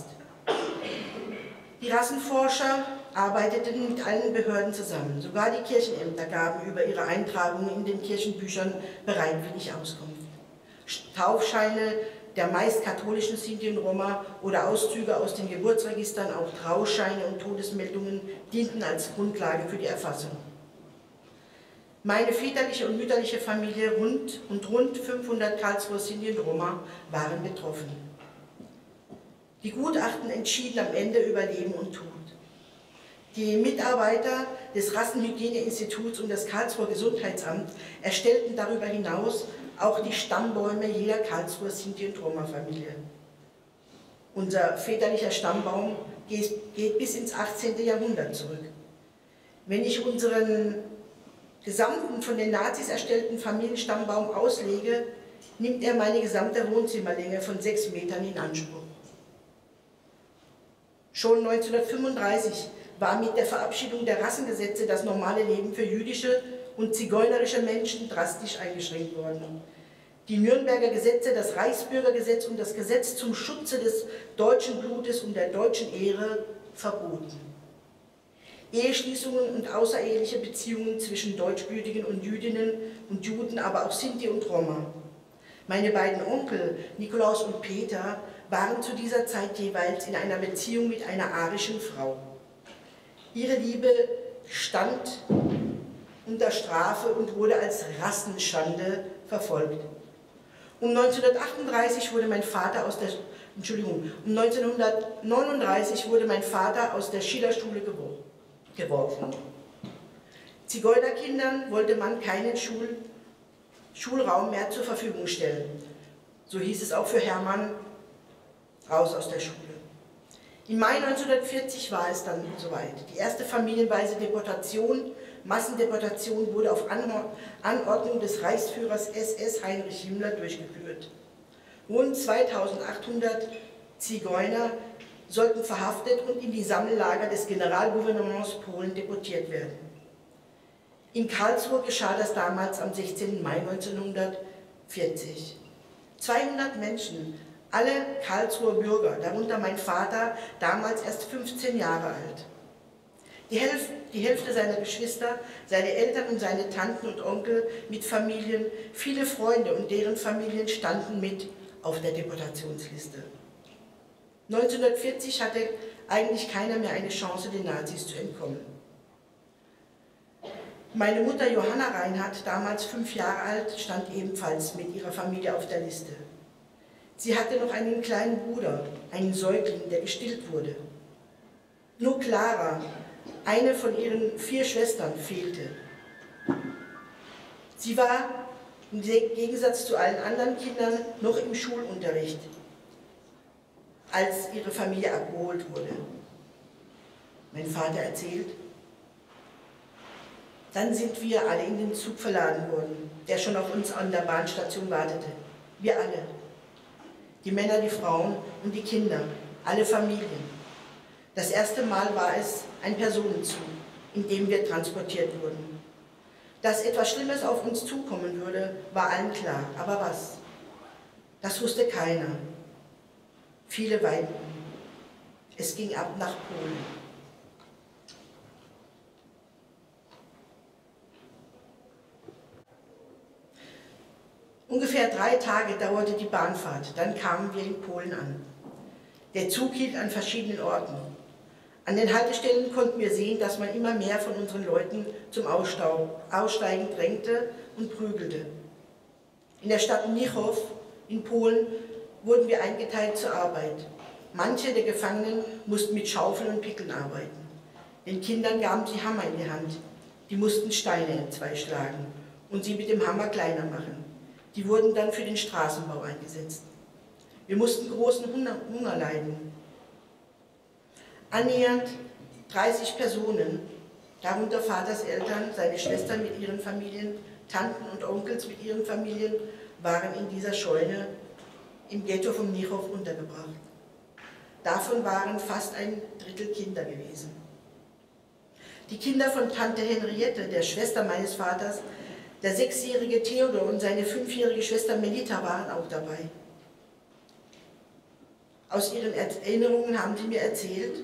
Die Rassenforscher arbeiteten mit allen Behörden zusammen. Sogar die Kirchenämter gaben über ihre Eintragungen in den Kirchenbüchern bereitwillig Auskunft. Taufscheine der meist katholischen Sinti und Roma oder Auszüge aus den Geburtsregistern, auch Trauscheine und Todesmeldungen dienten als Grundlage für die Erfassung. Meine väterliche und mütterliche Familie rund und rund fünfhundert Karlsruher Sinti und Roma waren betroffen. Die Gutachten entschieden am Ende über Leben und Tod. Die Mitarbeiter des Rassenhygieneinstituts und des Karlsruher Gesundheitsamts erstellten darüber hinaus auch die Stammbäume jeder Karlsruher Sinti- und Roma-Familie. Unser väterlicher Stammbaum geht bis ins achtzehnte Jahrhundert zurück. Wenn ich unseren gesamten von den Nazis erstellten Familienstammbaum auslege, nimmt er meine gesamte Wohnzimmerlänge von sechs Metern in Anspruch. Schon neunzehnhundertfünfunddreißig war mit der Verabschiedung der Rassengesetze das normale Leben für jüdische und zigeunerische Menschen drastisch eingeschränkt worden. Die Nürnberger Gesetze, das Reichsbürgergesetz und das Gesetz zum Schutze des deutschen Blutes und der deutschen Ehre verboten. Eheschließungen und außereheliche Beziehungen zwischen Deutschblütigen und Jüdinnen und Juden, aber auch Sinti und Roma. Meine beiden Onkel, Nikolaus und Peter, waren zu dieser Zeit jeweils in einer Beziehung mit einer arischen Frau. Ihre Liebe stand unter Strafe und wurde als Rassenschande verfolgt. Um neunzehnhundertachtunddreißig wurde mein Vater aus der, Entschuldigung, um neunzehnhundertneununddreißig wurde mein Vater aus der Schillerschule geworfen. Zigeunerkindern wollte man keinen Schul, Schulraum mehr zur Verfügung stellen. So hieß es auch für Hermann, raus aus der Schule. Im Mai neunzehnhundertvierzig war es dann soweit. Die erste familienweise Deportation Massendeportation wurde auf Anordnung des Reichsführers S S Heinrich Himmler durchgeführt. Rund zweitausendachthundert Zigeuner sollten verhaftet und in die Sammellager des Generalgouvernements Polen deportiert werden. In Karlsruhe geschah das damals am sechzehnten Mai neunzehnhundertvierzig. zweihundert Menschen, alle Karlsruher Bürger, darunter mein Vater, damals erst fünfzehn Jahre alt. Die Hälfte, die Hälfte seiner Geschwister, seine Eltern und seine Tanten und Onkel mit Familien, viele Freunde und deren Familien standen mit auf der Deportationsliste. neunzehnhundertvierzig hatte eigentlich keiner mehr eine Chance, den Nazis zu entkommen. Meine Mutter Johanna Reinhardt, damals fünf Jahre alt, stand ebenfalls mit ihrer Familie auf der Liste. Sie hatte noch einen kleinen Bruder, einen Säugling, der gestillt wurde. Nur Clara, eine von ihren vier Schwestern, fehlte. Sie war im Gegensatz zu allen anderen Kindern noch im Schulunterricht, als ihre Familie abgeholt wurde. Mein Vater erzählt: Dann sind wir alle in den Zug verladen worden, der schon auf uns an der Bahnstation wartete. Wir alle. Die Männer, die Frauen und die Kinder, alle Familien. Das erste Mal war es ein Personenzug, in dem wir transportiert wurden. Dass etwas Schlimmes auf uns zukommen würde, war allen klar. Aber was? Das wusste keiner. Viele weinten. Es ging ab nach Polen. Ungefähr drei Tage dauerte die Bahnfahrt, dann kamen wir in Polen an. Der Zug hielt an verschiedenen Orten. An den Haltestellen konnten wir sehen, dass man immer mehr von unseren Leuten zum Aussteigen drängte und prügelte. In der Stadt Mnichów in Polen wurden wir eingeteilt zur Arbeit. Manche der Gefangenen mussten mit Schaufeln und Pickeln arbeiten. Den Kindern gaben sie Hammer in die Hand. Die mussten Steine entzwei schlagen und sie mit dem Hammer kleiner machen. Die wurden dann für den Straßenbau eingesetzt. Wir mussten großen Hunger, Hunger leiden. Annähernd dreißig Personen, darunter Vaters Eltern, seine Schwestern mit ihren Familien, Tanten und Onkels mit ihren Familien, waren in dieser Scheune im Ghetto von Mnichów untergebracht. Davon waren fast ein Drittel Kinder gewesen. Die Kinder von Tante Henriette, der Schwester meines Vaters, der sechsjährige Theodor und seine fünfjährige Schwester Melita waren auch dabei. Aus ihren Erinnerungen haben sie mir erzählt,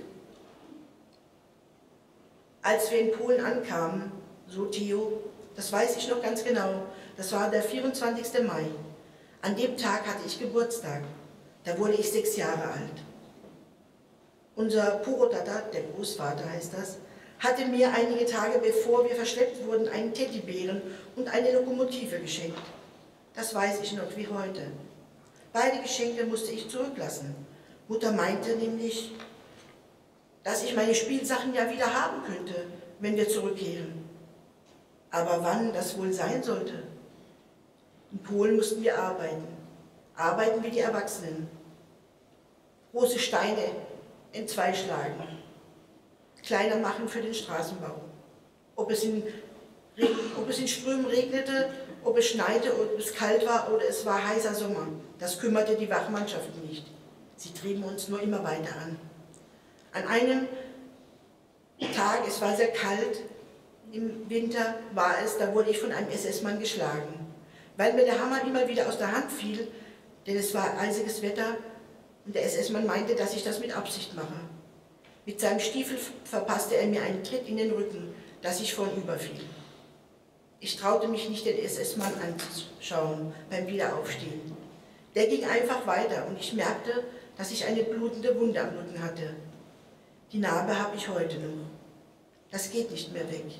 als wir in Polen ankamen, so Theo, das weiß ich noch ganz genau, das war der vierundzwanzigste Mai. An dem Tag hatte ich Geburtstag, da wurde ich sechs Jahre alt. Unser Purodata, der Großvater heißt das, hatte mir einige Tage bevor wir verschleppt wurden einen Teddybären und eine Lokomotive geschenkt. Das weiß ich noch wie heute. Beide Geschenke musste ich zurücklassen. Mutter meinte nämlich, dass ich meine Spielsachen ja wieder haben könnte, wenn wir zurückkehren. Aber wann das wohl sein sollte? In Polen mussten wir arbeiten. Arbeiten wie die Erwachsenen. Große Steine entzweischlagen. Kleiner machen für den Straßenbau. Ob es, in, ob es in Strömen regnete, ob es schneite, ob es kalt war oder es war heißer Sommer, das kümmerte die Wachmannschaften nicht. Sie trieben uns nur immer weiter an. An einem Tag, es war sehr kalt, im Winter war es, da wurde ich von einem S S-Mann geschlagen, weil mir der Hammer immer wieder aus der Hand fiel, denn es war eisiges Wetter und der S S-Mann meinte, dass ich das mit Absicht mache. Mit seinem Stiefel verpasste er mir einen Tritt in den Rücken, dass ich vornüberfiel. Ich traute mich nicht, den S S-Mann anzuschauen beim Wiederaufstehen. Der ging einfach weiter und ich merkte, dass ich eine blutende Wunde am Rücken hatte. Die Narbe habe ich heute noch. Das geht nicht mehr weg.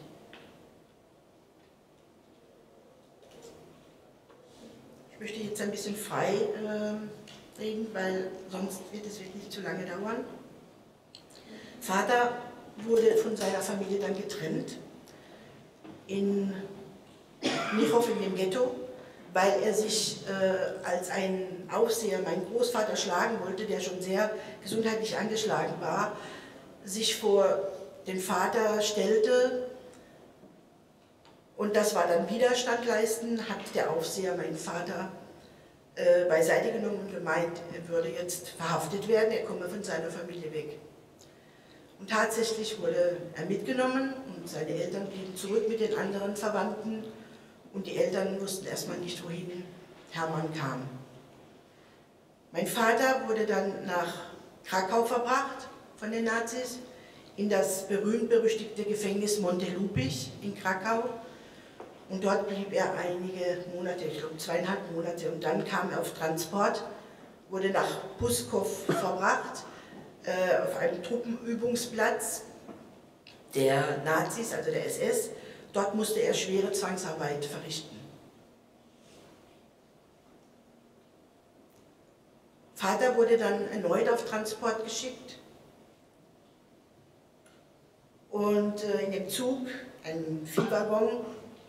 Ich möchte jetzt ein bisschen frei äh, reden, weil sonst wird es wirklich zu lange dauern. Vater wurde von seiner Familie dann getrennt in Mnichów in dem Ghetto, weil er sich äh, als ein Aufseher, mein Großvater, schlagen wollte, der schon sehr gesundheitlich angeschlagen war, sich vor den Vater stellte Und das war dann Widerstand leisten, hat der Aufseher meinen Vater äh, beiseite genommen und gemeint, er würde jetzt verhaftet werden, er komme von seiner Familie weg. Und tatsächlich wurde er mitgenommen und seine Eltern blieben zurück mit den anderen Verwandten und die Eltern wussten erstmal nicht, wohin Hermann kam. Mein Vater wurde dann nach Krakau verbracht von den Nazis, in das berühmt-berüchtigte Gefängnis Montelupich in Krakau. Und dort blieb er einige Monate, ich glaube zweieinhalb Monate. Und dann kam er auf Transport, wurde nach Puskow verbracht, äh, auf einem Truppenübungsplatz der Nazis, also der S S. Dort musste er schwere Zwangsarbeit verrichten. Vater wurde dann erneut auf Transport geschickt. Und äh, in dem Zug, einem Viehwaggon,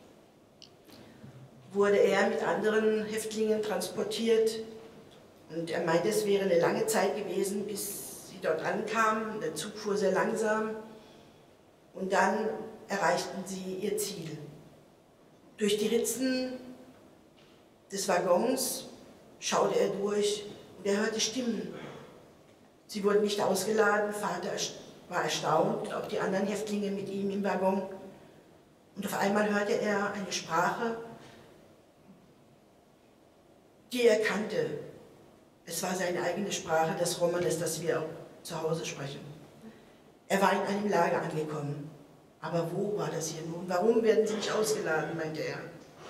wurde er mit anderen Häftlingen transportiert. Und er meinte, es wäre eine lange Zeit gewesen, bis sie dort ankamen. Der Zug fuhr sehr langsam. Und dann erreichten sie ihr Ziel. Durch die Ritzen des Waggons schaute er durch und er hörte Stimmen. Sie wurden nicht ausgeladen, Vater war erstaunt, und auch die anderen Häftlinge mit ihm im Waggon. Und auf einmal hörte er eine Sprache, die er kannte. Es war seine eigene Sprache, das Romanes, das wir auch zu Hause sprechen. Er war in einem Lager angekommen. Aber wo war das hier nun? Warum werden sie nicht ausgeladen, meinte er.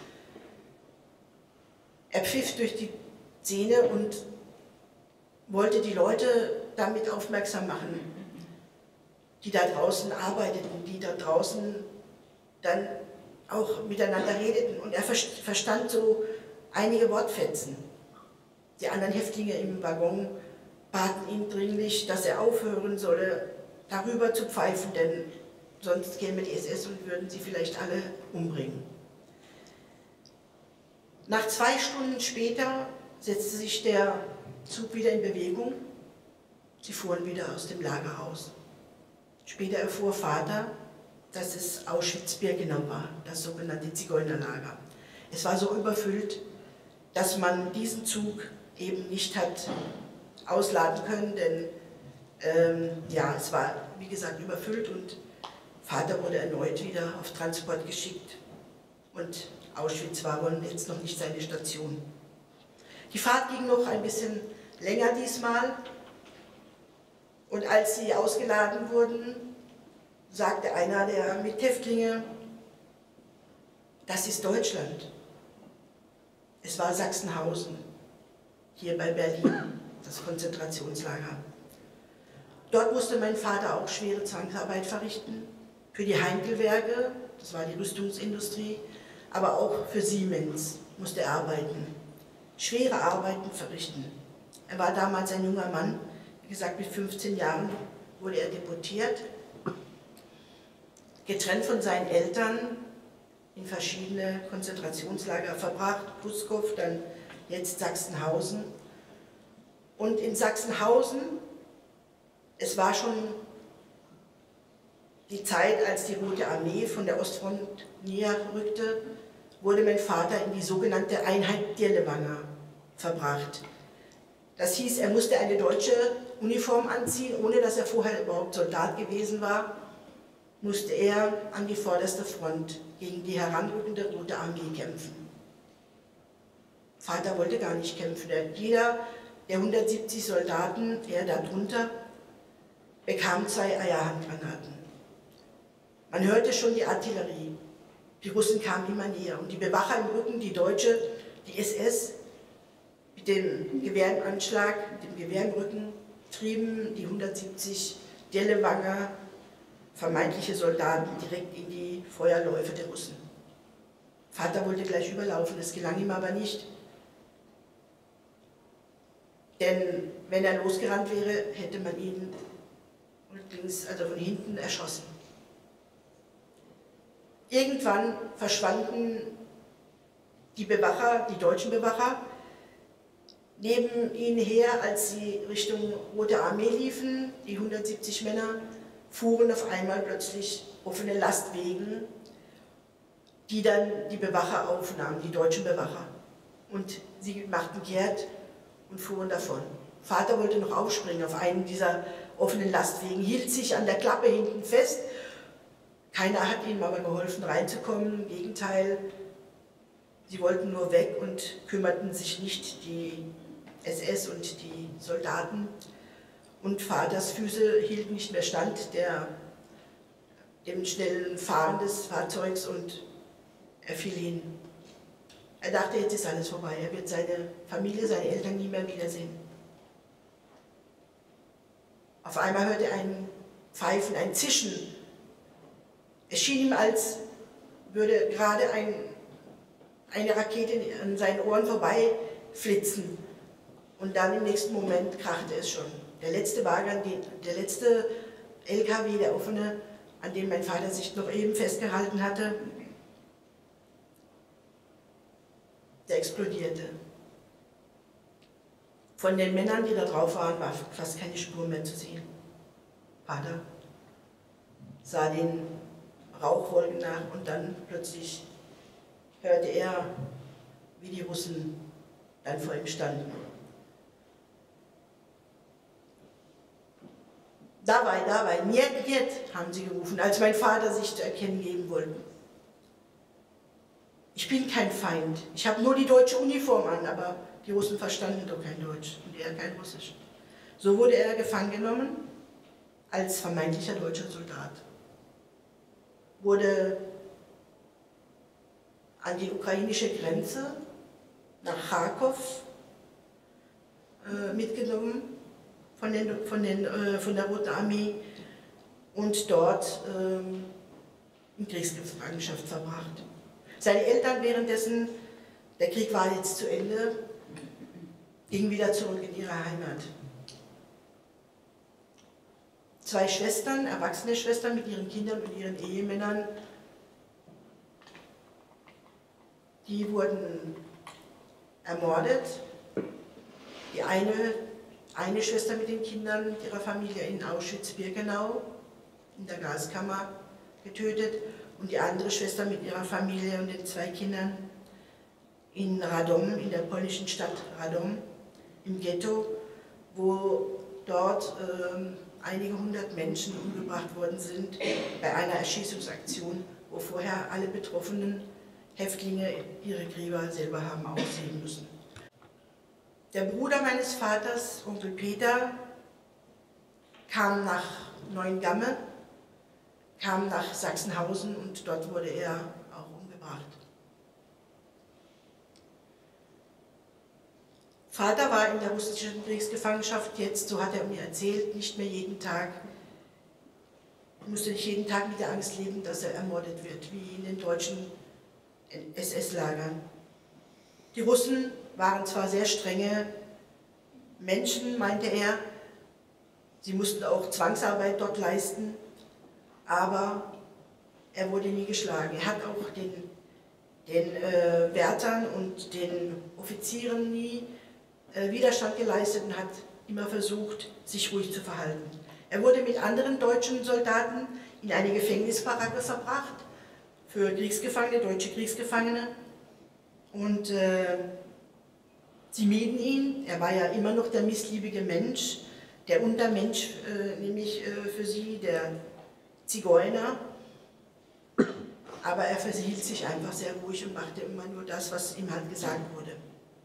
Er pfiff durch die Szene und wollte die Leute damit aufmerksam machen, die da draußen arbeiteten, die da draußen dann auch miteinander redeten. Und er verstand so einige Wortfetzen. Die anderen Häftlinge im Waggon baten ihn dringlich, dass er aufhören solle, darüber zu pfeifen, denn sonst käme die S S und würden sie vielleicht alle umbringen. Nach zwei Stunden später setzte sich der Zug wieder in Bewegung. Sie fuhren wieder aus dem Lager raus. Später erfuhr Vater, dass es Auschwitz-Birkenau war, das sogenannte Zigeunerlager. Es war so überfüllt, dass man diesen Zug eben nicht hat ausladen können, denn ähm, ja, es war, wie gesagt, überfüllt und Vater wurde erneut wieder auf Transport geschickt und Auschwitz war wohl jetzt noch nicht seine Station. Die Fahrt ging noch ein bisschen länger diesmal und als sie ausgeladen wurden, sagte einer der Mithäftlinge, das ist Deutschland. Es war Sachsenhausen, hier bei Berlin, das Konzentrationslager. Dort musste mein Vater auch schwere Zwangsarbeit verrichten, für die Heinkelwerke, das war die Rüstungsindustrie, aber auch für Siemens musste er arbeiten, schwere Arbeiten verrichten. Er war damals ein junger Mann, wie gesagt mit fünfzehn Jahren wurde er deportiert, getrennt von seinen Eltern, in verschiedene Konzentrationslager verbracht, Puskow, dann jetzt Sachsenhausen. Und in Sachsenhausen, es war schon die Zeit, als die Rote Armee von der Ostfront näher rückte, wurde mein Vater in die sogenannte Einheit Dirlewanger verbracht. Das hieß, er musste eine deutsche Uniform anziehen, ohne dass er vorher überhaupt Soldat gewesen war, musste er an die vorderste Front gegen die heranrückende Rote Armee kämpfen. Vater wollte gar nicht kämpfen. Jeder der hundertsiebzig Soldaten, er darunter, bekam zwei Eierhandgranaten. Man hörte schon die Artillerie. Die Russen kamen immer näher und die Bewacher im Rücken, die Deutsche, die S S, mit dem Gewehr im Anschlag, mit dem Gewehr im Rücken, trieben die hundertsiebzig Dirlewanger vermeintliche Soldaten direkt in die Feuerläufe der Russen. Vater wollte gleich überlaufen, das gelang ihm aber nicht. Denn wenn er losgerannt wäre, hätte man ihn rücklings, also von hinten, erschossen. Irgendwann verschwanden die Bewacher, die deutschen Bewacher, neben ihnen her, als sie Richtung Rote Armee liefen, die hundertsiebzig Männer, fuhren auf einmal plötzlich offene Lastwagen, die dann die Bewacher aufnahmen, die deutschen Bewacher. Und sie machten kehrt und fuhren davon. Vater wollte noch aufspringen auf einen dieser offenen Lastwegen, hielt sich an der Klappe hinten fest. Keiner hat ihm aber geholfen, reinzukommen. Im Gegenteil, sie wollten nur weg und kümmerten sich nicht, die S S und die Soldaten. Und Vaters Füße hielten nicht mehr stand, der, dem schnellen Fahren des Fahrzeugs, und er fiel hin. Er dachte, jetzt ist alles vorbei, er wird seine Familie, seine Eltern nie mehr wiedersehen. Auf einmal hörte er ein Pfeifen, ein Zischen. Es schien ihm, als würde gerade ein, eine Rakete an seinen Ohren vorbei flitzen. Und dann im nächsten Moment krachte es schon. Der letzte Wagen, der letzte L K W, der offene, an dem mein Vater sich noch eben festgehalten hatte, der explodierte. Von den Männern, die da drauf waren, war fast keine Spur mehr zu sehen. Vater sah den Rauchwolken nach und dann plötzlich hörte er, wie die Russen dann vor ihm standen. Dabei, dabei, niet, niet, haben sie gerufen, als mein Vater sich zu erkennen geben wollte. Ich bin kein Feind, ich habe nur die deutsche Uniform an, aber die Russen verstanden doch kein Deutsch und er kein Russisch. So wurde er gefangen genommen als vermeintlicher deutscher Soldat. Wurde an die ukrainische Grenze nach Charkow äh, mitgenommen von, den, von, den, äh, von der Roten Armee und dort ähm, in Kriegsgefangenschaft verbracht. Seine Eltern währenddessen, der Krieg war jetzt zu Ende, gingen wieder zurück in ihre Heimat. Zwei Schwestern, erwachsene Schwestern mit ihren Kindern und ihren Ehemännern, die wurden ermordet. Die eine, eine Schwester mit den Kindern und ihrer Familie in Auschwitz-Birkenau in der Gaskammer getötet und die andere Schwester mit ihrer Familie und den zwei Kindern in Radom, in der polnischen Stadt Radom, im Ghetto, wo dort äh, einige hundert Menschen umgebracht worden sind bei einer Erschießungsaktion, wo vorher alle betroffenen Häftlinge ihre Gräber selber haben aussehen müssen. Der Bruder meines Vaters, Onkel Peter, kam nach Neuengamme, kam nach Sachsenhausen und dort wurde er auch umgebracht. Vater war in der russischen Kriegsgefangenschaft jetzt, so hat er mir erzählt, nicht mehr jeden Tag, musste nicht jeden Tag mit der Angst leben, dass er ermordet wird, wie in den deutschen S S-Lagern. Die Russen waren zwar sehr strenge Menschen, meinte er, sie mussten auch Zwangsarbeit dort leisten, aber er wurde nie geschlagen. Er hat auch den, den äh, Wärtern und den Offizieren nie äh, Widerstand geleistet und hat immer versucht, sich ruhig zu verhalten. Er wurde mit anderen deutschen Soldaten in eine Gefängnisbaracke verbracht, für Kriegsgefangene, deutsche Kriegsgefangene. Und äh, sie mieden ihn, er war ja immer noch der missliebige Mensch, der Untermensch, äh, nämlich äh, für sie, der Zigeuner. Aber er verhielt sich einfach sehr ruhig und machte immer nur das, was ihm halt gesagt wurde.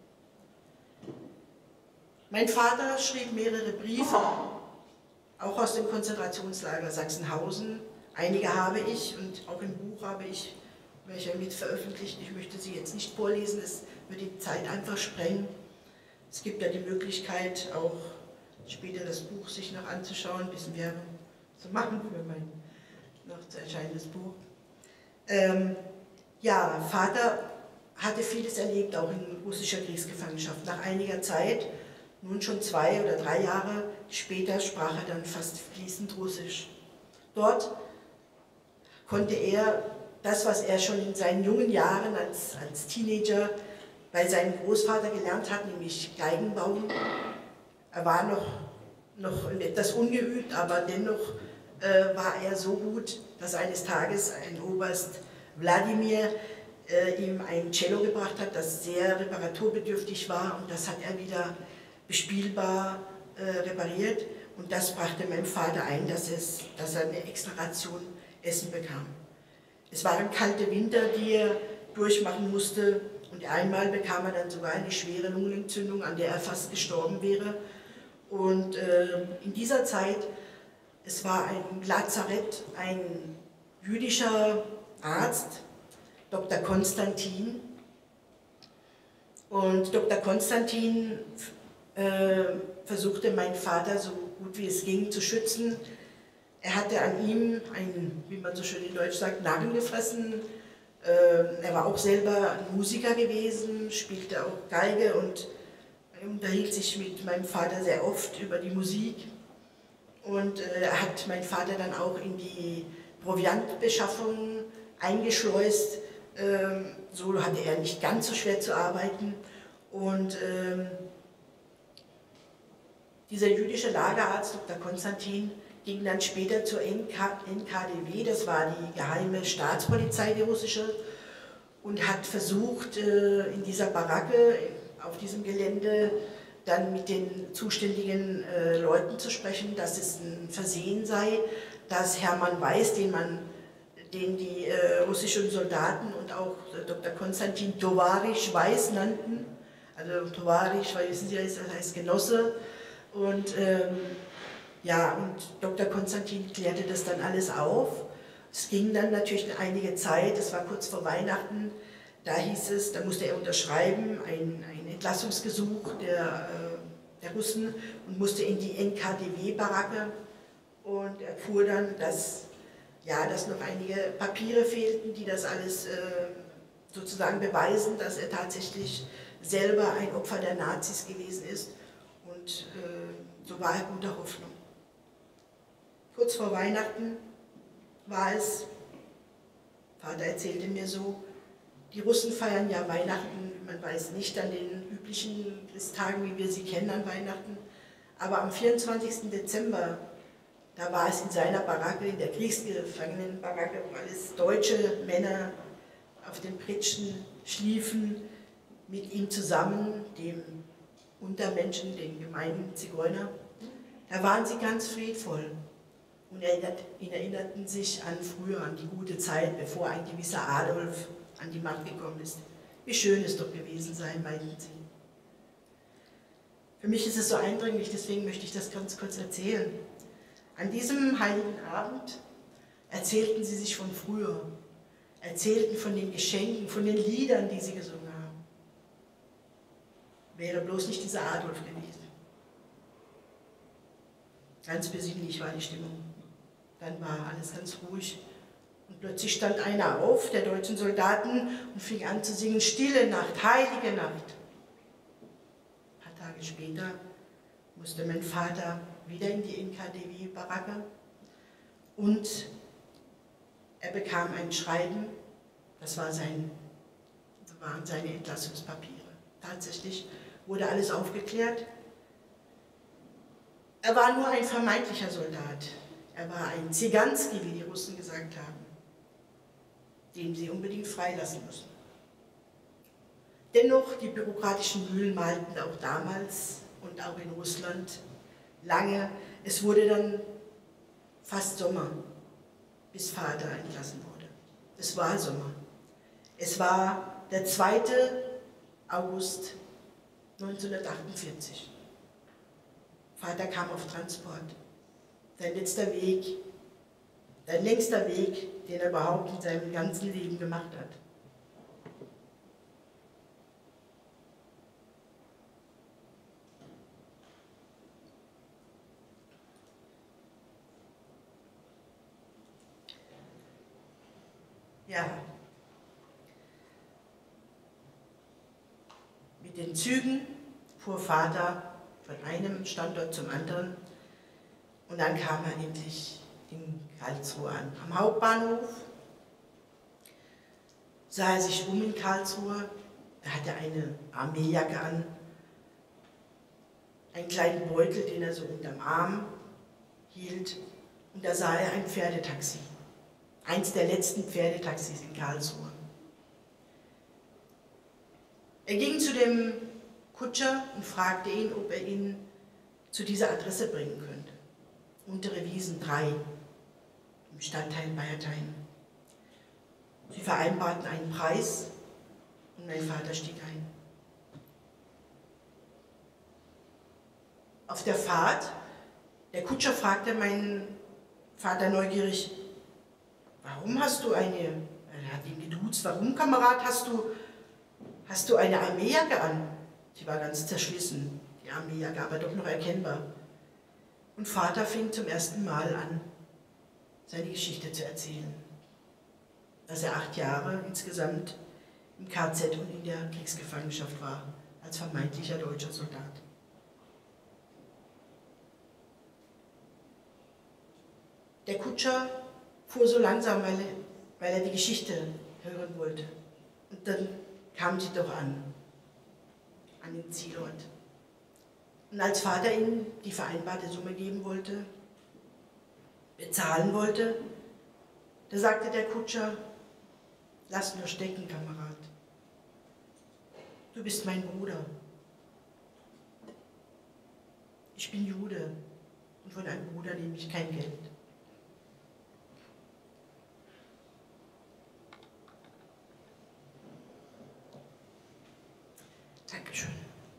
Mein Vater schrieb mehrere Briefe, auch aus dem Konzentrationslager Sachsenhausen. Einige habe ich und auch im Buch habe ich welche mit veröffentlicht. Ich möchte sie jetzt nicht vorlesen, es wird die Zeit einfach sprengen. Es gibt ja die Möglichkeit, auch später das Buch sich noch anzuschauen, ein bisschen Werbung zu machen für mein noch zu erscheinendes Buch. Ähm, ja, Vater hatte vieles erlebt, auch in russischer Kriegsgefangenschaft. Nach einiger Zeit, nun schon zwei oder drei Jahre später, sprach er dann fast fließend Russisch. Dort konnte er das, was er schon in seinen jungen Jahren als, als Teenager bei seinem Großvater gelernt hat, nämlich Geigenbauen. Er war noch, noch etwas ungeübt, aber dennoch äh, war er so gut, dass eines Tages ein Oberst Wladimir äh, ihm ein Cello gebracht hat, das sehr reparaturbedürftig war, und das hat er wieder bespielbar äh, repariert, und das brachte meinem Vater ein, dass, es, dass er eine extra Ration Essen bekam. Es waren kalte Winter, die er durchmachen musste, und einmal bekam er dann sogar eine schwere Lungenentzündung, an der er fast gestorben wäre. Und äh, in dieser Zeit, es war ein Lazarett, ein jüdischer Arzt, Doktor Konstantin. Und Doktor Konstantin äh, versuchte meinen Vater so gut wie es ging zu schützen. Er hatte an ihm einen, wie man so schön in Deutsch sagt, Narren gefressen. Äh, er war auch selber ein Musiker gewesen, spielte auch Geige und unterhielt sich mit meinem Vater sehr oft über die Musik. Und äh, er hat meinen Vater dann auch in die Proviantbeschaffung eingeschleust. Ähm, so hatte er nicht ganz so schwer zu arbeiten. Und ähm, dieser jüdische Lagerarzt, Doktor Konstantin, ging dann später zur N K D W, das war die geheime Staatspolizei, die russische, und hat versucht, äh, in dieser Baracke, auf diesem Gelände, dann mit den zuständigen äh, Leuten zu sprechen, dass es ein Versehen sei, dass Hermann Weiß, den, man, den die äh, russischen Soldaten und auch äh, Doktor Konstantin Tovarisch Weiß nannten, also Tovarisch, wissen Sie, das heißt Genosse, und ähm, ja, und Doktor Konstantin klärte das dann alles auf. Es ging dann natürlich einige Zeit, es war kurz vor Weihnachten, da hieß es, da musste er unterschreiben, ein, ein Entlassungsgesuch der, äh, der Russen, und musste in die N K D W-Baracke, und erfuhr dann, dass, ja, dass noch einige Papiere fehlten, die das alles äh, sozusagen beweisen, dass er tatsächlich selber ein Opfer der Nazis gewesen ist, und äh, so war er guter Hoffnung. Kurz vor Weihnachten war es, Vater erzählte mir so, die Russen feiern ja Weihnachten, man weiß nicht, an den üblichen Christtagen, wie wir sie kennen an Weihnachten, aber am vierundzwanzigsten Dezember, da war es in seiner Baracke, in der Kriegsgefangenenbaracke, wo alles deutsche Männer auf den Pritschen schliefen, mit ihm zusammen, dem Untermenschen, den gemeinen Zigeuner. Da waren sie ganz friedvoll und erinnerten sich an früher, an die gute Zeit, bevor ein gewisser Adolf an die Macht gekommen ist. Wie schön es doch gewesen sei, meinten sie. Für mich ist es so eindringlich, deswegen möchte ich das ganz kurz erzählen. An diesem heiligen Abend erzählten sie sich von früher, erzählten von den Geschenken, von den Liedern, die sie gesungen haben. Wäre bloß nicht dieser Adolf gewesen. Ganz besinnlich war die Stimmung. Dann war alles ganz ruhig. Und plötzlich stand einer auf, der deutschen Soldaten, und fing an zu singen, Stille Nacht, heilige Nacht. Ein paar Tage später musste mein Vater wieder in die N K D W-Baracke, und er bekam ein Schreiben, das, war sein, das waren seine Entlassungspapiere. Tatsächlich wurde alles aufgeklärt. Er war nur ein vermeintlicher Soldat. Er war ein Zyganski, wie die Russen gesagt haben, den sie unbedingt freilassen müssen. Dennoch, die bürokratischen Mühlen malten auch damals und auch in Russland lange. Es wurde dann fast Sommer, bis Vater entlassen wurde. Es war Sommer. Es war der zweite August neunzehnhundertachtundvierzig. Vater kam auf Transport. Sein letzter Weg, sein längster Weg, den er überhaupt in seinem ganzen Leben gemacht hat. Ja, mit den Zügen fuhr Vater von einem Standort zum anderen, und dann kam er endlich in Karlsruhe an. Am Hauptbahnhof sah er sich um in Karlsruhe. Er hatte eine Armeejacke an, einen kleinen Beutel, den er so unterm Arm hielt, und da sah er ein Pferdetaxi. Eins der letzten Pferdetaxis in Karlsruhe. Er ging zu dem Kutscher und fragte ihn, ob er ihn zu dieser Adresse bringen könnte. Untere Wiesen drei im Stadtteil Bayerthein. Sie vereinbarten einen Preis und mein Vater stieg ein. Auf der Fahrt, der Kutscher fragte meinen Vater neugierig, warum hast du eine, er hat ihn geduzt, warum, Kamerad, hast du, hast du eine Armeejacke an? Sie war ganz zerschlissen, die Armeejacke, aber doch noch erkennbar. Und Vater fing zum ersten Mal an, seine Geschichte zu erzählen. Dass er acht Jahre insgesamt im K Z und in der Kriegsgefangenschaft war, als vermeintlicher deutscher Soldat. Der Kutscher fuhr so langsam, weil er, weil er die Geschichte hören wollte. Und dann kam sie doch an, an den Zielort. Und als Vater ihm die vereinbarte Summe geben wollte, bezahlen wollte, da sagte der Kutscher, lass nur stecken, Kamerad. Du bist mein Bruder. Ich bin Jude und von einem Bruder nehme ich kein Geld. Dankeschön.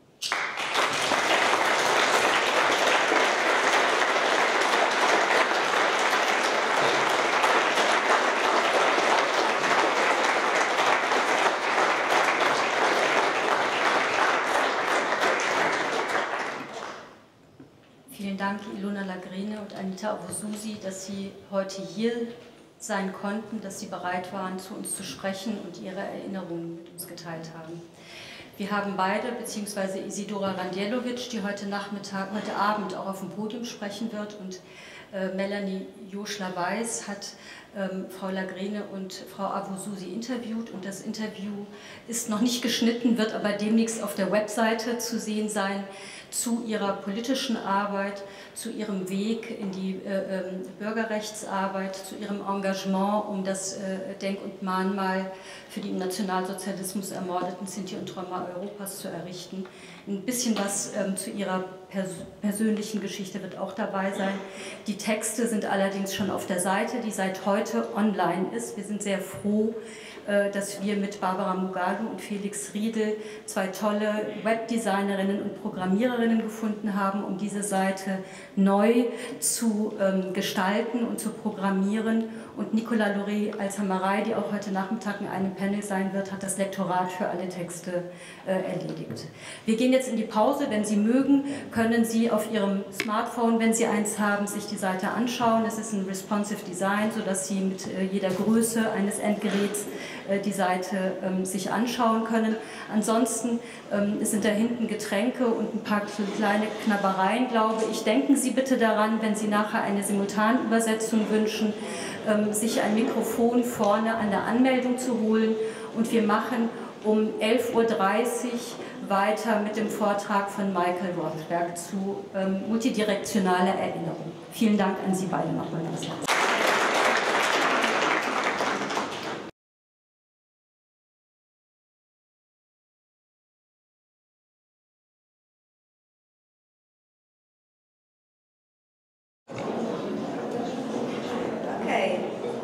Vielen Dank, Ilona Lagrene und Anita Owususi, dass Sie heute hier sein konnten, dass Sie bereit waren, zu uns zu sprechen und Ihre Erinnerungen mit uns geteilt haben. Wir haben beide, beziehungsweise Isidora Randielowitsch, die heute Nachmittag, heute Abend auch auf dem Podium sprechen wird, und äh, Melanie Joschler-Weiß hat ähm, Frau Lagrene und Frau Owususi interviewt, und das Interview ist noch nicht geschnitten, wird aber demnächst auf der Webseite zu sehen sein, zu ihrer politischen Arbeit, zu ihrem Weg in die äh, äh, Bürgerrechtsarbeit, zu ihrem Engagement, um das äh, Denk- und Mahnmal für die im Nationalsozialismus ermordeten Sinti und Roma Europas zu errichten. Ein bisschen was ähm, zu ihrer pers persönlichen Geschichte wird auch dabei sein. Die Texte sind allerdings schon auf der Seite, die seit heute online ist. Wir sind sehr froh, dass wir mit Barbara Mugalu und Felix Riedel zwei tolle Webdesignerinnen und Programmiererinnen gefunden haben, um diese Seite neu zu ähm, gestalten und zu programmieren. Und Nicola Loré Alzamarei, die auch heute Nachmittag in einem Panel sein wird, hat das Lektorat für alle Texte äh, erledigt. Wir gehen jetzt in die Pause. Wenn Sie mögen, können Sie auf Ihrem Smartphone, wenn Sie eins haben, sich die Seite anschauen. Es ist ein responsive Design, sodass Sie mit äh, jeder Größe eines Endgeräts äh, die Seite ähm, sich anschauen können. Ansonsten ähm, sind da hinten Getränke und ein paar kleine Knabbereien, glaube ich. Denken Sie bitte daran, wenn Sie nachher eine Simultanübersetzung wünschen, ähm, sich ein Mikrofon vorne an der Anmeldung zu holen, und wir machen um elf Uhr dreißig weiter mit dem Vortrag von Michael Rothberg zu ähm, multidirektionaler Erinnerung. Vielen Dank an Sie beide nochmal. Okay.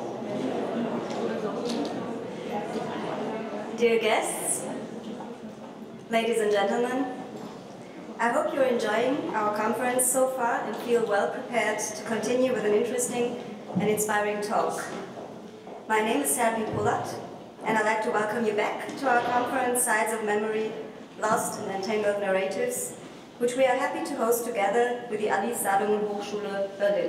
Dear guests, ladies and gentlemen, I hope you're enjoying our conference so far and feel well prepared to continue with an interesting and inspiring talk. My name is Serbi Pulat, and I'd like to welcome you back to our conference, Sides of Memory, Lost and Entangled Narratives, which we are happy to host together with the Alice Salomon Hochschule Berlin.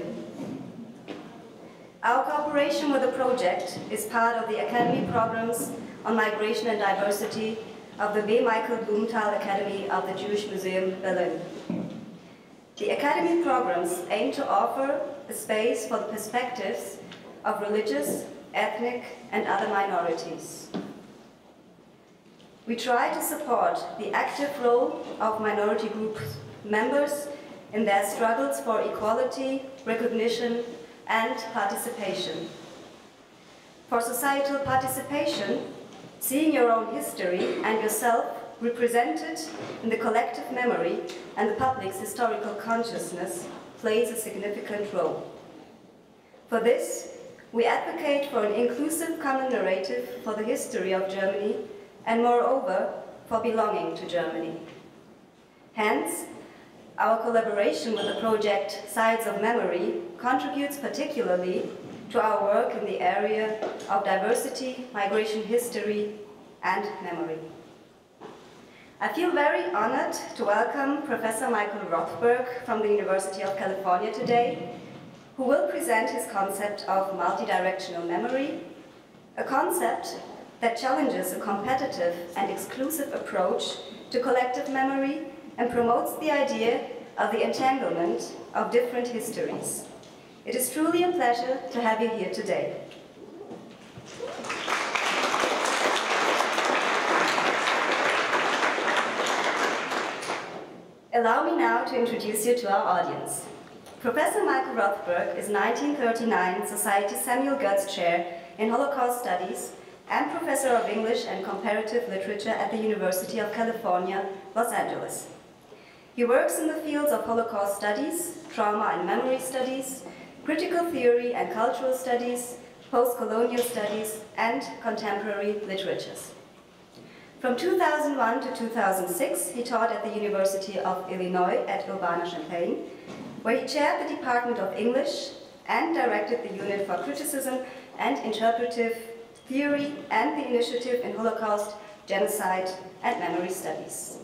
Our cooperation with the project is part of the Academy programs on Migration and Diversity of the W. Michael Blumenthal Academy of the Jewish Museum, Berlin. The Academy programs aim to offer a space for the perspectives of religious, ethnic, and other minorities. We try to support the active role of minority group members in their struggles for equality, recognition, and participation. For societal participation, seeing your own history and yourself represented in the collective memory and the public's historical consciousness, plays a significant role. For this, we advocate for an inclusive common narrative for the history of Germany and, moreover, for belonging to Germany. Hence, our collaboration with the project Sites of Memory contributes particularly to our work in the area of diversity, migration history, and memory. I feel very honored to welcome Professor Michael Rothberg from the University of California today, who will present his concept of multidirectional memory, a concept that challenges a competitive and exclusive approach to collective memory and promotes the idea of the entanglement of different histories. It is truly a pleasure to have you here today. Allow me now to introduce you to our audience. Professor Michael Rothberg is nineteen thirty-nine Society Samuel Goetz Chair in Holocaust Studies and Professor of English and Comparative Literature at the University of California, Los Angeles. He works in the fields of Holocaust studies, trauma and memory studies, critical theory and cultural studies, post-colonial studies, and contemporary literatures. From two thousand one to two thousand six, he taught at the University of Illinois at Urbana-Champaign, where he chaired the Department of English and directed the Unit for Criticism and Interpretive Theory and the Initiative in Holocaust, Genocide, and Memory Studies.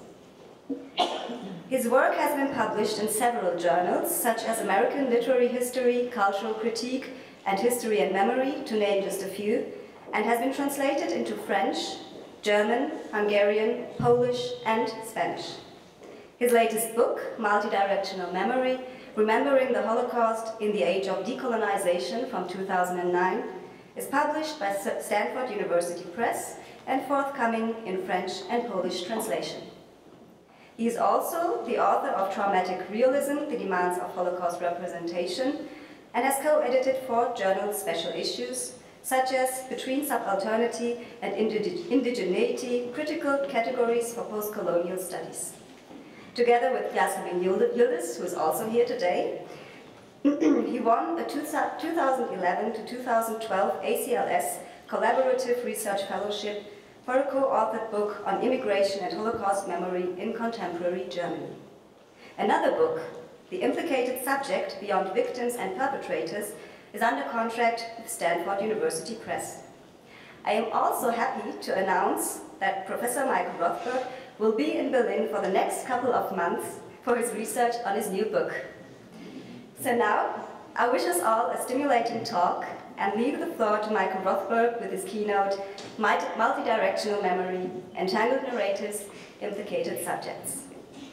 His work has been published in several journals, such as American Literary History, Cultural Critique, and History and Memory, to name just a few, and has been translated into French, German, Hungarian, Polish, and Spanish. His latest book, Multidirectional Memory, Remembering the Holocaust in the Age of Decolonization from two thousand nine, is published by Stanford University Press and forthcoming in French and Polish translation. He is also the author of Traumatic Realism, The Demands of Holocaust Representation, and has co-edited four journal special issues, such as Between Subalternity and Indigeneity, Critical Categories for Post-Colonial Studies. Together with Yasemin Yildiz, who is also here today, he won a two thousand eleven to two thousand twelve A C L S Collaborative Research Fellowship for a co-authored book on immigration and Holocaust memory in contemporary Germany. Another book, The Implicated Subject, Beyond Victims and Perpetrators, is under contract with Stanford University Press. I am also happy to announce that Professor Michael Rothberg will be in Berlin for the next couple of months for his research on his new book. So now, I wish us all a stimulating talk and leave the floor to Michael Rothberg with his keynote, Multidirectional Memory, Entangled Narratives, Implicated Subjects.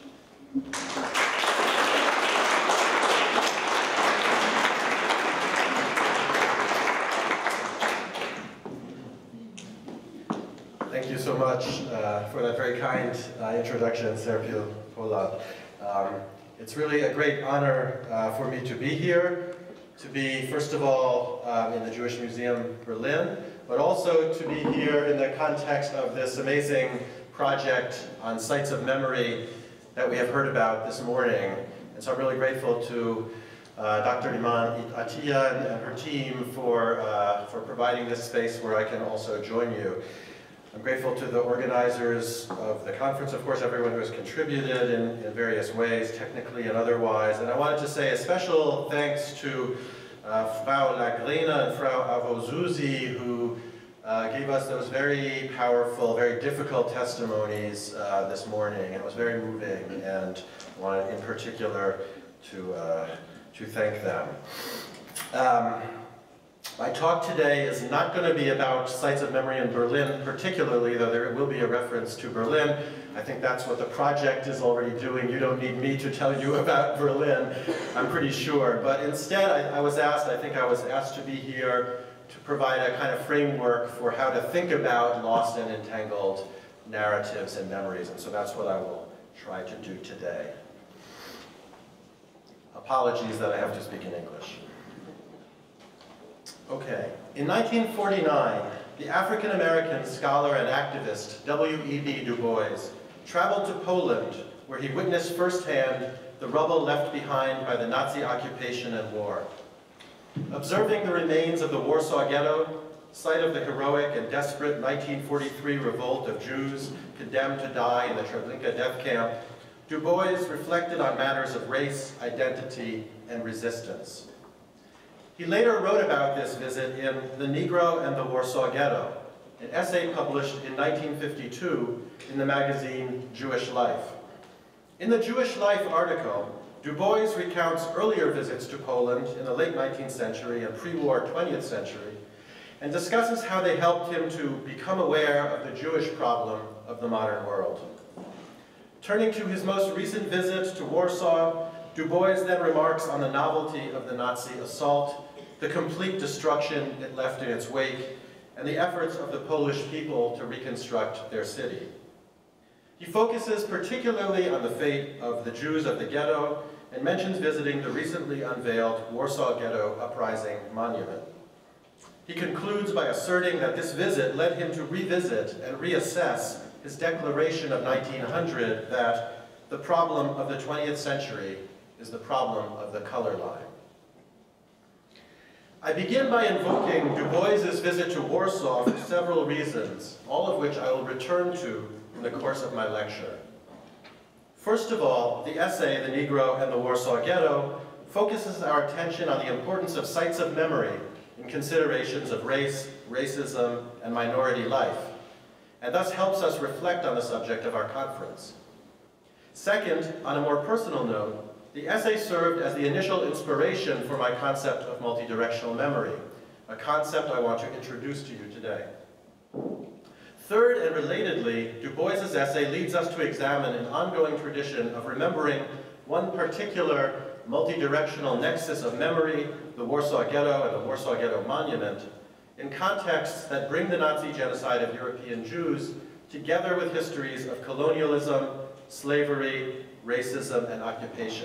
Thank you so much uh, for that very kind uh, introduction, Serpil Polat. Um, it's really a great honor uh, for me to be here, to be, first of all, um, in the Jewish Museum Berlin, but also to be here in the context of this amazing project on sites of memory that we have heard about this morning. And so I'm really grateful to uh, Doctor Iman Atiya and, and her team for, uh, for providing this space where I can also join you. I'm grateful to the organizers of the conference, of course, everyone who has contributed in, in various ways, technically and otherwise. And I wanted to say a special thanks to uh, Frau Lagrena and Frau Avozuzi, who uh, gave us those very powerful, very difficult testimonies uh, this morning. It was very moving, and I wanted in particular to, uh, to thank them. Um, My talk today is not going to be about sites of memory in Berlin particularly, though there will be a reference to Berlin. I think that's what the project is already doing. You don't need me to tell you about Berlin, I'm pretty sure. But instead, I, I was asked, I think I was asked to be here to provide a kind of framework for how to think about lost and entangled narratives and memories. And so that's what I will try to do today. Apologies that I have to speak in English. Okay, in nineteen forty-nine, the African-American scholar and activist W E B Du Bois traveled to Poland, where he witnessed firsthand the rubble left behind by the Nazi occupation and war. Observing the remains of the Warsaw Ghetto, site of the heroic and desperate nineteen forty-three revolt of Jews condemned to die in the Treblinka death camp, Du Bois reflected on matters of race, identity, and resistance. He later wrote about this visit in The Negro and the Warsaw Ghetto, an essay published in nineteen fifty-two in the magazine Jewish Life. In the Jewish Life article, Du Bois recounts earlier visits to Poland in the late nineteenth century and pre-war twentieth century, and discusses how they helped him to become aware of the Jewish problem of the modern world. Turning to his most recent visit to Warsaw, Du Bois then remarks on the novelty of the Nazi assault, the complete destruction it left in its wake, and the efforts of the Polish people to reconstruct their city. He focuses particularly on the fate of the Jews of the ghetto and mentions visiting the recently unveiled Warsaw Ghetto Uprising Monument. He concludes by asserting that this visit led him to revisit and reassess his declaration of nineteen hundred that the problem of the twentieth century is the problem of the color line. I begin by invoking Du Bois's visit to Warsaw for several reasons, all of which I will return to in the course of my lecture. First of all, the essay, The Negro and the Warsaw Ghetto, focuses our attention on the importance of sites of memory in considerations of race, racism, and minority life, and thus helps us reflect on the subject of our conference. Second, on a more personal note, the essay served as the initial inspiration for my concept of multidirectional memory, a concept I want to introduce to you today. Third, and relatedly, Du Bois's essay leads us to examine an ongoing tradition of remembering one particular multidirectional nexus of memory, the Warsaw Ghetto and the Warsaw Ghetto Monument, in contexts that bring the Nazi genocide of European Jews together with histories of colonialism, slavery, racism, and occupation.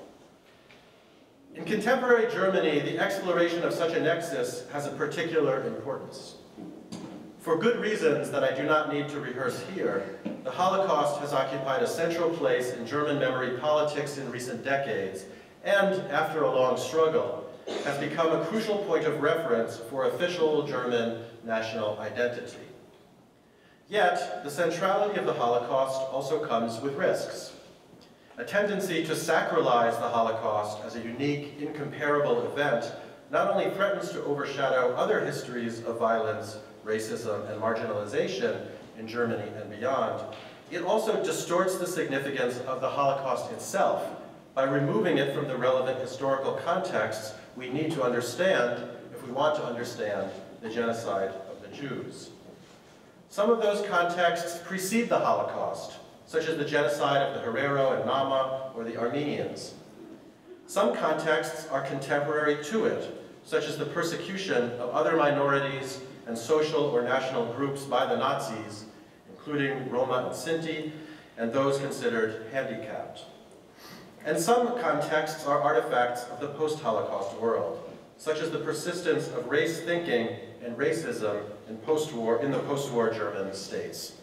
In contemporary Germany, the exploration of such a nexus has a particular importance. For good reasons that I do not need to rehearse here, the Holocaust has occupied a central place in German memory politics in recent decades, and, after a long struggle, has become a crucial point of reference for official German national identity. Yet, the centrality of the Holocaust also comes with risks. A tendency to sacralize the Holocaust as a unique, incomparable event not only threatens to overshadow other histories of violence, racism, and marginalization in Germany and beyond, it also distorts the significance of the Holocaust itself by removing it from the relevant historical contexts we need to understand if we want to understand the genocide of the Jews. Some of those contexts precede the Holocaust, such as the genocide of the Herero and Nama or the Armenians. Some contexts are contemporary to it, such as the persecution of other minorities and social or national groups by the Nazis, including Roma and Sinti, and those considered handicapped. And some contexts are artifacts of the post-Holocaust world, such as the persistence of race thinking and racism in, post-war, in the post-war German states.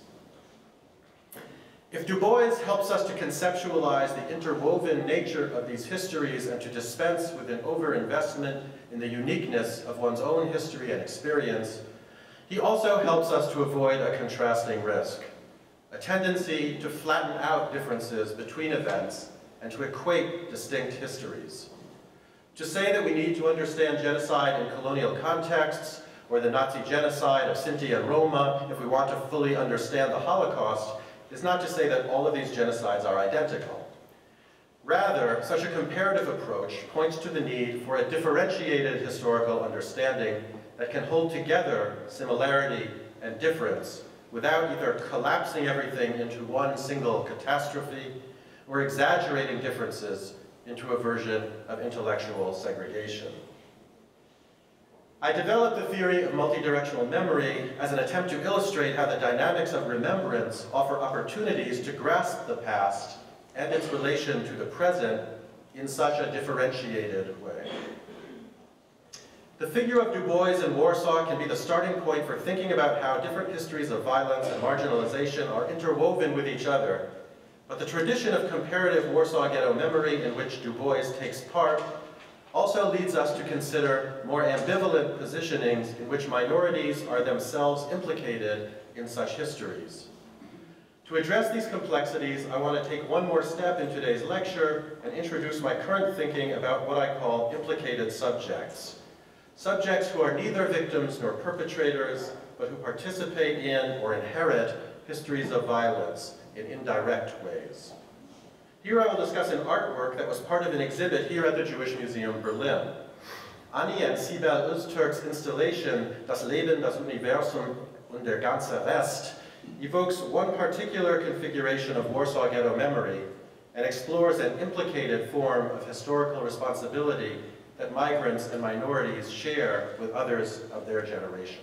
If Du Bois helps us to conceptualize the interwoven nature of these histories and to dispense with an overinvestment in the uniqueness of one's own history and experience, he also helps us to avoid a contrasting risk, a tendency to flatten out differences between events and to equate distinct histories. To say that we need to understand genocide in colonial contexts or the Nazi genocide of Sinti and Roma if we want to fully understand the Holocaust is not to say that all of these genocides are identical. Rather, such a comparative approach points to the need for a differentiated historical understanding that can hold together similarity and difference without either collapsing everything into one single catastrophe or exaggerating differences into a version of intellectual segregation. I developed the theory of multidirectional memory as an attempt to illustrate how the dynamics of remembrance offer opportunities to grasp the past and its relation to the present in such a differentiated way. The figure of Du Bois in Warsaw can be the starting point for thinking about how different histories of violence and marginalization are interwoven with each other. But the tradition of comparative Warsaw Ghetto memory in which Du Bois takes part also leads us to consider more ambivalent positionings in which minorities are themselves implicated in such histories. To address these complexities, I want to take one more step in today's lecture and introduce my current thinking about what I call implicated subjects. Subjects who are neither victims nor perpetrators, but who participate in or inherit histories of violence in indirect ways. Here I will discuss an artwork that was part of an exhibit here at the Jewish Museum Berlin. Annie and Sibel Öztürk's installation Das Leben, das Universum und der ganze Rest evokes one particular configuration of Warsaw Ghetto memory and explores an implicated form of historical responsibility that migrants and minorities share with others of their generation.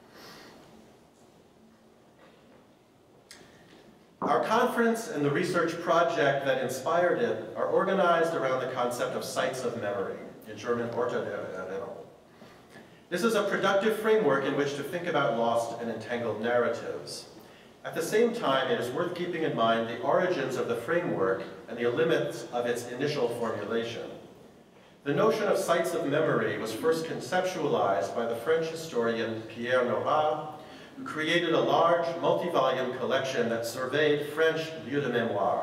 Our conference and the research project that inspired it are organized around the concept of sites of memory, in German Orte der Erinnerung. This is a productive framework in which to think about lost and entangled narratives. At the same time, it is worth keeping in mind the origins of the framework and the limits of its initial formulation. The notion of sites of memory was first conceptualized by the French historian Pierre Nora, who created a large, multi-volume collection that surveyed French lieux de mémoire.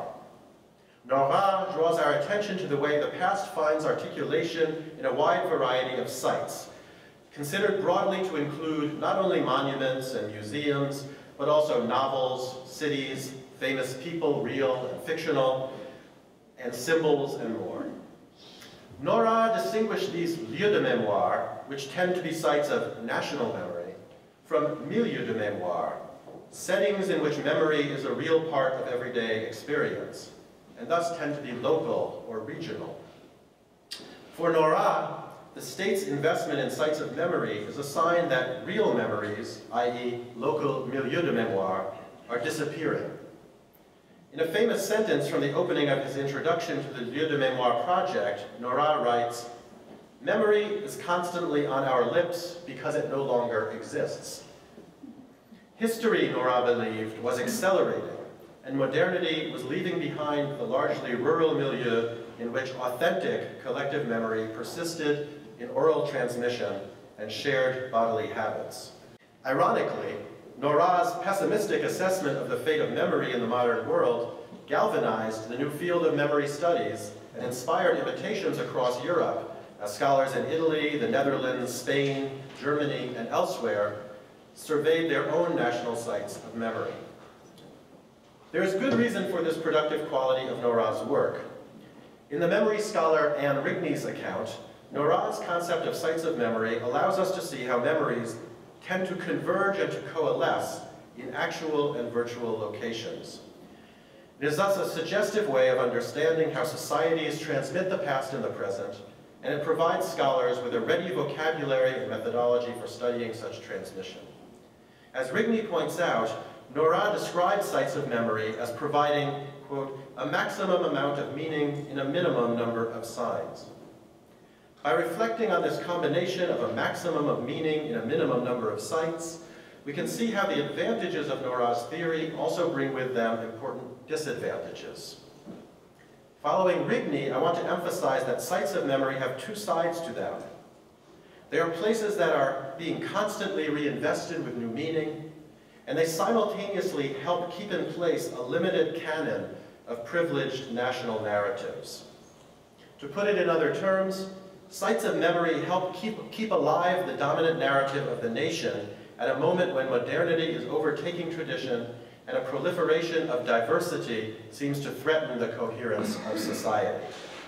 Nora draws our attention to the way the past finds articulation in a wide variety of sites, considered broadly to include not only monuments and museums, but also novels, cities, famous people, real and fictional, and symbols and more. Nora distinguished these lieux de mémoire, which tend to be sites of national memory, from milieux de mémoire, settings in which memory is a real part of everyday experience, and thus tend to be local or regional. For Nora, the state's investment in sites of memory is a sign that real memories, that is local milieux de mémoire, are disappearing. In a famous sentence from the opening of his introduction to the Lieux de Mémoire project, Nora writes, "Memory is constantly on our lips because it no longer exists." History, Nora believed, was accelerating, and modernity was leaving behind the largely rural milieu in which authentic collective memory persisted in oral transmission and shared bodily habits. Ironically, Nora's pessimistic assessment of the fate of memory in the modern world galvanized the new field of memory studies and inspired imitations across Europe as scholars in Italy, the Netherlands, Spain, Germany, and elsewhere surveyed their own national sites of memory. There is good reason for this productive quality of Nora's work. In the memory scholar Anne Rigney's account, Nora's concept of sites of memory allows us to see how memories tend to converge and to coalesce in actual and virtual locations. It is thus a suggestive way of understanding how societies transmit the past and the present, and it provides scholars with a ready vocabulary and methodology for studying such transmission. As Rigney points out, Nora describes sites of memory as providing, quote, a maximum amount of meaning in a minimum number of signs. By reflecting on this combination of a maximum of meaning in a minimum number of sites, we can see how the advantages of Nora's theory also bring with them important disadvantages. Following Rigney, I want to emphasize that sites of memory have two sides to them. They are places that are being constantly reinvested with new meaning, and they simultaneously help keep in place a limited canon of privileged national narratives. To put it in other terms, sites of memory help keep, keep alive the dominant narrative of the nation at a moment when modernity is overtaking tradition and a proliferation of diversity seems to threaten the coherence of society.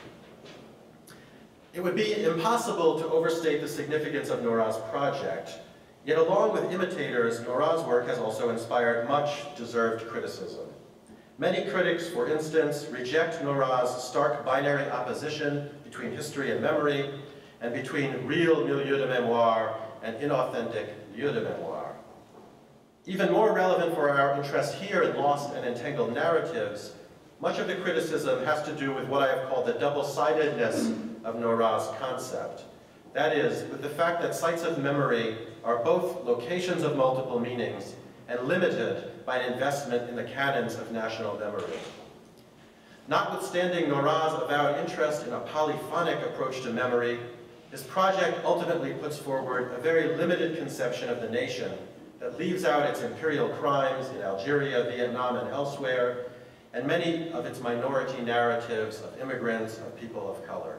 It would be impossible to overstate the significance of Nora's project, yet along with imitators, Nora's work has also inspired much deserved criticism. Many critics, for instance, reject Nora's stark binary opposition between history and memory, and between real milieu de mémoire and inauthentic lieu de mémoire. Even more relevant for our interest here in lost and entangled narratives, much of the criticism has to do with what I have called the double-sidedness of Nora's concept. That is, with the fact that sites of memory are both locations of multiple meanings and limited by an investment in the canons of national memory. Notwithstanding Nora's avowed interest in a polyphonic approach to memory, his project ultimately puts forward a very limited conception of the nation that leaves out its imperial crimes in Algeria, Vietnam, and elsewhere, and many of its minority narratives of immigrants, of people of color.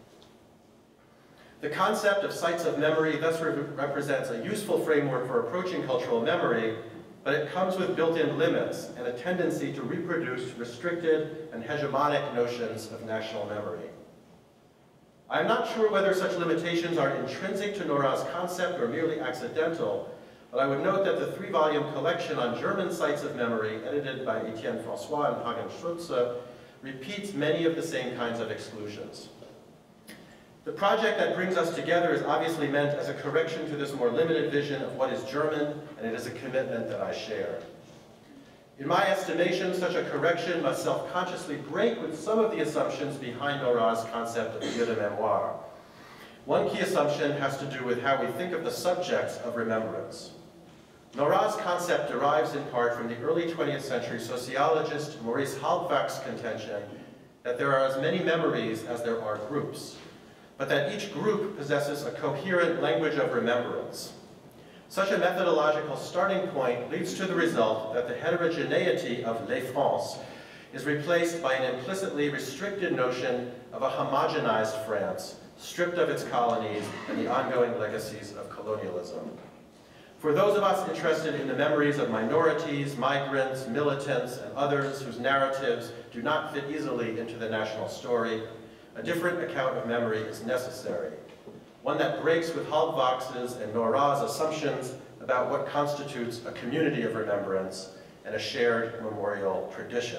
The concept of sites of memory thus re represents a useful framework for approaching cultural memory, but it comes with built-in limits and a tendency to reproduce restricted and hegemonic notions of national memory. I'm not sure whether such limitations are intrinsic to Nora's concept or merely accidental, but I would note that the three-volume collection on German sites of memory, edited by Etienne François and Hagen Schulze, repeats many of the same kinds of exclusions. The project that brings us together is obviously meant as a correction to this more limited vision of what is German, and it is a commitment that I share. In my estimation, such a correction must self-consciously break with some of the assumptions behind Nora's concept of lieu de mémoire. One key assumption has to do with how we think of the subjects of remembrance. Nora's concept derives in part from the early twentieth century sociologist Maurice Halbwachs' contention that there are as many memories as there are groups, but that each group possesses a coherent language of remembrance. Such a methodological starting point leads to the result that the heterogeneity of les France is replaced by an implicitly restricted notion of a homogenized France, stripped of its colonies and the ongoing legacies of colonialism. For those of us interested in the memories of minorities, migrants, militants, and others whose narratives do not fit easily into the national story, a different account of memory is necessary, one that breaks with Halbwachs's and Nora's assumptions about what constitutes a community of remembrance and a shared memorial tradition.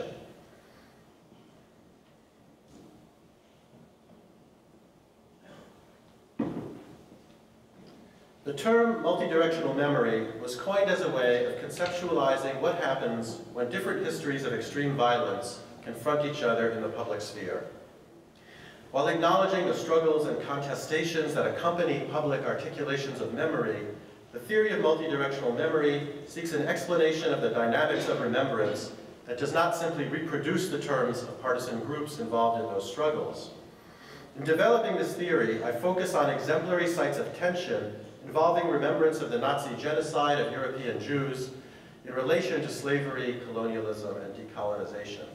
The term multidirectional memory was coined as a way of conceptualizing what happens when different histories of extreme violence confront each other in the public sphere. While acknowledging the struggles and contestations that accompany public articulations of memory, the theory of multidirectional memory seeks an explanation of the dynamics of remembrance that does not simply reproduce the terms of partisan groups involved in those struggles. In developing this theory, I focus on exemplary sites of tension involving remembrance of the Nazi genocide of European Jews in relation to slavery, colonialism, and decolonization.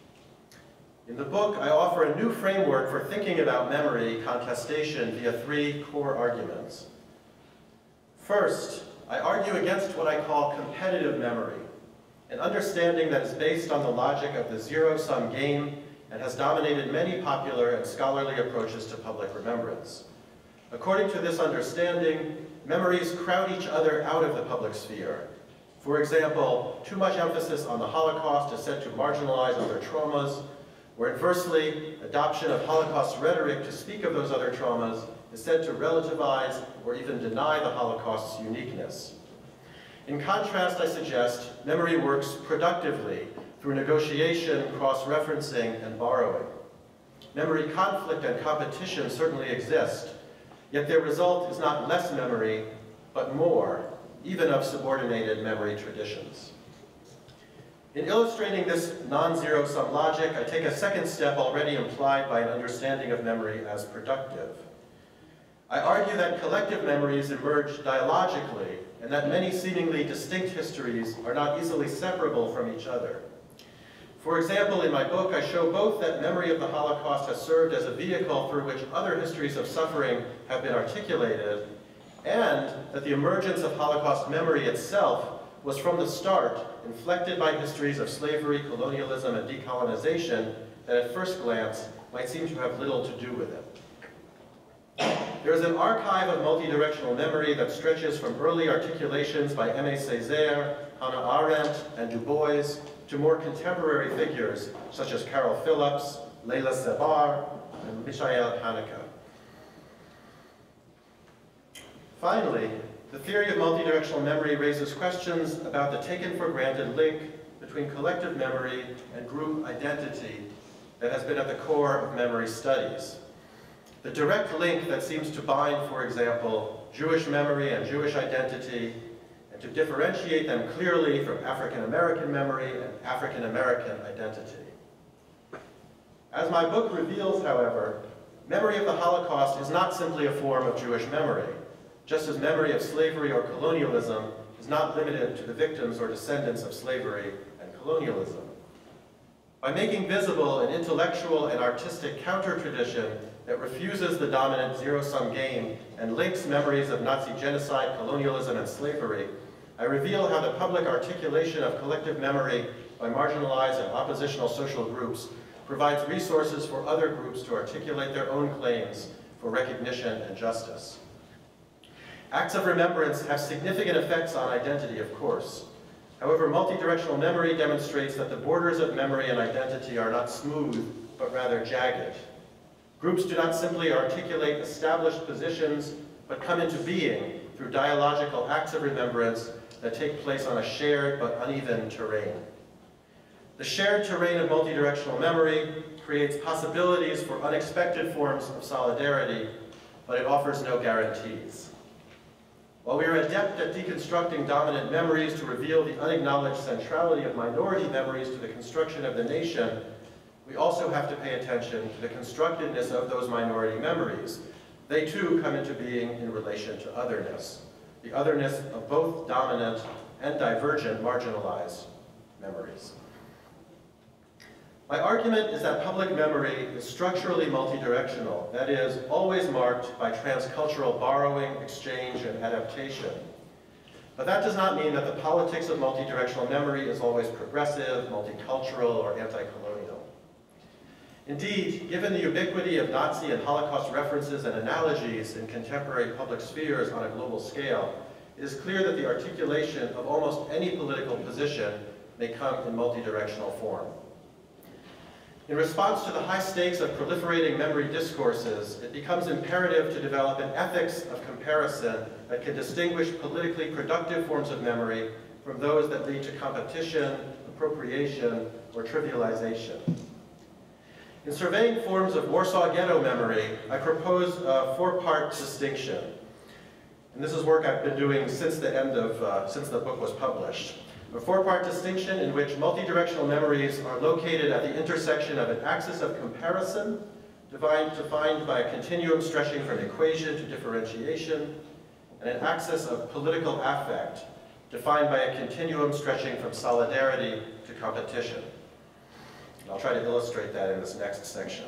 In the book, I offer a new framework for thinking about memory contestation via three core arguments. First, I argue against what I call competitive memory, an understanding that is based on the logic of the zero-sum game and has dominated many popular and scholarly approaches to public remembrance. According to this understanding, memories crowd each other out of the public sphere. For example, too much emphasis on the Holocaust is said to marginalize other traumas, where inversely, adoption of Holocaust rhetoric to speak of those other traumas is said to relativize or even deny the Holocaust's uniqueness. In contrast, I suggest memory works productively through negotiation, cross-referencing, and borrowing. Memory conflict and competition certainly exist, yet their result is not less memory, but more, even of subordinated memory traditions. In illustrating this non-zero-sum logic, I take a second step already implied by an understanding of memory as productive. I argue that collective memories emerge dialogically, and that many seemingly distinct histories are not easily separable from each other. For example, in my book, I show both that memory of the Holocaust has served as a vehicle through which other histories of suffering have been articulated, and that the emergence of Holocaust memory itself was from the start inflected by histories of slavery, colonialism, and decolonization that at first glance might seem to have little to do with it. There is an archive of multidirectional memory that stretches from early articulations by Aimé Césaire, Hannah Arendt, and Du Bois to more contemporary figures such as Carol Phillips, Leila Sebar, and Michael Haneke. Finally, the theory of multidirectional memory raises questions about the taken-for-granted link between collective memory and group identity that has been at the core of memory studies. the direct link that seems to bind, for example, Jewish memory and Jewish identity, and to differentiate them clearly from African American memory and African American identity. As my book reveals, however, memory of the Holocaust is not simply a form of Jewish memory, just as memory of slavery or colonialism is not limited to the victims or descendants of slavery and colonialism. By making visible an intellectual and artistic counter-tradition that refuses the dominant zero-sum game and links memories of Nazi genocide, colonialism, and slavery, I reveal how the public articulation of collective memory by marginalized and oppositional social groups provides resources for other groups to articulate their own claims for recognition and justice. Acts of remembrance have significant effects on identity, of course. However, multidirectional memory demonstrates that the borders of memory and identity are not smooth, but rather jagged. Groups do not simply articulate established positions, but come into being through dialogical acts of remembrance that take place on a shared but uneven terrain. The shared terrain of multidirectional memory creates possibilities for unexpected forms of solidarity, but it offers no guarantees. While we are adept at deconstructing dominant memories to reveal the unacknowledged centrality of minority memories to the construction of the nation, we also have to pay attention to the constructedness of those minority memories. They too come into being in relation to otherness, the otherness of both dominant and divergent marginalized memories. My argument is that public memory is structurally multidirectional, that is, always marked by transcultural borrowing, exchange, and adaptation. But that does not mean that the politics of multidirectional memory is always progressive, multicultural, or anti-colonial. Indeed, given the ubiquity of Nazi and Holocaust references and analogies in contemporary public spheres on a global scale, it is clear that the articulation of almost any political position may come in multidirectional form. In response to the high stakes of proliferating memory discourses, it becomes imperative to develop an ethics of comparison that can distinguish politically productive forms of memory from those that lead to competition, appropriation, or trivialization. In surveying forms of Warsaw Ghetto memory, I propose a four-part distinction. And this is work I've been doing since the end of, uh, since the book was published. A four-part distinction in which multidirectional memories are located at the intersection of an axis of comparison, defined, defined by a continuum stretching from equation to differentiation, and an axis of political affect, defined by a continuum stretching from solidarity to competition. And I'll try to illustrate that in this next section.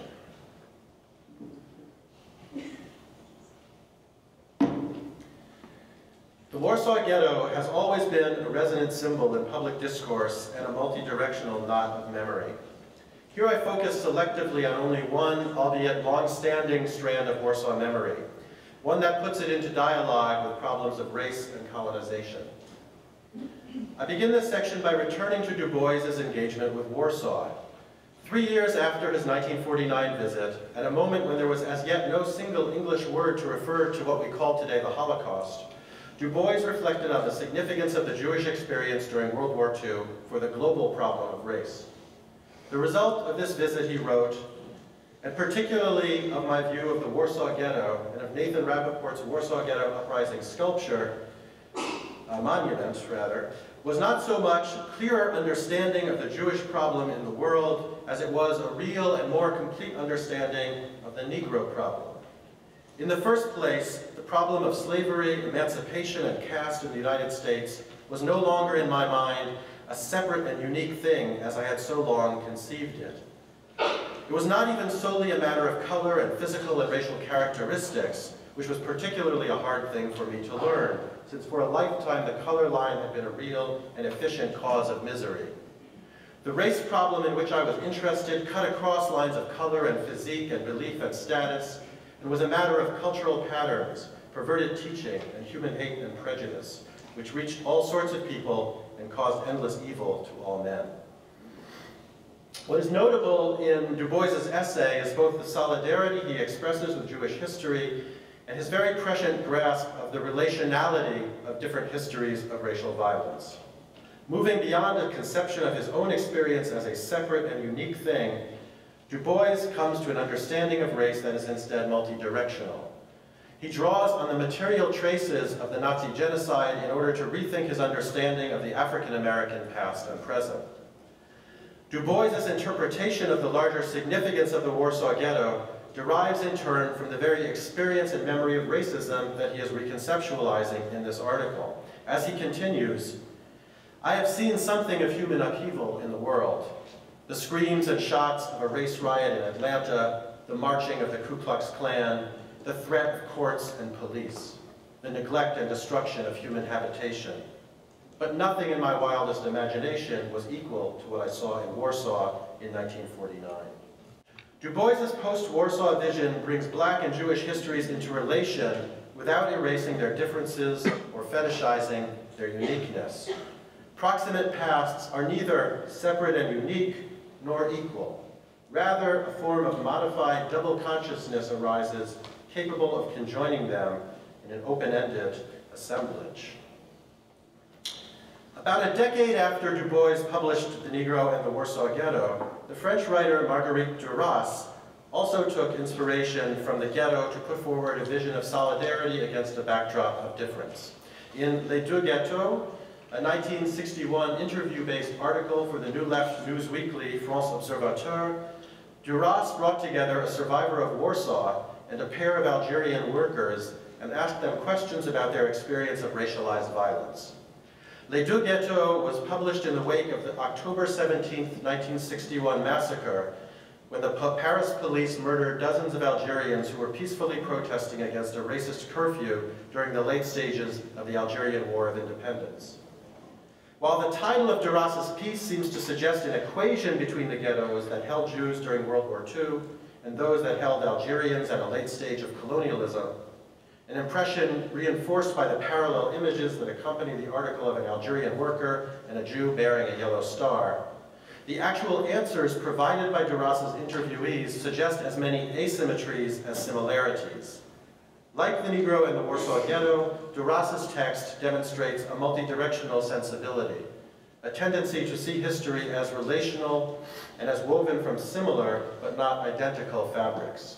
The Warsaw Ghetto has always been a resonant symbol in public discourse and a multi-directional knot of memory. Here I focus selectively on only one, albeit long-standing, strand of Warsaw memory, one that puts it into dialogue with problems of race and colonization. I begin this section by returning to Du Bois's engagement with Warsaw. Three years after his nineteen forty-nine visit, at a moment when there was as yet no single English word to refer to what we call today the Holocaust, Du Bois reflected on the significance of the Jewish experience during World War Two for the global problem of race. The result of this visit, he wrote, and particularly of my view of the Warsaw Ghetto and of Nathan Rappaport's Warsaw Ghetto Uprising sculpture, uh, monument rather, was not so much clearer understanding of the Jewish problem in the world as it was a real and more complete understanding of the Negro problem. In the first place, the problem of slavery, emancipation, and caste in the United States was no longer in my mind a separate and unique thing as I had so long conceived it. It was not even solely a matter of color and physical and racial characteristics, which was particularly a hard thing for me to learn, since for a lifetime the color line had been a real and efficient cause of misery. The race problem in which I was interested cut across lines of color and physique and belief and status, and was a matter of cultural patterns, perverted teaching, and human hate and prejudice, which reached all sorts of people and caused endless evil to all men. What is notable in Du Bois's essay is both the solidarity he expresses with Jewish history and his very prescient grasp of the relationality of different histories of racial violence. Moving beyond a conception of his own experience as a separate and unique thing, Du Bois comes to an understanding of race that is instead multi-directional. He draws on the material traces of the Nazi genocide in order to rethink his understanding of the African-American past and present. Du Bois's interpretation of the larger significance of the Warsaw Ghetto derives in turn from the very experience and memory of racism that he is reconceptualizing in this article. As he continues, I have seen something of human upheaval in the world. The screams and shots of a race riot in Atlanta, the marching of the Ku Klux Klan, the threat of courts and police, the neglect and destruction of human habitation. But nothing in my wildest imagination was equal to what I saw in Warsaw in nineteen forty-nine. Du Bois's post-Warsaw vision brings Black and Jewish histories into relation without erasing their differences or fetishizing their uniqueness. Proximate pasts are neither separate and unique nor equal. Rather, a form of modified double consciousness arises capable of conjoining them in an open-ended assemblage. About a decade after Du Bois published The Negro and the Warsaw Ghetto, the French writer Marguerite Duras also took inspiration from the ghetto to put forward a vision of solidarity against a backdrop of difference. In Les Deux Ghettos, a nineteen sixty-one interview-based article for the New Left news weekly France Observateur, Duras brought together a survivor of Warsaw and a pair of Algerian workers and asked them questions about their experience of racialized violence. Les Deux Ghettos was published in the wake of the October seventeenth, nineteen sixty-one massacre, when the Paris police murdered dozens of Algerians who were peacefully protesting against a racist curfew during the late stages of the Algerian War of Independence. While the title of Duras's piece seems to suggest an equation between the ghettos that held Jews during World War Two and those that held Algerians at a late stage of colonialism, an impression reinforced by the parallel images that accompany the article of an Algerian worker and a Jew bearing a yellow star, the actual answers provided by Duras's interviewees suggest as many asymmetries as similarities. Like The Negro and the Warsaw Ghetto, Duras's text demonstrates a multi-directional sensibility, a tendency to see history as relational and as woven from similar but not identical fabrics.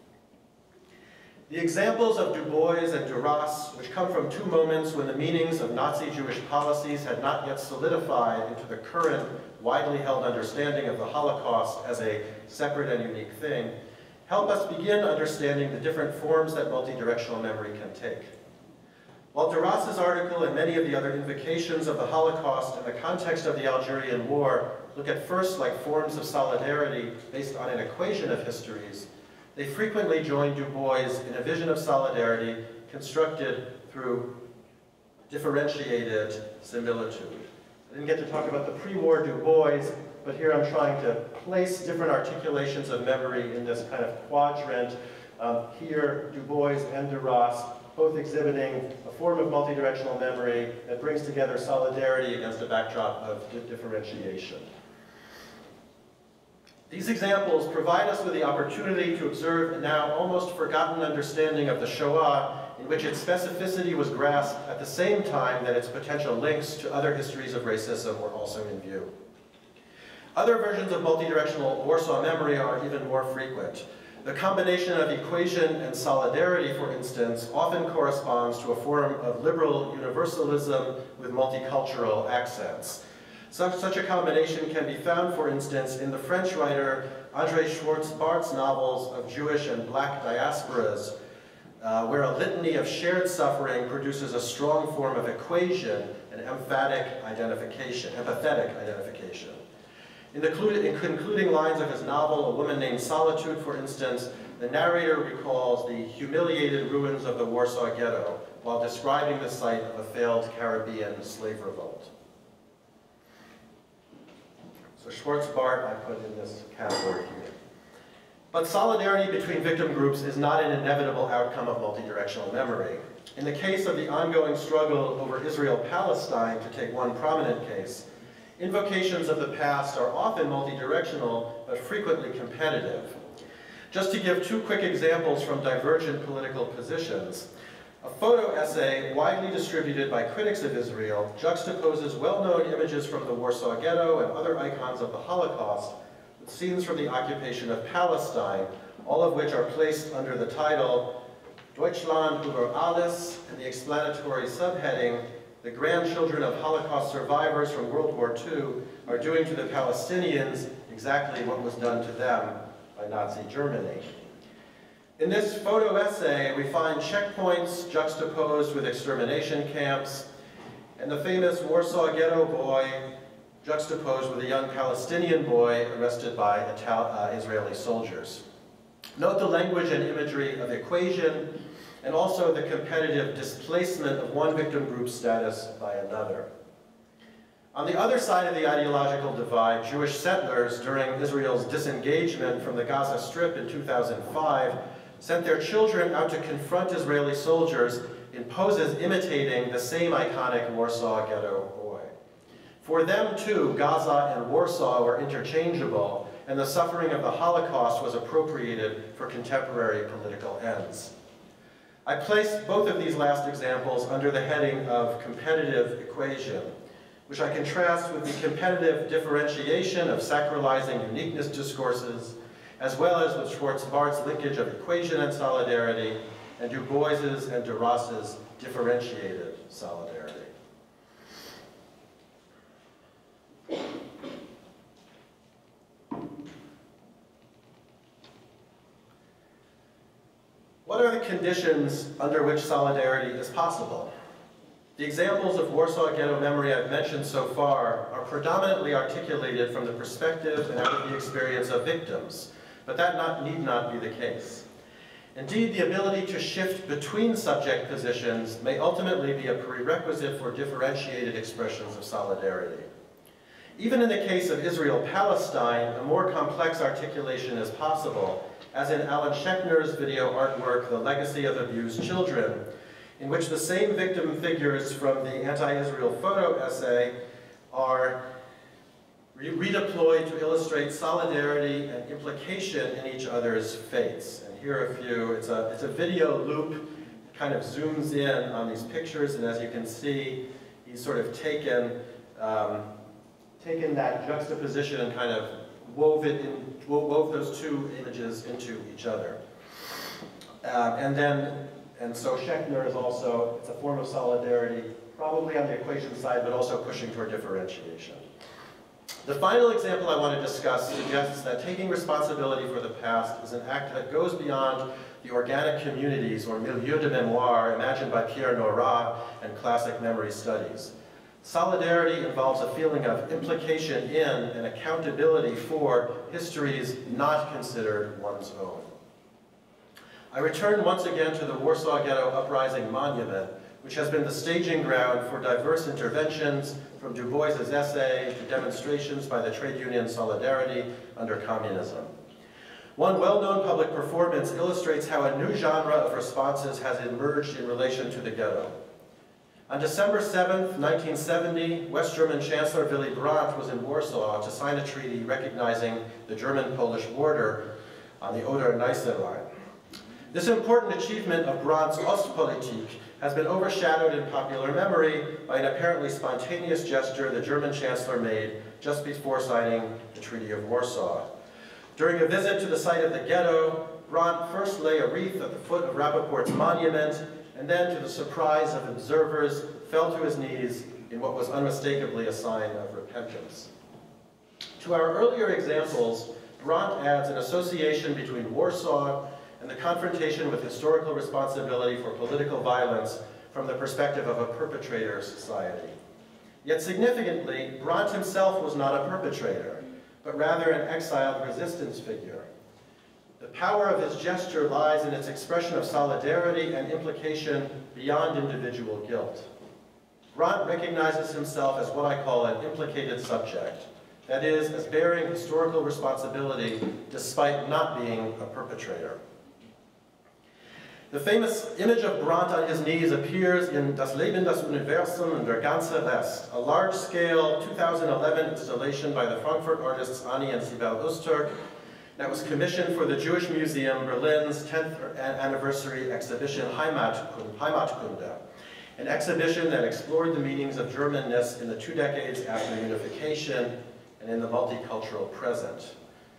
The examples of Du Bois and Duras, which come from two moments when the meanings of Nazi Jewish policies had not yet solidified into the current widely held understanding of the Holocaust as a separate and unique thing, help us begin understanding the different forms that multi-directional memory can take. While Duras's article and many of the other invocations of the Holocaust in the context of the Algerian War look at first like forms of solidarity based on an equation of histories, they frequently join Du Bois in a vision of solidarity constructed through differentiated similitude. I didn't get to talk about the pre-war Du Bois, but here I'm trying to place different articulations of memory in this kind of quadrant. Um, here, Du Bois and Duras, both exhibiting a form of multidirectional memory that brings together solidarity against a backdrop of di differentiation. These examples provide us with the opportunity to observe a now almost forgotten understanding of the Shoah, in which its specificity was grasped at the same time that its potential links to other histories of racism were also in view. Other versions of multidirectional Warsaw memory are even more frequent. The combination of equation and solidarity, for instance, often corresponds to a form of liberal universalism with multicultural accents. Such, such a combination can be found, for instance, in the French writer André Schwartz-Barth's novels of Jewish and Black diasporas, uh, where a litany of shared suffering produces a strong form of equation and emphatic identification, empathetic identification. In the in concluding lines of his novel, A Woman Named Solitude, for instance, the narrator recalls the humiliated ruins of the Warsaw Ghetto while describing the site of a failed Caribbean slave revolt. So Schwartz-Barth I put in this category here. But solidarity between victim groups is not an inevitable outcome of multidirectional memory. In the case of the ongoing struggle over Israel-Palestine, to take one prominent case, invocations of the past are often multidirectional, but frequently competitive. Just to give two quick examples from divergent political positions, a photo essay widely distributed by critics of Israel juxtaposes well-known images from the Warsaw Ghetto and other icons of the Holocaust with scenes from the occupation of Palestine, all of which are placed under the title Deutschland über alles and the explanatory subheading, The grandchildren of Holocaust survivors from World War Two are doing to the Palestinians exactly what was done to them by Nazi Germany. In this photo essay, we find checkpoints juxtaposed with extermination camps, and the famous Warsaw Ghetto boy juxtaposed with a young Palestinian boy arrested by Ital uh, Israeli soldiers. Note the language and imagery of equation, and also the competitive displacement of one victim group's status by another. On the other side of the ideological divide, Jewish settlers, during Israel's disengagement from the Gaza Strip in two thousand five, sent their children out to confront Israeli soldiers in poses imitating the same iconic Warsaw Ghetto boy. For them, too, Gaza and Warsaw were interchangeable, and the suffering of the Holocaust was appropriated for contemporary political ends. I place both of these last examples under the heading of competitive equation, which I contrast with the competitive differentiation of sacralizing uniqueness discourses, as well as with Schwartz-Bart's linkage of equation and solidarity, and Du Bois's and Deras's differentiated solidarity. What are the conditions under which solidarity is possible? The examples of Warsaw Ghetto memory I've mentioned so far are predominantly articulated from the perspective and out of the experience of victims, but that not, need not be the case. Indeed, the ability to shift between subject positions may ultimately be a prerequisite for differentiated expressions of solidarity. Even in the case of Israel-Palestine, a more complex articulation is possible, as in Alan Schechner's video artwork, The Legacy of Abused Children, in which the same victim figures from the anti-Israel photo essay are re redeployed to illustrate solidarity and implication in each other's fates. And here are a few. It's a, it's a video loop. It kind of zooms in on these pictures, and as you can see, he's sort of taken, um, taken that juxtaposition and kind of wove it in, wove those two images into each other. Uh, and then, and so Schechner is also, it's a form of solidarity, probably on the equation side, but also pushing toward differentiation. The final example I want to discuss suggests that taking responsibility for the past is an act that goes beyond the organic communities or milieu de mémoire imagined by Pierre Nora and classic memory studies. Solidarity involves a feeling of implication in and accountability for histories not considered one's own. I return once again to the Warsaw Ghetto Uprising Monument, which has been the staging ground for diverse interventions, from Du Bois's essay to demonstrations by the trade union Solidarity under communism. One well-known public performance illustrates how a new genre of responses has emerged in relation to the ghetto. On December seventh, nineteen seventy, West German Chancellor Willy Brandt was in Warsaw to sign a treaty recognizing the German-Polish border on the Oder-Neisse line. This important achievement of Brandt's Ostpolitik has been overshadowed in popular memory by an apparently spontaneous gesture the German Chancellor made just before signing the Treaty of Warsaw. During a visit to the site of the ghetto, Brandt first lay a wreath at the foot of Rappaport's monument, and then, to the surprise of observers, fell to his knees in what was unmistakably a sign of repentance. To our earlier examples, Brandt adds an association between Warsaw and the confrontation with historical responsibility for political violence from the perspective of a perpetrator society. Yet significantly, Brandt himself was not a perpetrator, but rather an exiled resistance figure. The power of his gesture lies in its expression of solidarity and implication beyond individual guilt. Brandt recognizes himself as what I call an implicated subject, that is, as bearing historical responsibility despite not being a perpetrator. The famous image of Brandt on his knees appears in Das Leben, das Universum und der ganze Rest, a large-scale two thousand eleven installation by the Frankfurt artists Ani and Sibel Öztürk that was commissioned for the Jewish Museum Berlin's tenth anniversary exhibition Heimatkunde, an exhibition that explored the meanings of Germanness in the two decades after unification and in the multicultural present.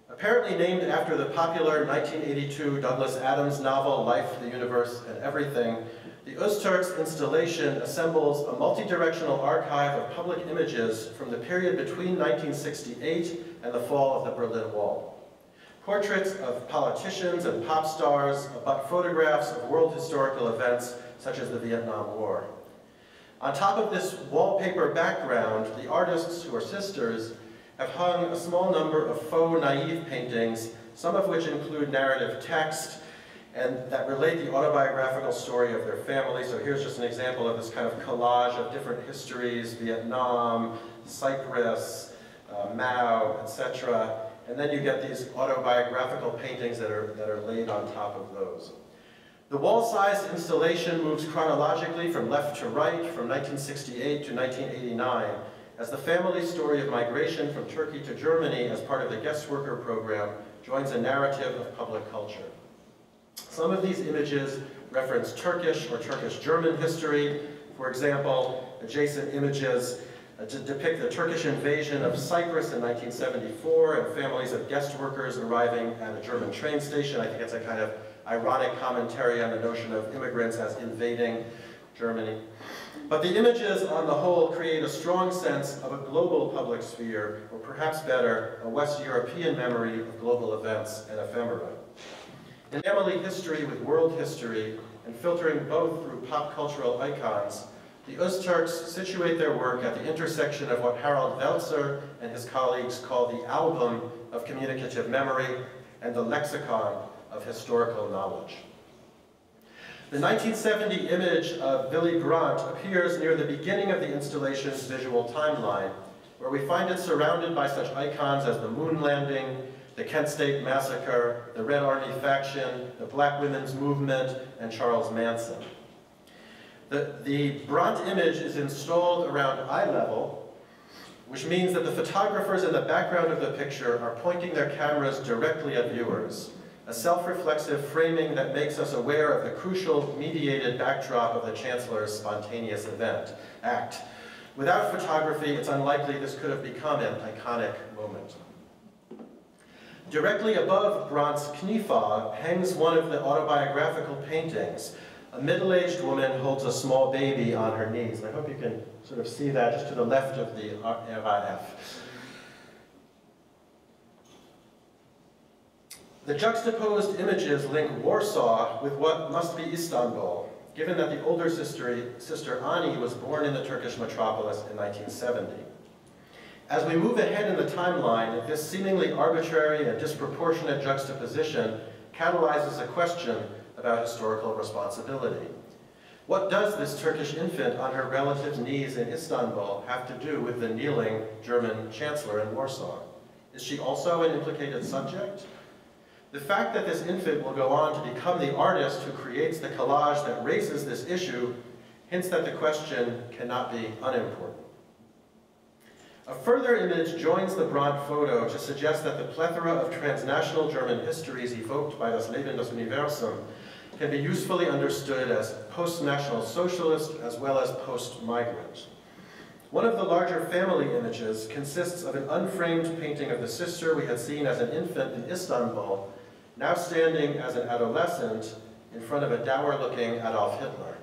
Apparently named after the popular nineteen eighty-two Douglas Adams novel, Life, the Universe, and Everything, the Öztürk's installation assembles a multi-directional archive of public images from the period between nineteen sixty-eight and the fall of the Berlin Wall. Portraits of politicians and pop stars, but photographs of world historical events such as the Vietnam War. On top of this wallpaper background, the artists, who are sisters, have hung a small number of faux naive paintings, some of which include narrative text and that relate the autobiographical story of their family. So here's just an example of this kind of collage of different histories, Vietnam, Cyprus, uh, Mao, et cetera. And then you get these autobiographical paintings that are, that are laid on top of those. The wall-sized installation moves chronologically from left to right, from nineteen sixty-eight to nineteen eighty-nine, as the family story of migration from Turkey to Germany as part of the guest worker program joins a narrative of public culture. Some of these images reference Turkish or Turkish-German history. For example, adjacent images uh, to depict the Turkish invasion of Cyprus in nineteen seventy-four and families of guest workers arriving at a German train station. I think it's a kind of ironic commentary on the notion of immigrants as invading Germany. But the images on the whole create a strong sense of a global public sphere, or perhaps better, a West European memory of global events and ephemera. In family history with world history, and filtering both through pop cultural icons, the Öztürks situate their work at the intersection of what Harald Welzer and his colleagues call the album of communicative memory and the lexicon of historical knowledge. The nineteen seventy image of Willy Brandt appears near the beginning of the installation's visual timeline, where we find it surrounded by such icons as the moon landing, the Kent State Massacre, the Red Army faction, the Black Women's Movement, and Charles Manson. The, the Brandt image is installed around eye level, which means that the photographers in the background of the picture are pointing their cameras directly at viewers, a self-reflexive framing that makes us aware of the crucial mediated backdrop of the Chancellor's spontaneous event, act. Without photography, it's unlikely this could have become an iconic moment. Directly above Brandt's kniefob hangs one of the autobiographical paintings. A middle-aged woman holds a small baby on her knees. I hope you can sort of see that just to the left of the R A F. The juxtaposed images link Warsaw with what must be Istanbul, given that the older sister, sister Ani was born in the Turkish metropolis in nineteen seventy. As we move ahead in the timeline, this seemingly arbitrary and disproportionate juxtaposition catalyzes a question about historical responsibility. What does this Turkish infant on her relative's knees in Istanbul have to do with the kneeling German chancellor in Warsaw? Is she also an implicated subject? The fact that this infant will go on to become the artist who creates the collage that raises this issue hints that the question cannot be unimportant. A further image joins the Brandt photo to suggest that the plethora of transnational German histories evoked by Das Leben des Universum can be usefully understood as post-National Socialist as well as post-migrant. One of the larger family images consists of an unframed painting of the sister we had seen as an infant in Istanbul, now standing as an adolescent in front of a dour-looking Adolf Hitler.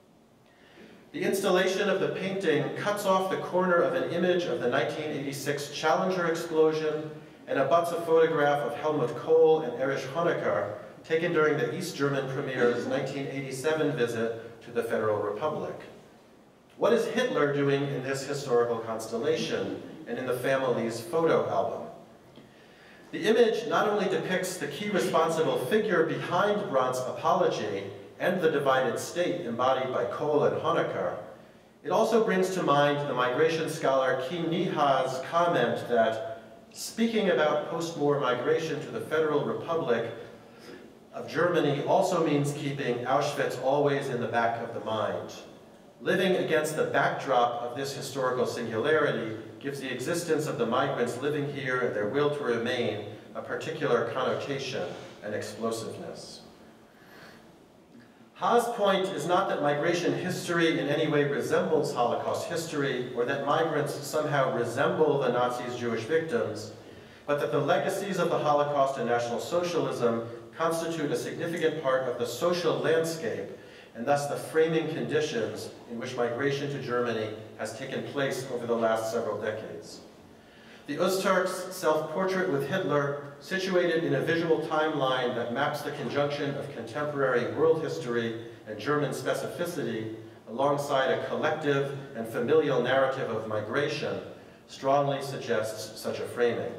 The installation of the painting cuts off the corner of an image of the nineteen eighty-six Challenger explosion and abuts a photograph of Helmut Kohl and Erich Honecker taken during the East German Premier's nineteen eighty-seven visit to the Federal Republic. What is Hitler doing in this historical constellation and in the family's photo album? The image not only depicts the key responsible figure behind Brandt's apology and the divided state embodied by Kohl and Honecker, it also brings to mind the migration scholar Kim Niha's comment that speaking about post-war migration to the Federal Republic of Germany also means keeping Auschwitz always in the back of the mind. Living against the backdrop of this historical singularity gives the existence of the migrants living here and their will to remain a particular connotation and explosiveness. Ha's point is not that migration history in any way resembles Holocaust history or that migrants somehow resemble the Nazis' Jewish victims, but that the legacies of the Holocaust and National Socialism constitute a significant part of the social landscape and thus the framing conditions in which migration to Germany has taken place over the last several decades. The Öztürk's self-portrait with Hitler, situated in a visual timeline that maps the conjunction of contemporary world history and German specificity alongside a collective and familial narrative of migration, strongly suggests such a framing.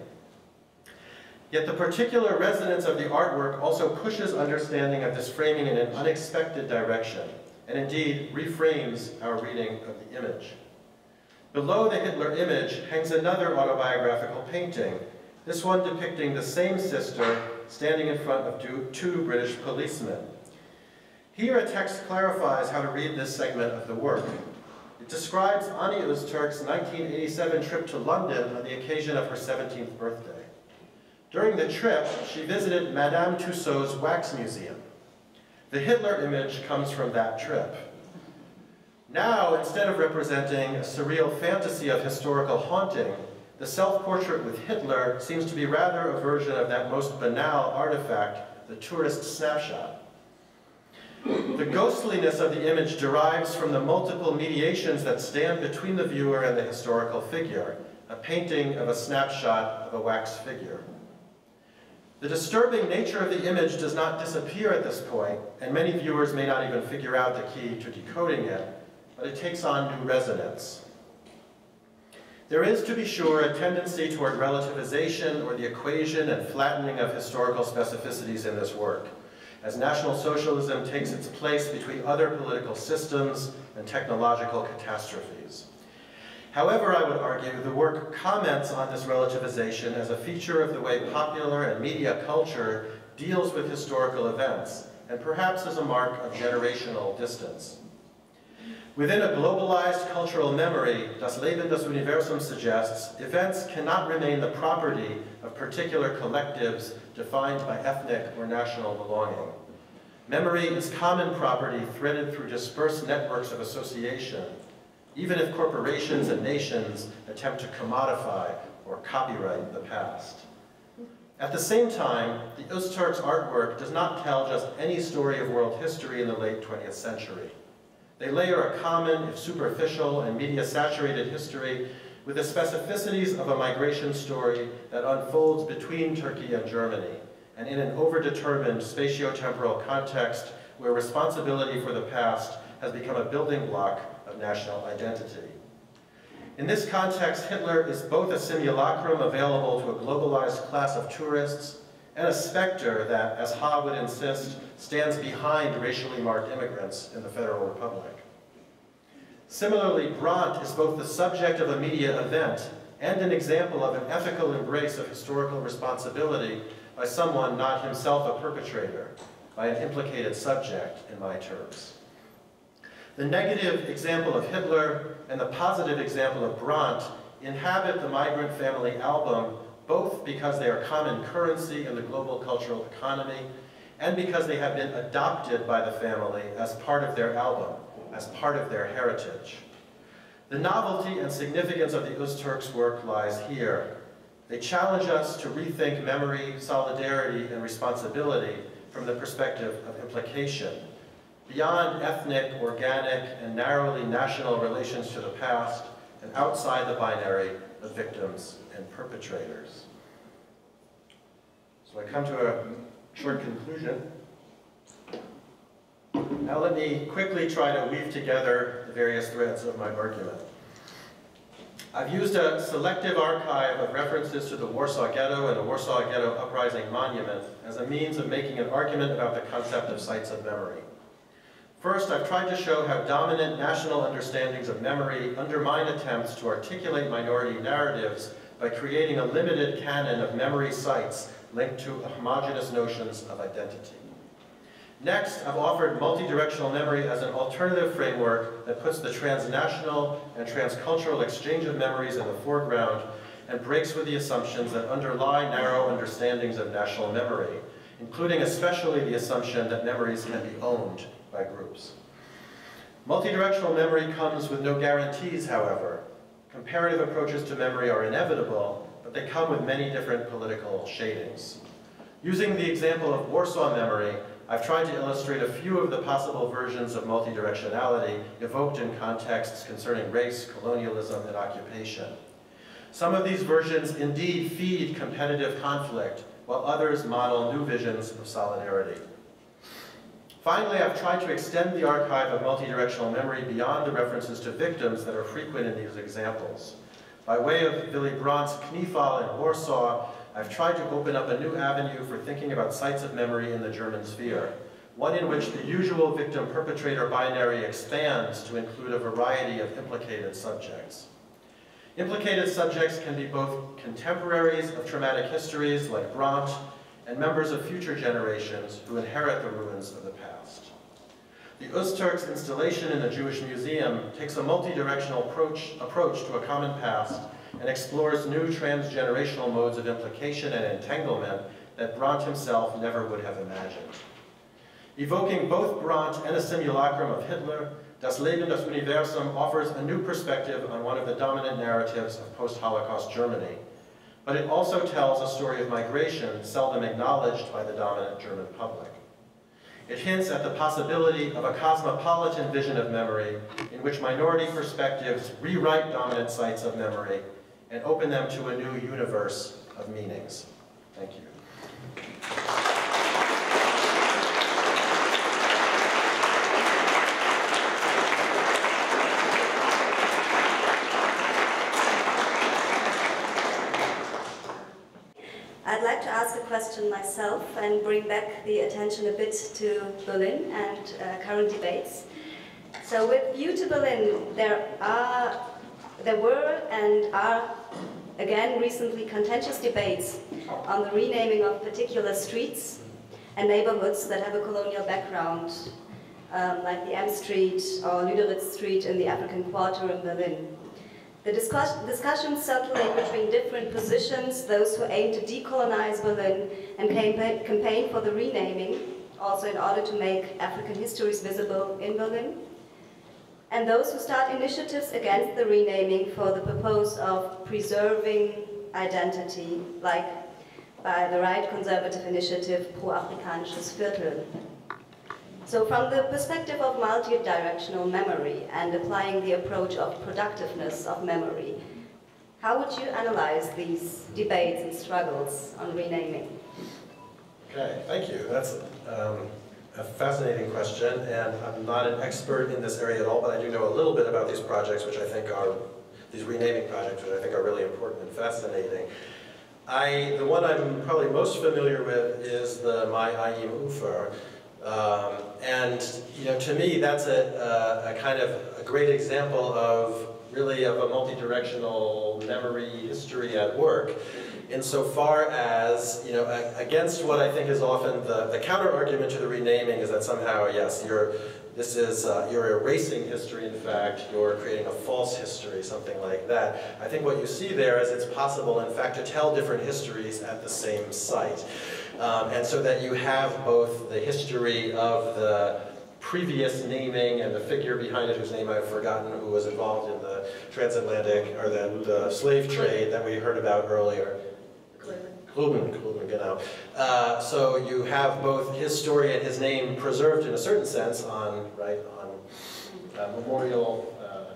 Yet the particular resonance of the artwork also pushes understanding of this framing in an unexpected direction, and indeed reframes our reading of the image. Below the Hitler image hangs another autobiographical painting, this one depicting the same sister standing in front of two British policemen. Here a text clarifies how to read this segment of the work. It describes Annie Öztürk's nineteen eighty-seven trip to London on the occasion of her seventeenth birthday. During the trip, she visited Madame Tussauds Wax Museum. The Hitler image comes from that trip. Now, instead of representing a surreal fantasy of historical haunting, the self-portrait with Hitler seems to be rather a version of that most banal artifact, the tourist snapshot. The ghostliness of the image derives from the multiple mediations that stand between the viewer and the historical figure, a painting of a snapshot of a wax figure. The disturbing nature of the image does not disappear at this point, and many viewers may not even figure out the key to decoding it, but it takes on new resonance. There is, to be sure, a tendency toward relativization or the equation and flattening of historical specificities in this work, as National Socialism takes its place between other political systems and technological catastrophes. However, I would argue the work comments on this relativization as a feature of the way popular and media culture deals with historical events, and perhaps as a mark of generational distance. Within a globalized cultural memory, Das Leben des Universums suggests, events cannot remain the property of particular collectives defined by ethnic or national belonging. Memory is common property threaded through dispersed networks of association, even if corporations and nations attempt to commodify or copyright the past. At the same time, the Öztürk's artwork does not tell just any story of world history in the late twentieth century. They layer a common, if superficial, and media-saturated history with the specificities of a migration story that unfolds between Turkey and Germany, and in an overdetermined spatio-temporal context where responsibility for the past has become a building block of national identity. In this context, Hitler is both a simulacrum available to a globalized class of tourists and a specter that, as Ha would insist, stands behind racially marked immigrants in the Federal Republic. Similarly, Brandt is both the subject of a media event and an example of an ethical embrace of historical responsibility by someone not himself a perpetrator, by an implicated subject, in my terms. The negative example of Hitler and the positive example of Brandt inhabit the Migrant Family album both because they are common currency in the global cultural economy and because they have been adopted by the family as part of their album, as part of their heritage. The novelty and significance of the Öztürk's work lies here. They challenge us to rethink memory, solidarity, and responsibility from the perspective of implication, beyond ethnic, organic, and narrowly national relations to the past, and outside the binary of victims and perpetrators. So I come to a short conclusion. Now let me quickly try to weave together the various threads of my argument. I've used a selective archive of references to the Warsaw Ghetto and the Warsaw Ghetto Uprising Monument as a means of making an argument about the concept of sites of memory. First, I've tried to show how dominant national understandings of memory undermine attempts to articulate minority narratives by creating a limited canon of memory sites linked to homogeneous notions of identity. Next, I've offered multidirectional memory as an alternative framework that puts the transnational and transcultural exchange of memories in the foreground and breaks with the assumptions that underlie narrow understandings of national memory, including especially the assumption that memories can be owned by groups. Multidirectional memory comes with no guarantees, however. Comparative approaches to memory are inevitable, but but they come with many different political shadings. Using the example of Warsaw memory, I've tried to illustrate a few of the possible versions of multidirectionality evoked in contexts concerning race, colonialism, and occupation. Some of these versions indeed feed competitive conflict, while others model new visions of solidarity. Finally, I've tried to extend the archive of multidirectional memory beyond the references to victims that are frequent in these examples. By way of Willy Brandt's Kniefall in Warsaw, I've tried to open up a new avenue for thinking about sites of memory in the German sphere, one in which the usual victim-perpetrator binary expands to include a variety of implicated subjects. Implicated subjects can be both contemporaries of traumatic histories like Brandt and members of future generations who inherit the ruins of the past. The Öztürk's installation in the Jewish Museum takes a multi-directional approach, approach to a common past and explores new transgenerational modes of implication and entanglement that Brandt himself never would have imagined. Evoking both Brandt and a simulacrum of Hitler, Das Leben, das Universum offers a new perspective on one of the dominant narratives of post-Holocaust Germany, but it also tells a story of migration seldom acknowledged by the dominant German public. It hints at the possibility of a cosmopolitan vision of memory in which minority perspectives rewrite dominant sites of memory and open them to a new universe of meanings. Thank you. I'd like to ask a question myself and bring back the attention a bit to Berlin and uh, current debates. So with view to Berlin, there are, there were and are again recently contentious debates on the renaming of particular streets and neighborhoods that have a colonial background, um, like the M Street or Lüderitz Street in the African Quarter in Berlin. The discuss discussions circulate between different positions, those who aim to decolonize Berlin and campaign, campaign for the renaming, also in order to make African histories visible in Berlin, and those who start initiatives against the renaming for the purpose of preserving identity, like by the right conservative initiative Pro-Afrikanisches Viertel. So from the perspective of multi-directional memory and applying the approach of productiveness of memory, how would you analyze these debates and struggles on renaming? Okay, thank you. That's um, a fascinating question, and I'm not an expert in this area at all, but I do know a little bit about these projects, which I think are, these renaming projects, which I think are really important and fascinating. I, the one I'm probably most familiar with is the My Ayim Ufer. Um, and, you know, to me, that's a, a, a kind of a great example of really of a multi-directional memory history at work, insofar as, you know, against what I think is often the, the counter-argument to the renaming is that somehow, yes, you're, this is, uh, you're erasing history, in fact, you're creating a false history, something like that. I think what you see there is it's possible, in fact, to tell different histories at the same site. Um, and so that you have both the history of the previous naming and the figure behind it, whose name I've forgotten, who was involved in the transatlantic, or the, the slave trade that we heard about earlier. Gruben, Gruben, genau. Uh, so you have both his story and his name preserved in a certain sense on, right, on uh, memorial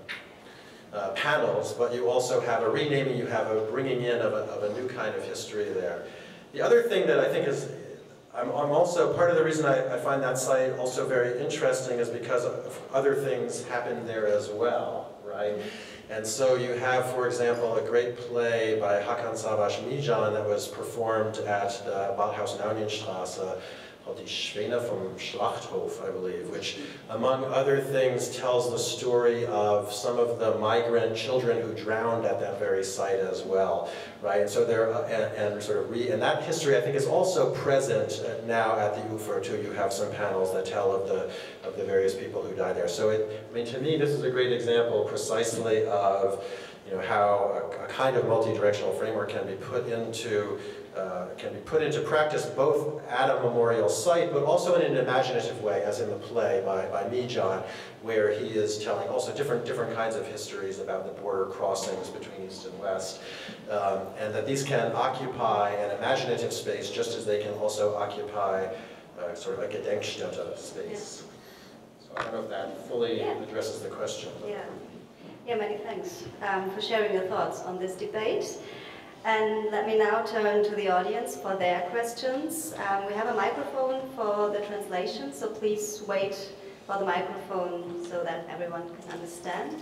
uh, uh, panels, but you also have a renaming, you have a bringing in of a, of a new kind of history there. The other thing that I think is, I'm, I'm also, part of the reason I, I find that site also very interesting is because of other things happen there as well, right? And so you have, for example, a great play by Hakan Savaş Mijan that was performed at the Bauhaus Naunienstraße, called Die Schwäne vom Schlachthof, I believe, which, among other things, tells the story of some of the migrant children who drowned at that very site as well, right? And so there, uh, and, and sort of re, and that history, I think, is also present now at the Ufer too. You have some panels that tell of the of the various people who died there. So, it, I mean, to me, this is a great example, precisely of you know, how a, a kind of multi-directional framework can be put into uh, can be put into practice both at a memorial site, but also in an imaginative way, as in the play by, by Mejan, where he is telling also different, different kinds of histories about the border crossings between East and West, um, and that these can occupy an imaginative space just as they can also occupy uh, sort of a Gedenkstätte space. So I don't know if that fully Yeah. addresses the question. Yeah, yeah, many thanks um, for sharing your thoughts on this debate. And let me now turn to the audience for their questions. Um, we have a microphone for the translation, so please wait for the microphone so that everyone can understand.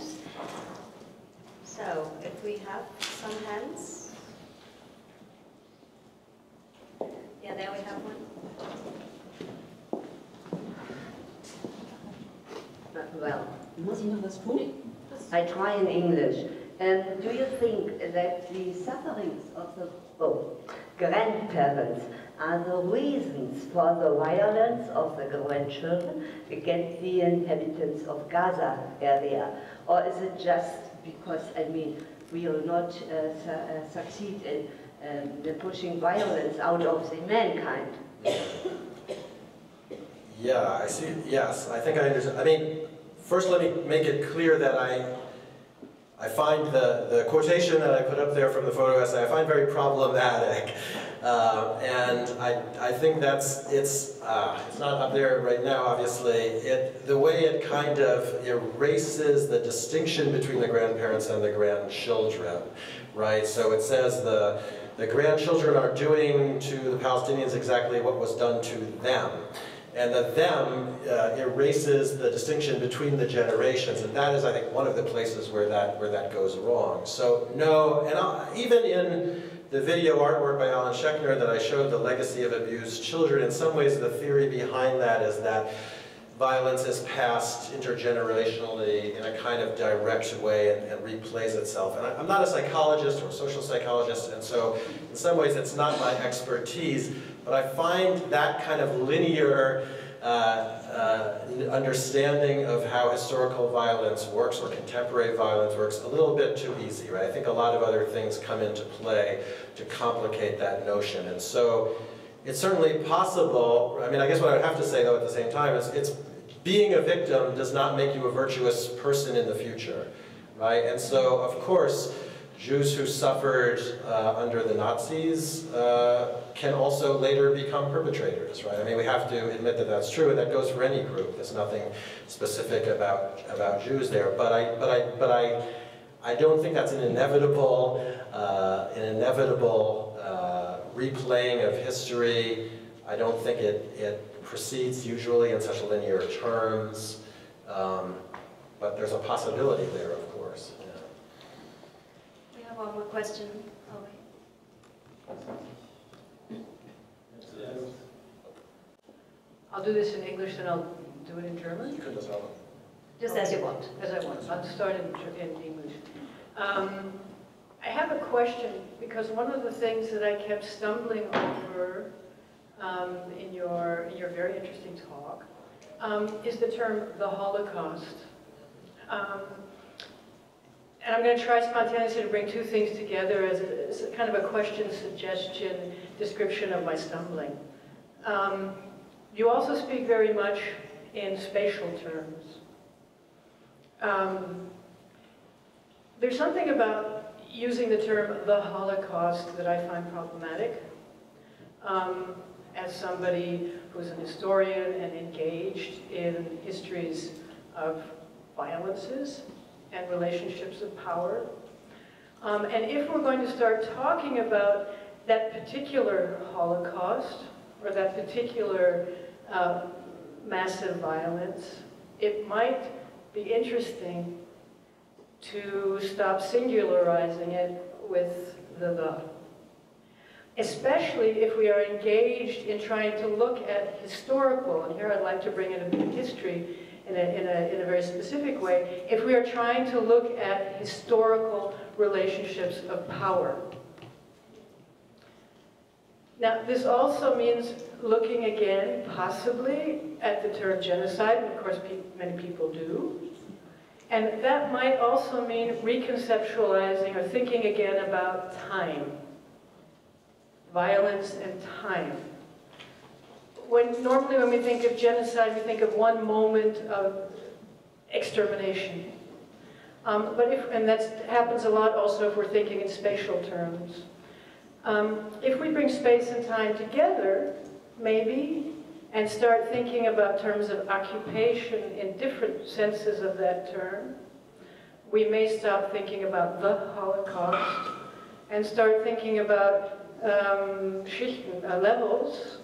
So, if we have some hands. Yeah, there we have one. Well, muss ich noch was tun? I try in English. Um, do you think that the sufferings of the oh, grandparents are the reasons for the violence of the grandchildren against the inhabitants of Gaza area? Or is it just because, I mean, we will not uh, su uh, succeed in um, pushing violence out of the mankind? Yeah, I see. Yes, I think I understand. I mean, first let me make it clear that I I find the, the quotation that I put up there from the photo essay, I find very problematic. Uh, and I, I think that's, it's, uh, it's not up there right now, obviously. It, the way it kind of erases the distinction between the grandparents and the grandchildren, right? So it says the, the grandchildren are doing to the Palestinians exactly what was done to them. And the them uh, erases the distinction between the generations, and that is, I think, one of the places where that where that goes wrong. So no, and I'll, even in the video artwork by Alan Schechner that I showed, The Legacy of Abused Children, in some ways the theory behind that is that violence is passed intergenerationally in a kind of direct way and, and replays itself. And I, I'm not a psychologist or a social psychologist, and so in some ways it's not my expertise. But I find that kind of linear uh, uh, understanding of how historical violence works or contemporary violence works a little bit too easy, right? I think a lot of other things come into play to complicate that notion. And so it's certainly possible, I mean, I guess what I would have to say though at the same time is it's being a victim does not make you a virtuous person in the future, right? And so, of course, Jews who suffered uh, under the Nazis uh, can also later become perpetrators, right? I mean, we have to admit that that's true, and that goes for any group. There's nothing specific about about Jews there, but I, but I, but I, I don't think that's an inevitable, uh, an inevitable uh, replaying of history. I don't think it it proceeds usually in such linear terms, um, but there's a possibility there, of course. One more question. Oh, wait. I'll do this in English, then I'll do it in German. You can just help. Just as you want. As I want. I'll start in, in English. Um, I have a question, because one of the things that I kept stumbling over um, in, your, in your very interesting talk um, is the term the Holocaust. Um, And I'm going to try spontaneously to bring two things together as a, as a kind of a question, suggestion, description of my stumbling. Um, you also speak very much in spatial terms. Um, there's something about using the term the Holocaust that I find problematic. Um, as somebody who's an historian and engaged in histories of violences and relationships of power. Um, and if we're going to start talking about that particular Holocaust, or that particular uh, massive violence, it might be interesting to stop singularizing it with the the. Especially if we are engaged in trying to look at historical, and here I'd like to bring in a bit of history, In a, in, a, in a very specific way, if we are trying to look at historical relationships of power. Now, this also means looking again, possibly, at the term genocide, and of course pe many people do, And that might also mean reconceptualizing or thinking again about time. Violence and time. When, normally when we think of genocide, we think of one moment of extermination. Um, but if, and that happens a lot also if we're thinking in spatial terms. Um, if we bring space and time together, maybe, and start thinking about terms of occupation in different senses of that term, we may stop thinking about the Holocaust and start thinking about um, Schichten, uh, levels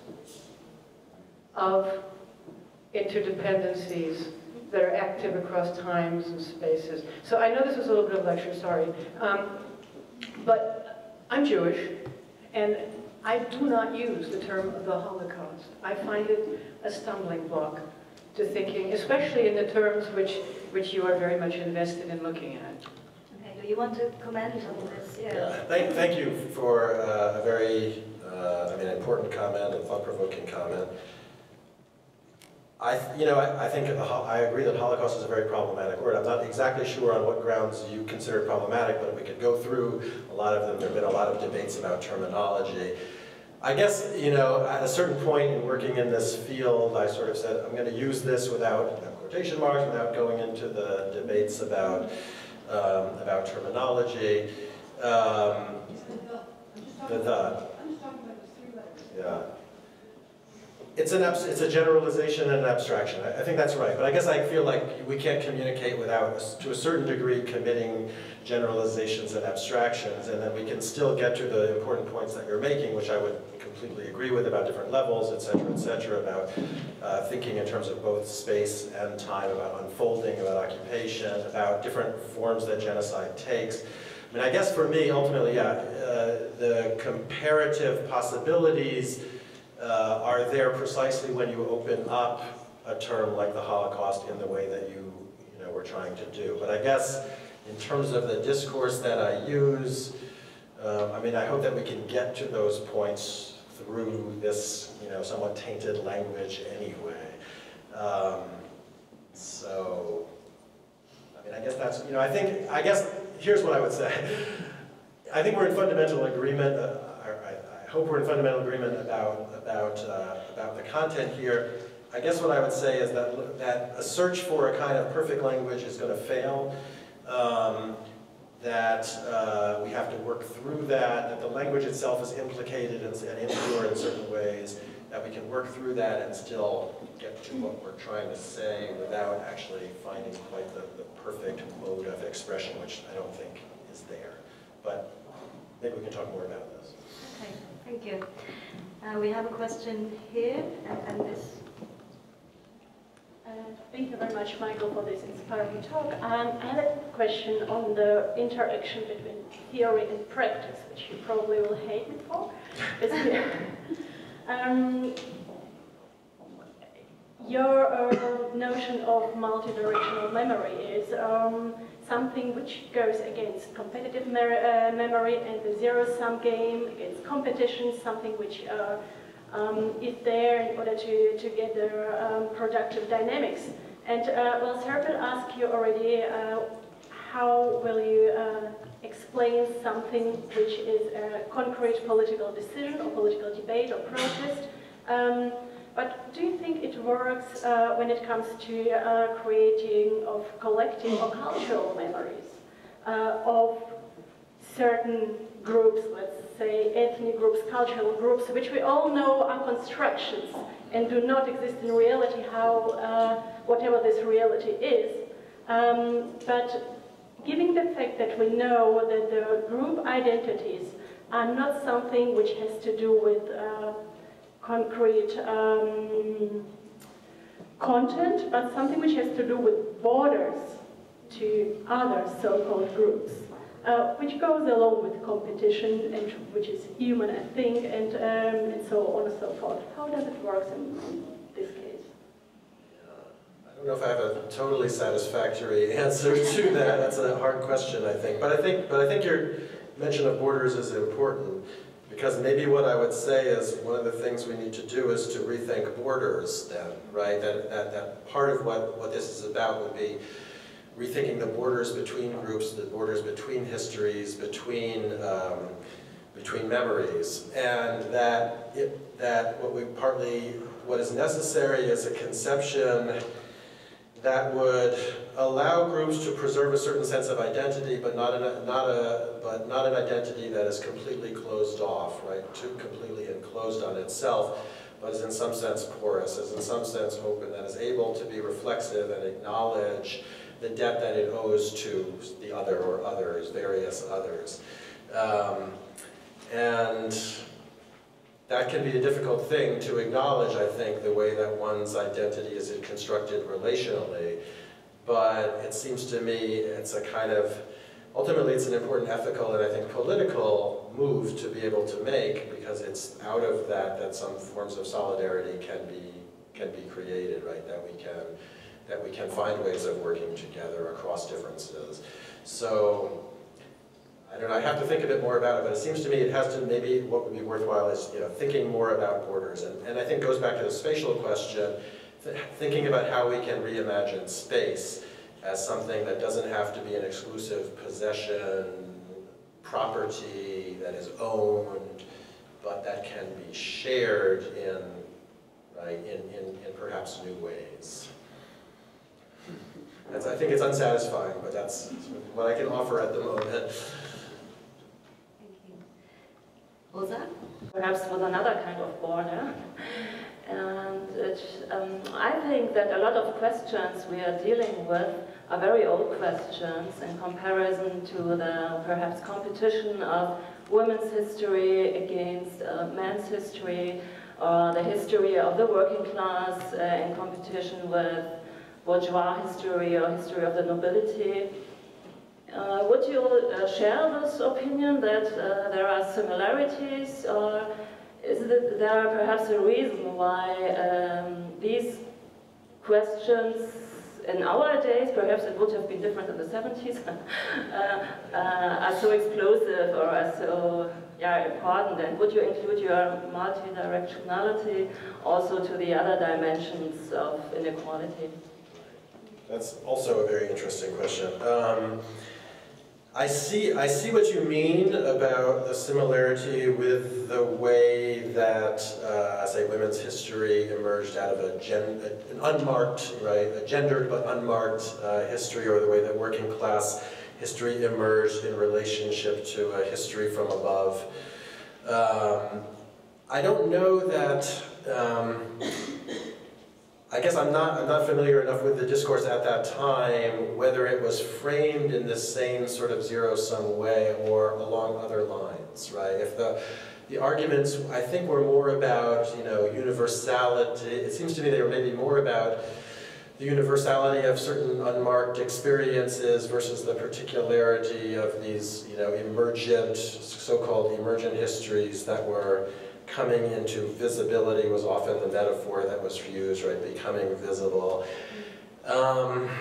of interdependencies that are active across times and spaces. So I know this was a little bit of a lecture, sorry. Um, but I'm Jewish, and I do not use the term the Holocaust. I find it a stumbling block to thinking, especially in the terms which, which you are very much invested in looking at. Okay, do you want to comment on this? Yeah. Yeah, thank, thank you for uh, a very, uh, I mean, important comment and thought-provoking comment. I, you know, I, I think the, I agree that Holocaust is a very problematic word. I'm not exactly sure on what grounds you consider problematic, but we could go through a lot of them. There have been a lot of debates about terminology. I guess, you know, at a certain point in working in this field, I sort of said, I'm going to use this without you know, quotation marks, without going into the debates about, um, about terminology. Um, the, the, yeah. It's, an it's a generalization and an abstraction. I, I think that's right. But I guess I feel like we can't communicate without, to a certain degree, committing generalizations and abstractions, and then we can still get to the important points that you're making, which I would completely agree with about different levels, et cetera, et cetera, about uh, thinking in terms of both space and time, about unfolding, about occupation, about different forms that genocide takes. I mean, I guess for me, ultimately, yeah, uh, the comparative possibilities Uh, are there precisely when you open up a term like the Holocaust in the way that you, you know, were trying to do. But I guess in terms of the discourse that I use, um, I mean, I hope that we can get to those points through this, you know, somewhat tainted language anyway. Um, so, I mean, I guess that's, you know, I think, I guess, here's what I would say. I think we're in fundamental agreement, uh, I hope we're in fundamental agreement about, about, uh, about the content here. I guess what I would say is that, that a search for a kind of perfect language is going to fail, um, that uh, we have to work through that, that the language itself is implicated and, and impure in certain ways, that we can work through that and still get to what we're trying to say without actually finding quite the, the perfect mode of expression, which I don't think is there. But maybe we can talk more about this. Okay. Thank you. Uh, we have a question here, and, and this. Uh, thank you very much, Michael, for this inspiring talk. Um, I had a question on the interaction between theory and practice, which you probably will hate me for. um, your uh, notion of multi-directional memory is um, something which goes against competitive me uh, memory and the zero-sum game, against competition, something which uh, um, is there in order to, to get the um, productive dynamics. And uh, well, Serpil asked you already, uh, how will you uh, explain something which is a concrete political decision or political debate or protest? Um, But do you think it works uh, when it comes to uh, creating of collective or cultural memories uh, of certain groups, let's say ethnic groups, cultural groups, which we all know are constructions and do not exist in reality, how, uh, whatever this reality is. Um, but given the fact that we know that the group identities are not something which has to do with uh, concrete um, content, but something which has to do with borders to other so-called groups, uh, which goes along with competition, and which is human, I think, and, um, and so on and so forth. How does it work in this case? I don't know if I have a totally satisfactory answer to that. That's a hard question, I think. But I think, but I think your mention of borders is important. Because maybe what I would say is one of the things we need to do is to rethink borders then, right? That, that, that part of what, what this is about would be rethinking the borders between groups, the borders between histories, between um, between memories, and that it, that what we partly what is necessary is a conception that would allow groups to preserve a certain sense of identity, but not an not a but not an identity that is completely closed off, right? Too completely enclosed on itself, but is in some sense porous, is in some sense open, that is able to be reflexive and acknowledge the debt that it owes to the other or others, various others. Um, and that can be a difficult thing to acknowledge, I think, the way that one's identity is constructed relationally. But it seems to me it's a kind of, ultimately it's an important ethical and I think political move to be able to make, because it's out of that that some forms of solidarity can be, can be created, right? That we can, that we can find ways of working together across differences. So, I don't know, I have to think a bit more about it, but it seems to me it has to, maybe what would be worthwhile is, you know, thinking more about borders. And, and I think goes back to the spatial question, th thinking about how we can reimagine space as something that doesn't have to be an exclusive possession, property that is owned, but that can be shared in, right, in, in, in perhaps new ways. That's, I think it's unsatisfying, but that's what I can offer at the moment. Rosa? Perhaps with another kind of border. And it, um, I think that a lot of questions we are dealing with are very old questions in comparison to the perhaps competition of women's history against uh, men's history, or the history of the working class uh, in competition with bourgeois history or history of the nobility. Uh, would you uh, share this opinion that uh, there are similarities, or is it there perhaps a reason why um, these questions in our days, perhaps it would have been different in the seventies, uh, uh, are so explosive or are so yeah, important? And would you include your multi-directionality also to the other dimensions of inequality? That's also a very interesting question. Um, I see, I see what you mean about the similarity with the way that, uh, say, women's history emerged out of a gen, an unmarked, right, a gendered but unmarked uh, history, or the way that working class history emerged in relationship to a history from above. Um, I don't know that. Um, I guess I'm not, I'm not familiar enough with the discourse at that time, whether it was framed in the same sort of zero-sum way or along other lines, right? If the, the arguments, I think, were more about, you know, universality. It seems to me they were maybe more about the universality of certain unmarked experiences versus the particularity of these, you know, emergent, so-called emergent histories that were coming into visibility was often the metaphor that was used, right? Becoming visible. Um,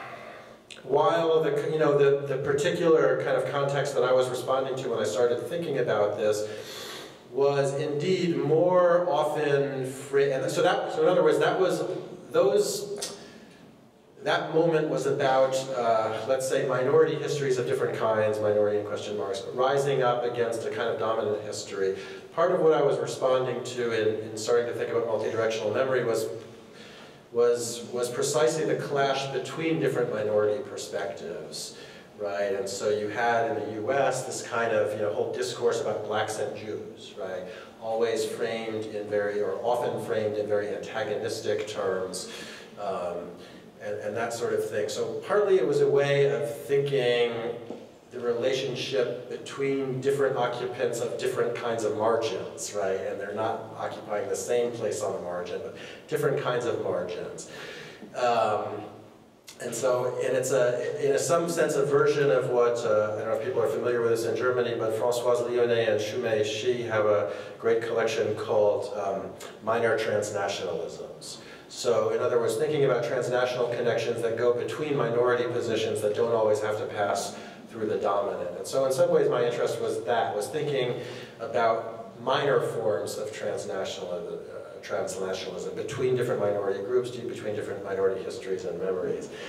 while the, you know, the, the particular kind of context that I was responding to when I started thinking about this was indeed more often free, and so that, so in other words, that was, those, that moment was about, uh, let's say, minority histories of different kinds, minority in question marks, rising up against a kind of dominant history. Part of what I was responding to in, in starting to think about multi-directional memory was, was, was precisely the clash between different minority perspectives, right? And so you had in the U S this kind of, you know, whole discourse about blacks and Jews, right? Always framed in very, or often framed in very antagonistic terms, um, and, and that sort of thing. So partly it was a way of thinking the relationship between different occupants of different kinds of margins, right? And they're not occupying the same place on the margin, but different kinds of margins. Um, and so, and it's a, in a some sense, a version of what, uh, I don't know if people are familiar with this in Germany, but Françoise Lyonnais and Shumei Shi have a great collection called um, Minor Transnationalisms. So, in other words, thinking about transnational connections that go between minority positions that don't always have to pass through the dominant. And so in some ways my interest was that, was thinking about minor forms of transnational, uh, transnationalism between different minority groups, between different minority histories and memories.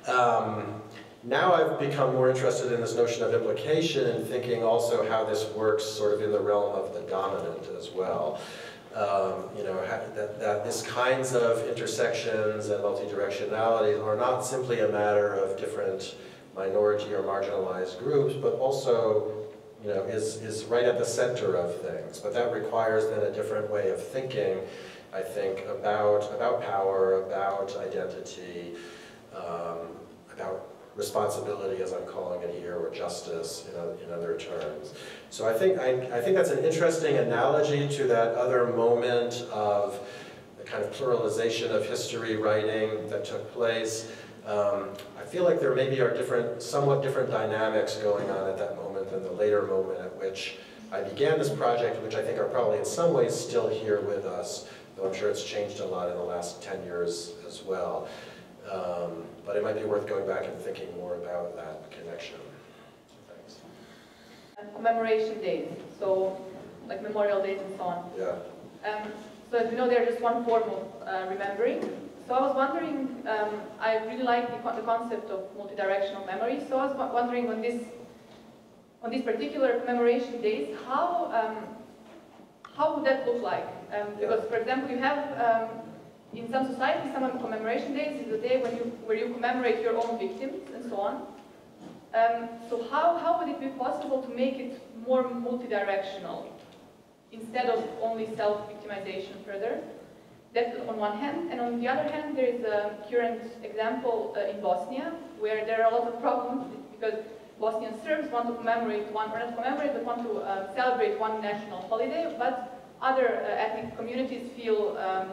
Um, now I've become more interested in this notion of implication and thinking also how this works sort of in the realm of the dominant as well. Um, you know, that, that these kinds of intersections and multidirectionalities are not simply a matter of different minority or marginalized groups, but also, you know, is, is right at the center of things. But that requires then a different way of thinking, I think, about, about power, about identity, um, about responsibility, as I'm calling it here, or justice in, a, in other terms. So I think, I, I think that's an interesting analogy to that other moment of the kind of pluralization of history writing that took place. Um, I feel like there maybe are different, somewhat different dynamics going on at that moment than the later moment at which I began this project, which I think are probably in some ways still here with us, though I'm sure it's changed a lot in the last ten years as well. Um, but it might be worth going back and thinking more about that connection. Thanks. Commemoration days, so like memorial days and so on. Yeah. Um, so as we know, they're just one form of uh, remembering. So I was wondering, um, I really like the, the concept of multidirectional memory. So I was wondering on this, on these particular commemoration days, how um, how would that look like? Um, because, for example, you have um, in some societies, some commemoration days is the day when you where you commemorate your own victims and so on. Um, so how how would it be possible to make it more multidirectional instead of only self-victimization further? That's on one hand, and on the other hand, there is a current example uh, in Bosnia, where there are a lot of problems because Bosnian Serbs want to commemorate one, or not commemorate, but want to uh, celebrate one national holiday, but other uh, ethnic communities feel um,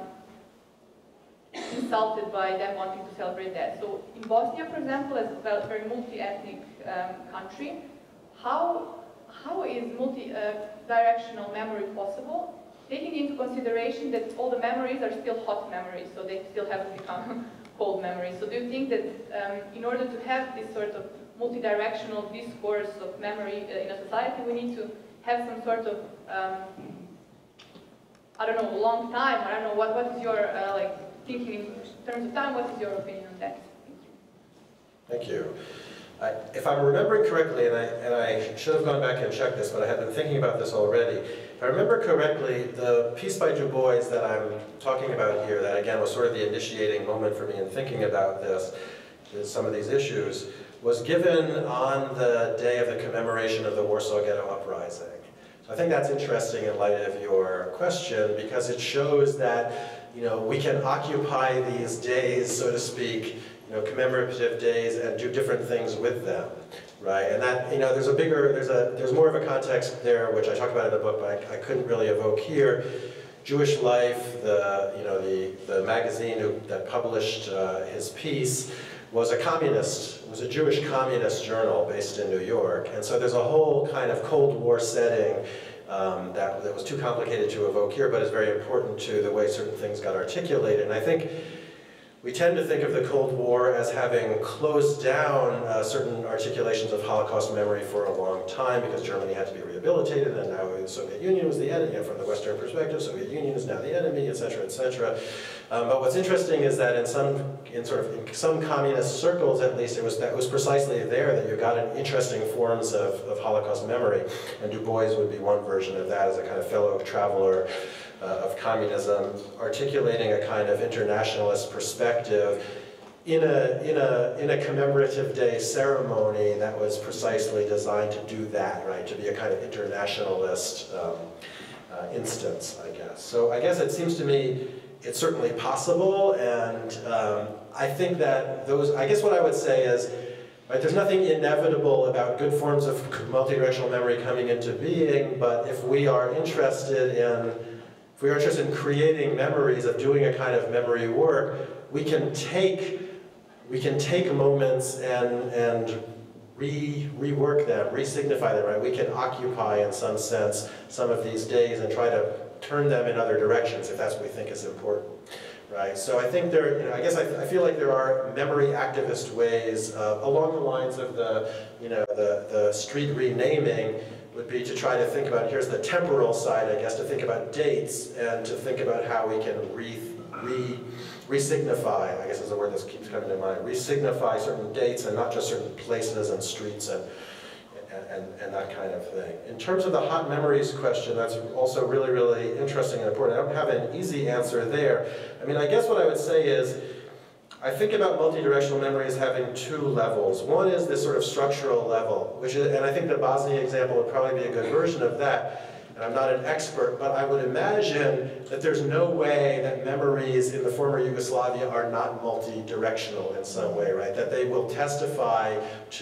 insulted by them wanting to celebrate that. So in Bosnia, for example, as a very multi-ethnic um, country, how, how is multi-directional uh, memory possible? Taking into consideration that all the memories are still hot memories, so they still haven't become cold memories. So do you think that um, in order to have this sort of multi-directional discourse of memory uh, in a society, we need to have some sort of, um, I don't know, long time, I don't know, what, what is your, uh, like, thinking in terms of time, what is your opinion on that? Thank you. I, if I'm remembering correctly, and I, and I should have gone back and checked this, but I had been thinking about this already. If I remember correctly, the piece by Du Bois that I'm talking about here, that again was sort of the initiating moment for me in thinking about this, some of these issues, was given on the day of the commemoration of the Warsaw Ghetto Uprising. So I think that's interesting in light of your question, because it shows that, you know, we can occupy these days, so to speak, you know, commemorative days, and do different things with them, right? And that, you know, there's a bigger, there's a, there's more of a context there, which I talk about in the book, but I, I couldn't really evoke here. Jewish Life, the, you know, the, the magazine who, that published uh, his piece, was a communist, was a Jewish communist journal based in New York. And so there's a whole kind of Cold War setting um, that, that was too complicated to evoke here, but is very important to the way certain things got articulated. And I think we tend to think of the Cold War as having closed down uh, certain articulations of Holocaust memory for a long time because Germany had to be rehabilitated, and now the Soviet Union was the enemy. And from the Western perspective, Soviet Union is now the enemy, et cetera, et cetera. Um, but what's interesting is that in some, in sort of in some communist circles, at least, it was that was precisely there that you got an interesting forms of, of Holocaust memory, and Du Bois would be one version of that as a kind of fellow traveler Uh, of communism, articulating a kind of internationalist perspective in a, in a, in a commemorative day ceremony that was precisely designed to do that, right, to be a kind of internationalist um, uh, instance, I guess. So I guess it seems to me it's certainly possible, and um, I think that those, I guess what I would say is, right, there's nothing inevitable about good forms of multidirectional memory coming into being, but if we are interested in If we are interested in creating memories, of doing a kind of memory work, we can take, we can take moments and, and re, rework them, re-signify them, right? We can occupy, in some sense, some of these days and try to turn them in other directions if that's what we think is important, right? So I think there, you know, I guess I, I feel like there are memory activist ways, uh, along the lines of the, you know, the, the street renaming, would be to try to think about, here's the temporal side, I guess, to think about dates and to think about how we can re, re, re-signify, I guess is the word that keeps coming to mind, re-signify certain dates and not just certain places and streets and, and, and that kind of thing. In terms of the hot memories question, that's also really, really interesting and important. I don't have an easy answer there. I mean, I guess what I would say is, I think about multi-directional memory as having two levels. One is this sort of structural level, which is, and I think the Bosnia example would probably be a good version of that. And I'm not an expert, but I would imagine that there's no way that memories in the former Yugoslavia are not multi-directional in some way, right? That they will testify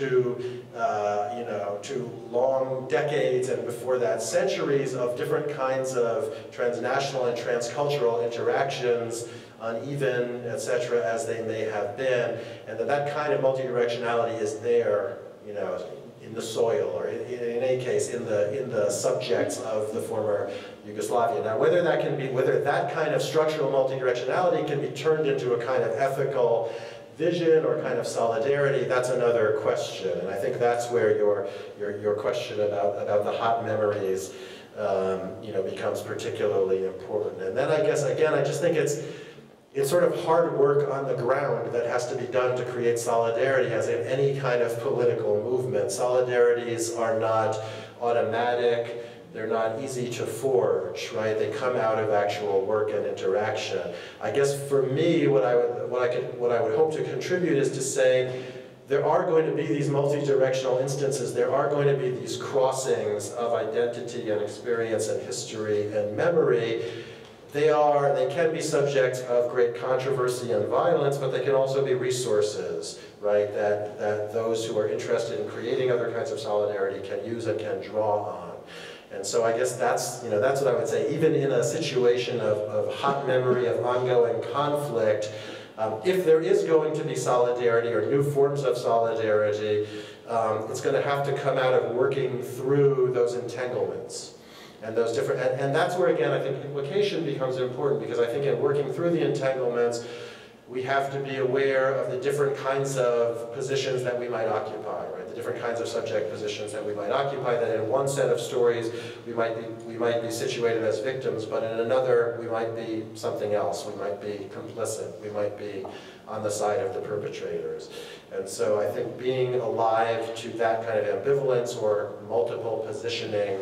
to, uh, you know, to long decades and before that centuries of different kinds of transnational and transcultural interactions, uneven, et cetera, as they may have been, and that that kind of multi-directionality is there, you know, in the soil, or in, in any case, in the in the subjects of the former Yugoslavia. Now, whether that can be, whether that kind of structural multi-directionality can be turned into a kind of ethical vision or kind of solidarity, that's another question. And I think that's where your your your question about about the hot memories, um, you know, becomes particularly important. And then I guess again, I just think it's. It's sort of hard work on the ground that has to be done to create solidarity, as in any kind of political movement. Solidarities are not automatic, they're not easy to forge, right? They come out of actual work and interaction. I guess for me, what I would, what I could, what I would hope to contribute is to say, there are going to be these multi-directional instances, there are going to be these crossings of identity and experience and history and memory. They are, they can be subjects of great controversy and violence, but they can also be resources, right, that, that those who are interested in creating other kinds of solidarity can use and can draw on. And so I guess that's, you know, that's what I would say, even in a situation of, of hot memory, of ongoing conflict, um, if there is going to be solidarity or new forms of solidarity, um, it's going to have to come out of working through those entanglements. And those different, and, and that's where, again, I think implication becomes important, because I think in working through the entanglements, we have to be aware of the different kinds of positions that we might occupy, right? The different kinds of subject positions that we might occupy, that in one set of stories, we might be, we might be situated as victims, but in another, we might be something else. We might be complicit. We might be on the side of the perpetrators. And so I think being alive to that kind of ambivalence or multiple positioning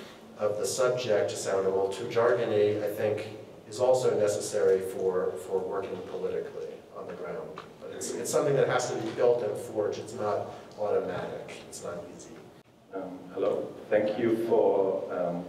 of the subject, to sound a little too jargony, I think is also necessary for, for working politically on the ground. But it's, it's something that has to be built and forged. It's not automatic. It's not easy. Um, hello. Thank you for um,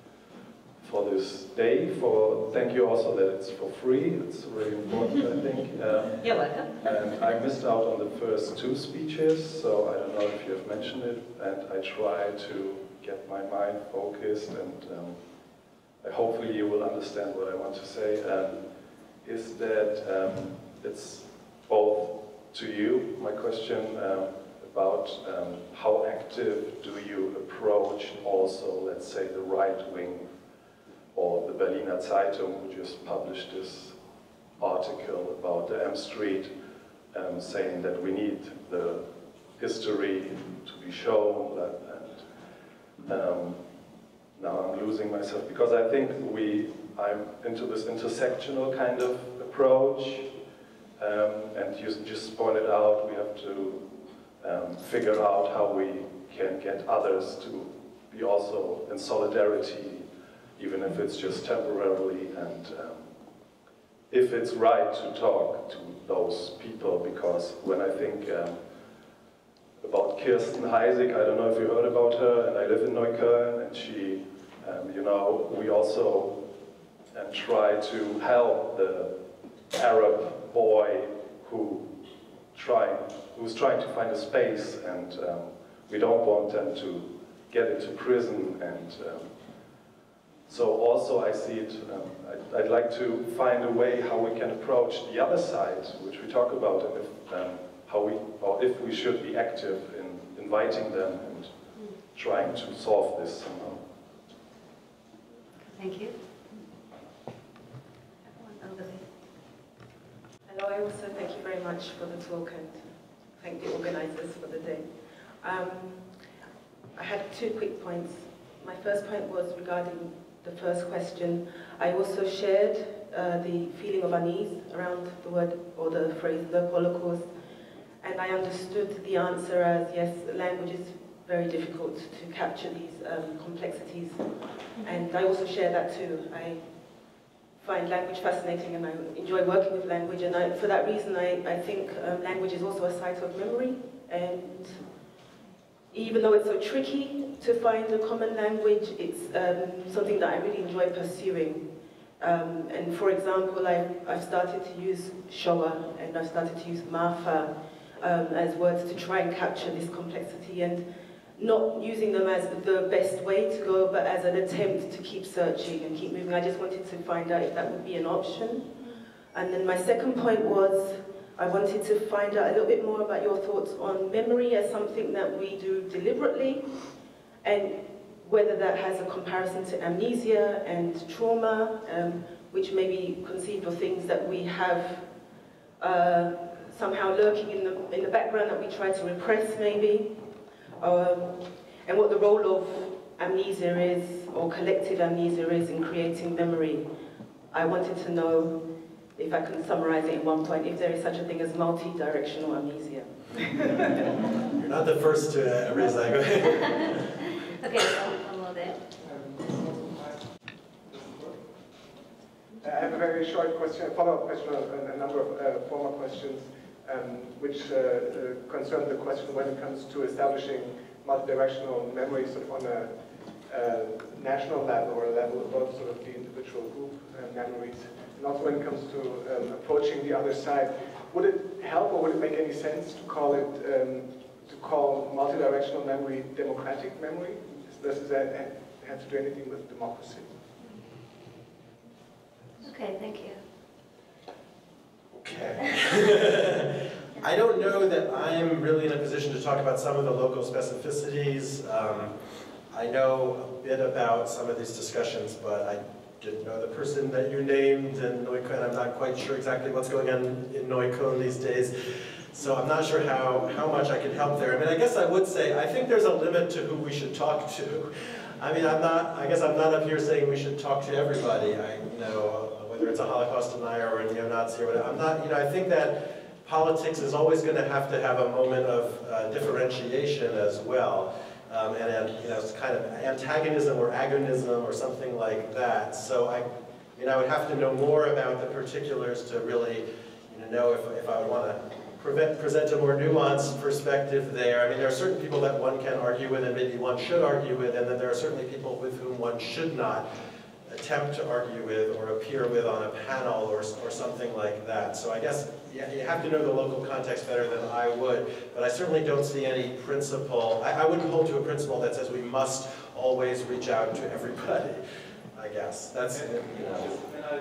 for this day. For thank you also that it's for free. It's really important, I think. Um, You're welcome. And I missed out on the first two speeches, so I don't know if you have mentioned it. And I try to get my mind focused, and um, hopefully you will understand what I want to say, um, is that um, it's both to you, my question um, about um, how active do you approach also, let's say, the right wing, or the Berliner Zeitung, who just published this article about the M Street, um, saying that we need the history to be shown, that, Um, now I'm losing myself, because I think we, I'm into this intersectional kind of approach, um, and you just pointed out we have to um, figure out how we can get others to be also in solidarity, even if it's just temporarily, and um, if it's right to talk to those people, because when I think um, about Kirsten Heisig, I don't know if you heard about her, and I live in Neukölln, and she, um, you know, we also um, try to help the Arab boy who trying, who's trying to find a space, and um, we don't want them to get into prison, and um, so also I see it, um, I'd, I'd like to find a way how we can approach the other side, which we talk about, and if, um, how we, or if we should be active in inviting them and trying to solve this somehow. Thank you. Hello, I also thank you very much for the talk and thank the organizers for the day. Um, I had two quick points. my first point was regarding the first question. I also shared uh, the feeling of unease around the word or the phrase the Holocaust, and I understood the answer as yes, language is very difficult to capture these um, complexities, and I also share that too. I find language fascinating and I enjoy working with language, and I, for that reason I, I think um, language is also a site of memory, and even though it's so tricky to find a common language, it's um, something that I really enjoy pursuing. Um, and for example, I've, I've started to use Shoah and I've started to use Mafa um, as words to try and capture this complexity, and not using them as the best way to go, but as an attempt to keep searching and keep moving. I just wanted to find out if that would be an option. And then my second point was, I wanted to find out a little bit more about your thoughts on memory as something that we do deliberately, and whether that has a comparison to amnesia and trauma, um, which may be conceived of things that we have uh, somehow lurking in the, in the background that we try to repress maybe, um, and what the role of amnesia is, or collective amnesia is, in creating memory. I wanted to know, if I can summarize it in one point, if there is such a thing as multi-directional amnesia. You're not the first to uh, raise that. Okay, so one more there. I have a very short question, a follow-up question on a number of uh, former questions, um, which uh, uh, concern the question when it comes to establishing multidirectional memory sort of on a uh, national level or a level above sort of the individual group uh, memories. And also when it comes to um, approaching the other side, would it help or would it make any sense to call it, um, to call multidirectional memory democratic memory? Does that have to do anything with democracy? Okay, thank you. Okay. I don't know that I'm really in a position to talk about some of the local specificities. Um, I know a bit about some of these discussions, but I didn't know the person that you named in Neukölln. I'm not quite sure exactly what's going on in Neukölln these days. So I'm not sure how, how much I can help there. I mean, I guess I would say, I think there's a limit to who we should talk to. I mean, I'm not, I guess I'm not up here saying we should talk to everybody. I, you know, whether it's a Holocaust denier or a neo-Nazi or whatever. I'm not, you know, I think that politics is always going to have to have a moment of uh, differentiation as well. Um, and, and, you know, it's kind of antagonism or agonism or something like that. So I, you know, I would have to know more about the particulars to really, you know, know if, if I would want to Prevent, present a more nuanced perspective there. I mean, there are certain people that one can argue with and maybe one should argue with, and then there are certainly people with whom one should not attempt to argue with or appear with on a panel or, or something like that. So I guess yeah, you have to know the local context better than I would, but I certainly don't see any principle. I, I wouldn't hold to a principle that says we must always reach out to everybody, I guess. That's, you know.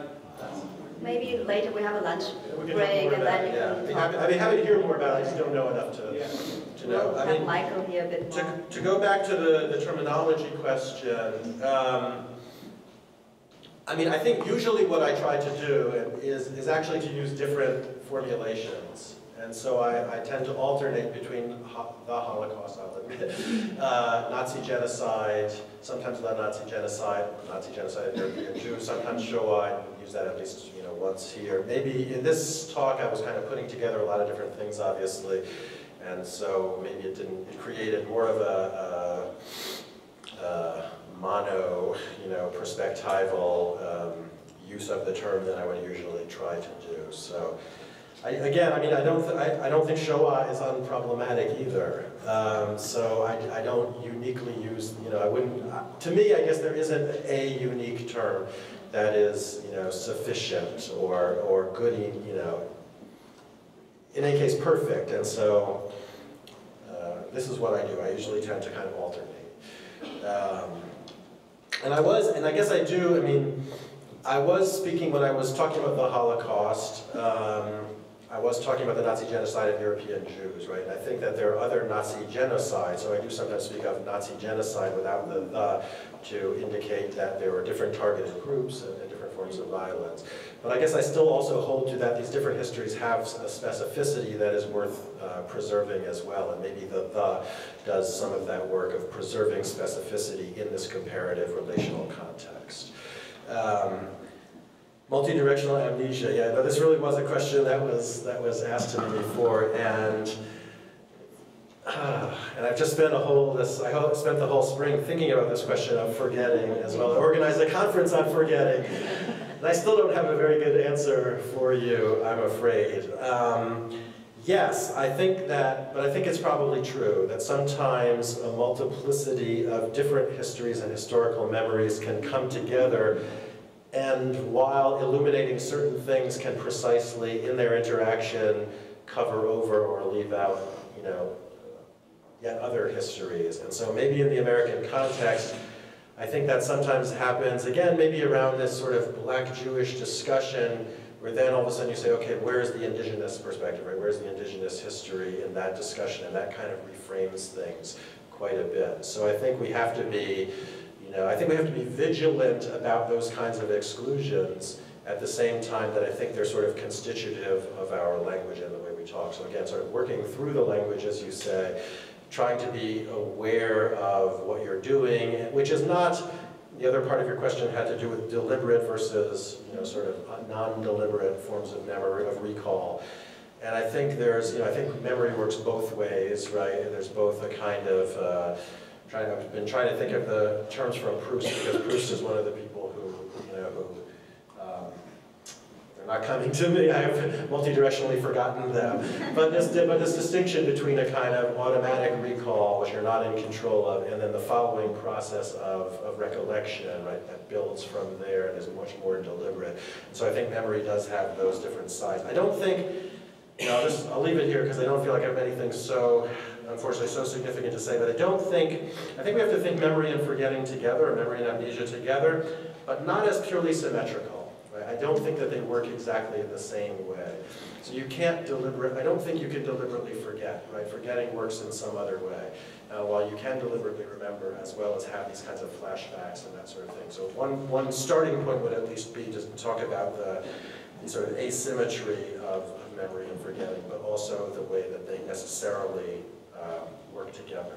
Maybe later we have a lunch we break and then you yeah. can I'd be talk. happy, I'd be happy to hear more about it. I just don't know enough to, Yeah. to know. We'll I have mean, Michael here a bit more. To, to go back to the, the terminology question, um, I mean, I think usually what I try to do is, is actually to use different formulations. And so I, I tend to alternate between ho the Holocaust, I'll admit, uh, Nazi genocide, sometimes the Nazi genocide, Nazi genocide of European Jews, sometimes Shoah. I use that at least, you know, once here. Maybe in this talk I was kind of putting together a lot of different things, obviously, and so maybe it didn't. It created more of a, a, a mono, you know, perspectival um, use of the term than I would usually try to do. So. I, again, I mean, I don't, th I, I don't think Shoah is unproblematic either. Um, so I, I don't uniquely use, you know, I wouldn't. Uh, to me, I guess there isn't a unique term that is, you know, sufficient or or good, you know, in any case, perfect. And so uh, this is what I do. I usually tend to kind of alternate. Um, and I was, and I guess I do. I mean, I was speaking when I was talking about the Holocaust. Um, I was talking about the Nazi genocide of European Jews, right? And I think that there are other Nazi genocides, so I do sometimes speak of Nazi genocide without the the to indicate that there were different targeted groups and, and different forms forms of violence. But I guess I still also hold to that these different histories have a specificity that is worth uh, preserving as well, and maybe the the does some of that work of preserving specificity in this comparative relational context. Um, multi-directional amnesia, yeah, no, this really was a question that was, that was asked to me before, and Uh, and I've just spent a whole this I spent the whole spring thinking about this question of forgetting as well. I organized a conference on forgetting, and I still don't have a very good answer for you, I'm afraid. Um, yes, I think that, but I think it's probably true that sometimes a multiplicity of different histories and historical memories can come together, and while illuminating certain things can precisely, in their interaction, cover over or leave out, you know, yet other histories. And so maybe in the American context, I think that sometimes happens, again, maybe around this sort of black Jewish discussion, where then all of a sudden you say, okay, where's the indigenous perspective, right? Where's the indigenous history in that discussion? And that kind of reframes things quite a bit. So I think we have to be, you know, I think we have to be vigilant about those kinds of exclusions at the same time that I think they're sort of constitutive of our language and the way we talk. So again, sort of working through the language, as you say, trying to be aware of what you're doing, which is not, the other part of your question had to do with deliberate versus, you know, sort of non-deliberate forms of memory, of recall. And I think there's, you know, I think memory works both ways, right? There's both a kind of, uh, trying, I've been trying to think of the terms from Proust, because Proust is one of the people who, you know, who, um, they're not coming to me, I have multi-directionally forgotten them. But this, but this distinction between a kind of automatic recall, which you're not in control of, and then the following process of, of recollection, right, that builds from there and is much more deliberate. And so I think memory does have those different sides. I don't think, you know, I'll, just, I'll leave it here because I don't feel like I have anything so, unfortunately, so significant to say, but I don't think, I think we have to think memory and forgetting together, or memory and amnesia together, but not as purely symmetrical. I don't think that they work exactly in the same way. So you can't deliberate, I don't think you can deliberately forget, right? Forgetting works in some other way. Uh, while you can deliberately remember as well as have these kinds of flashbacks and that sort of thing. So one, one starting point would at least be to talk about the, the sort of asymmetry of, of memory and forgetting, but also the way that they necessarily uh, work together.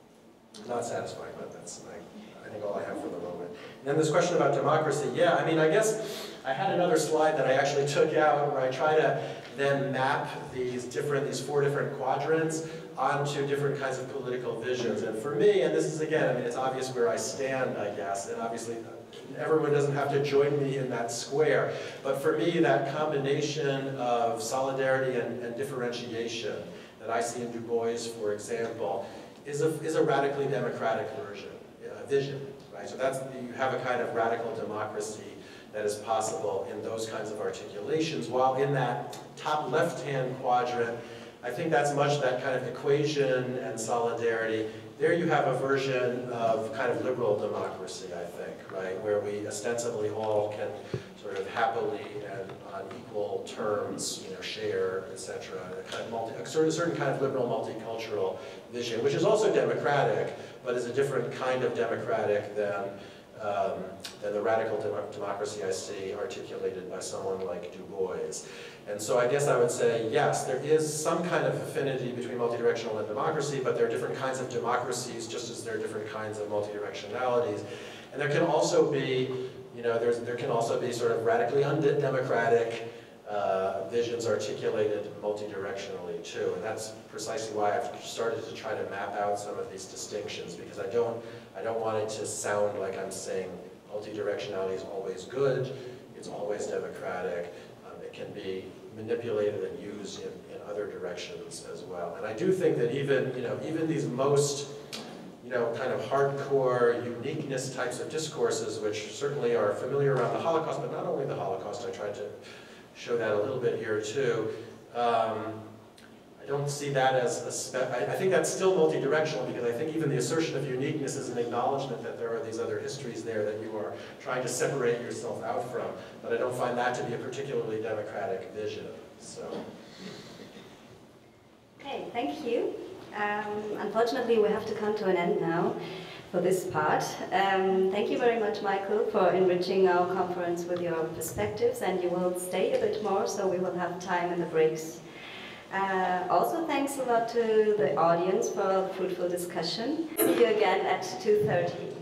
Not satisfying, but that's my, I think all I have for the moment. And then this question about democracy, yeah, I mean, I guess I had another slide that I actually took out where I try to then map these different, these four different quadrants onto different kinds of political visions. And for me, and this is again, I mean, it's obvious where I stand, I guess, and obviously everyone doesn't have to join me in that square, but for me, that combination of solidarity and, and differentiation that I see in Du Bois, for example, is a, is a radically democratic version, uh, vision, right? So that's, you have a kind of radical democracy that is possible in those kinds of articulations, while in that top left-hand quadrant, I think that's much that kind of equation and solidarity. There you have a version of kind of liberal democracy, I think, right, where we ostensibly all can sort of happily and on equal terms, you know, share, et cetera. A kind of multi, a certain, certain kind of liberal multicultural vision, which is also democratic, but is a different kind of democratic than Um, than the radical dem democracy I see articulated by someone like Du Bois. And so I guess I would say, yes, there is some kind of affinity between multidirectional and democracy, but there are different kinds of democracies just as there are different kinds of multidirectionalities. And there can also be, you know, there's, there can also be sort of radically undemocratic uh, visions articulated multidirectionally too. And that's precisely why I've started to try to map out some of these distinctions, because I don't I don't want it to sound like I'm saying multidirectionality is always good, it's always democratic, um, it can be manipulated and used in, in other directions as well. And I do think that even, you know, even these most, you know, kind of hardcore uniqueness types of discourses, which certainly are familiar around the Holocaust, but not only the Holocaust, I tried to show that a little bit here too. Um, I don't see that as a spe I, I think that's still multi-directional, because I think even the assertion of uniqueness is an acknowledgement that there are these other histories there that you are trying to separate yourself out from. But I don't find that to be a particularly democratic vision. So. Okay, thank you. Um, unfortunately, we have to come to an end now. for this part. Um, thank you very much, Michael, for enriching our conference with your perspectives, and you will stay a bit more, so we will have time in the breaks. Uh, also, thanks a lot to the audience for the fruitful discussion. See you again at two thirty.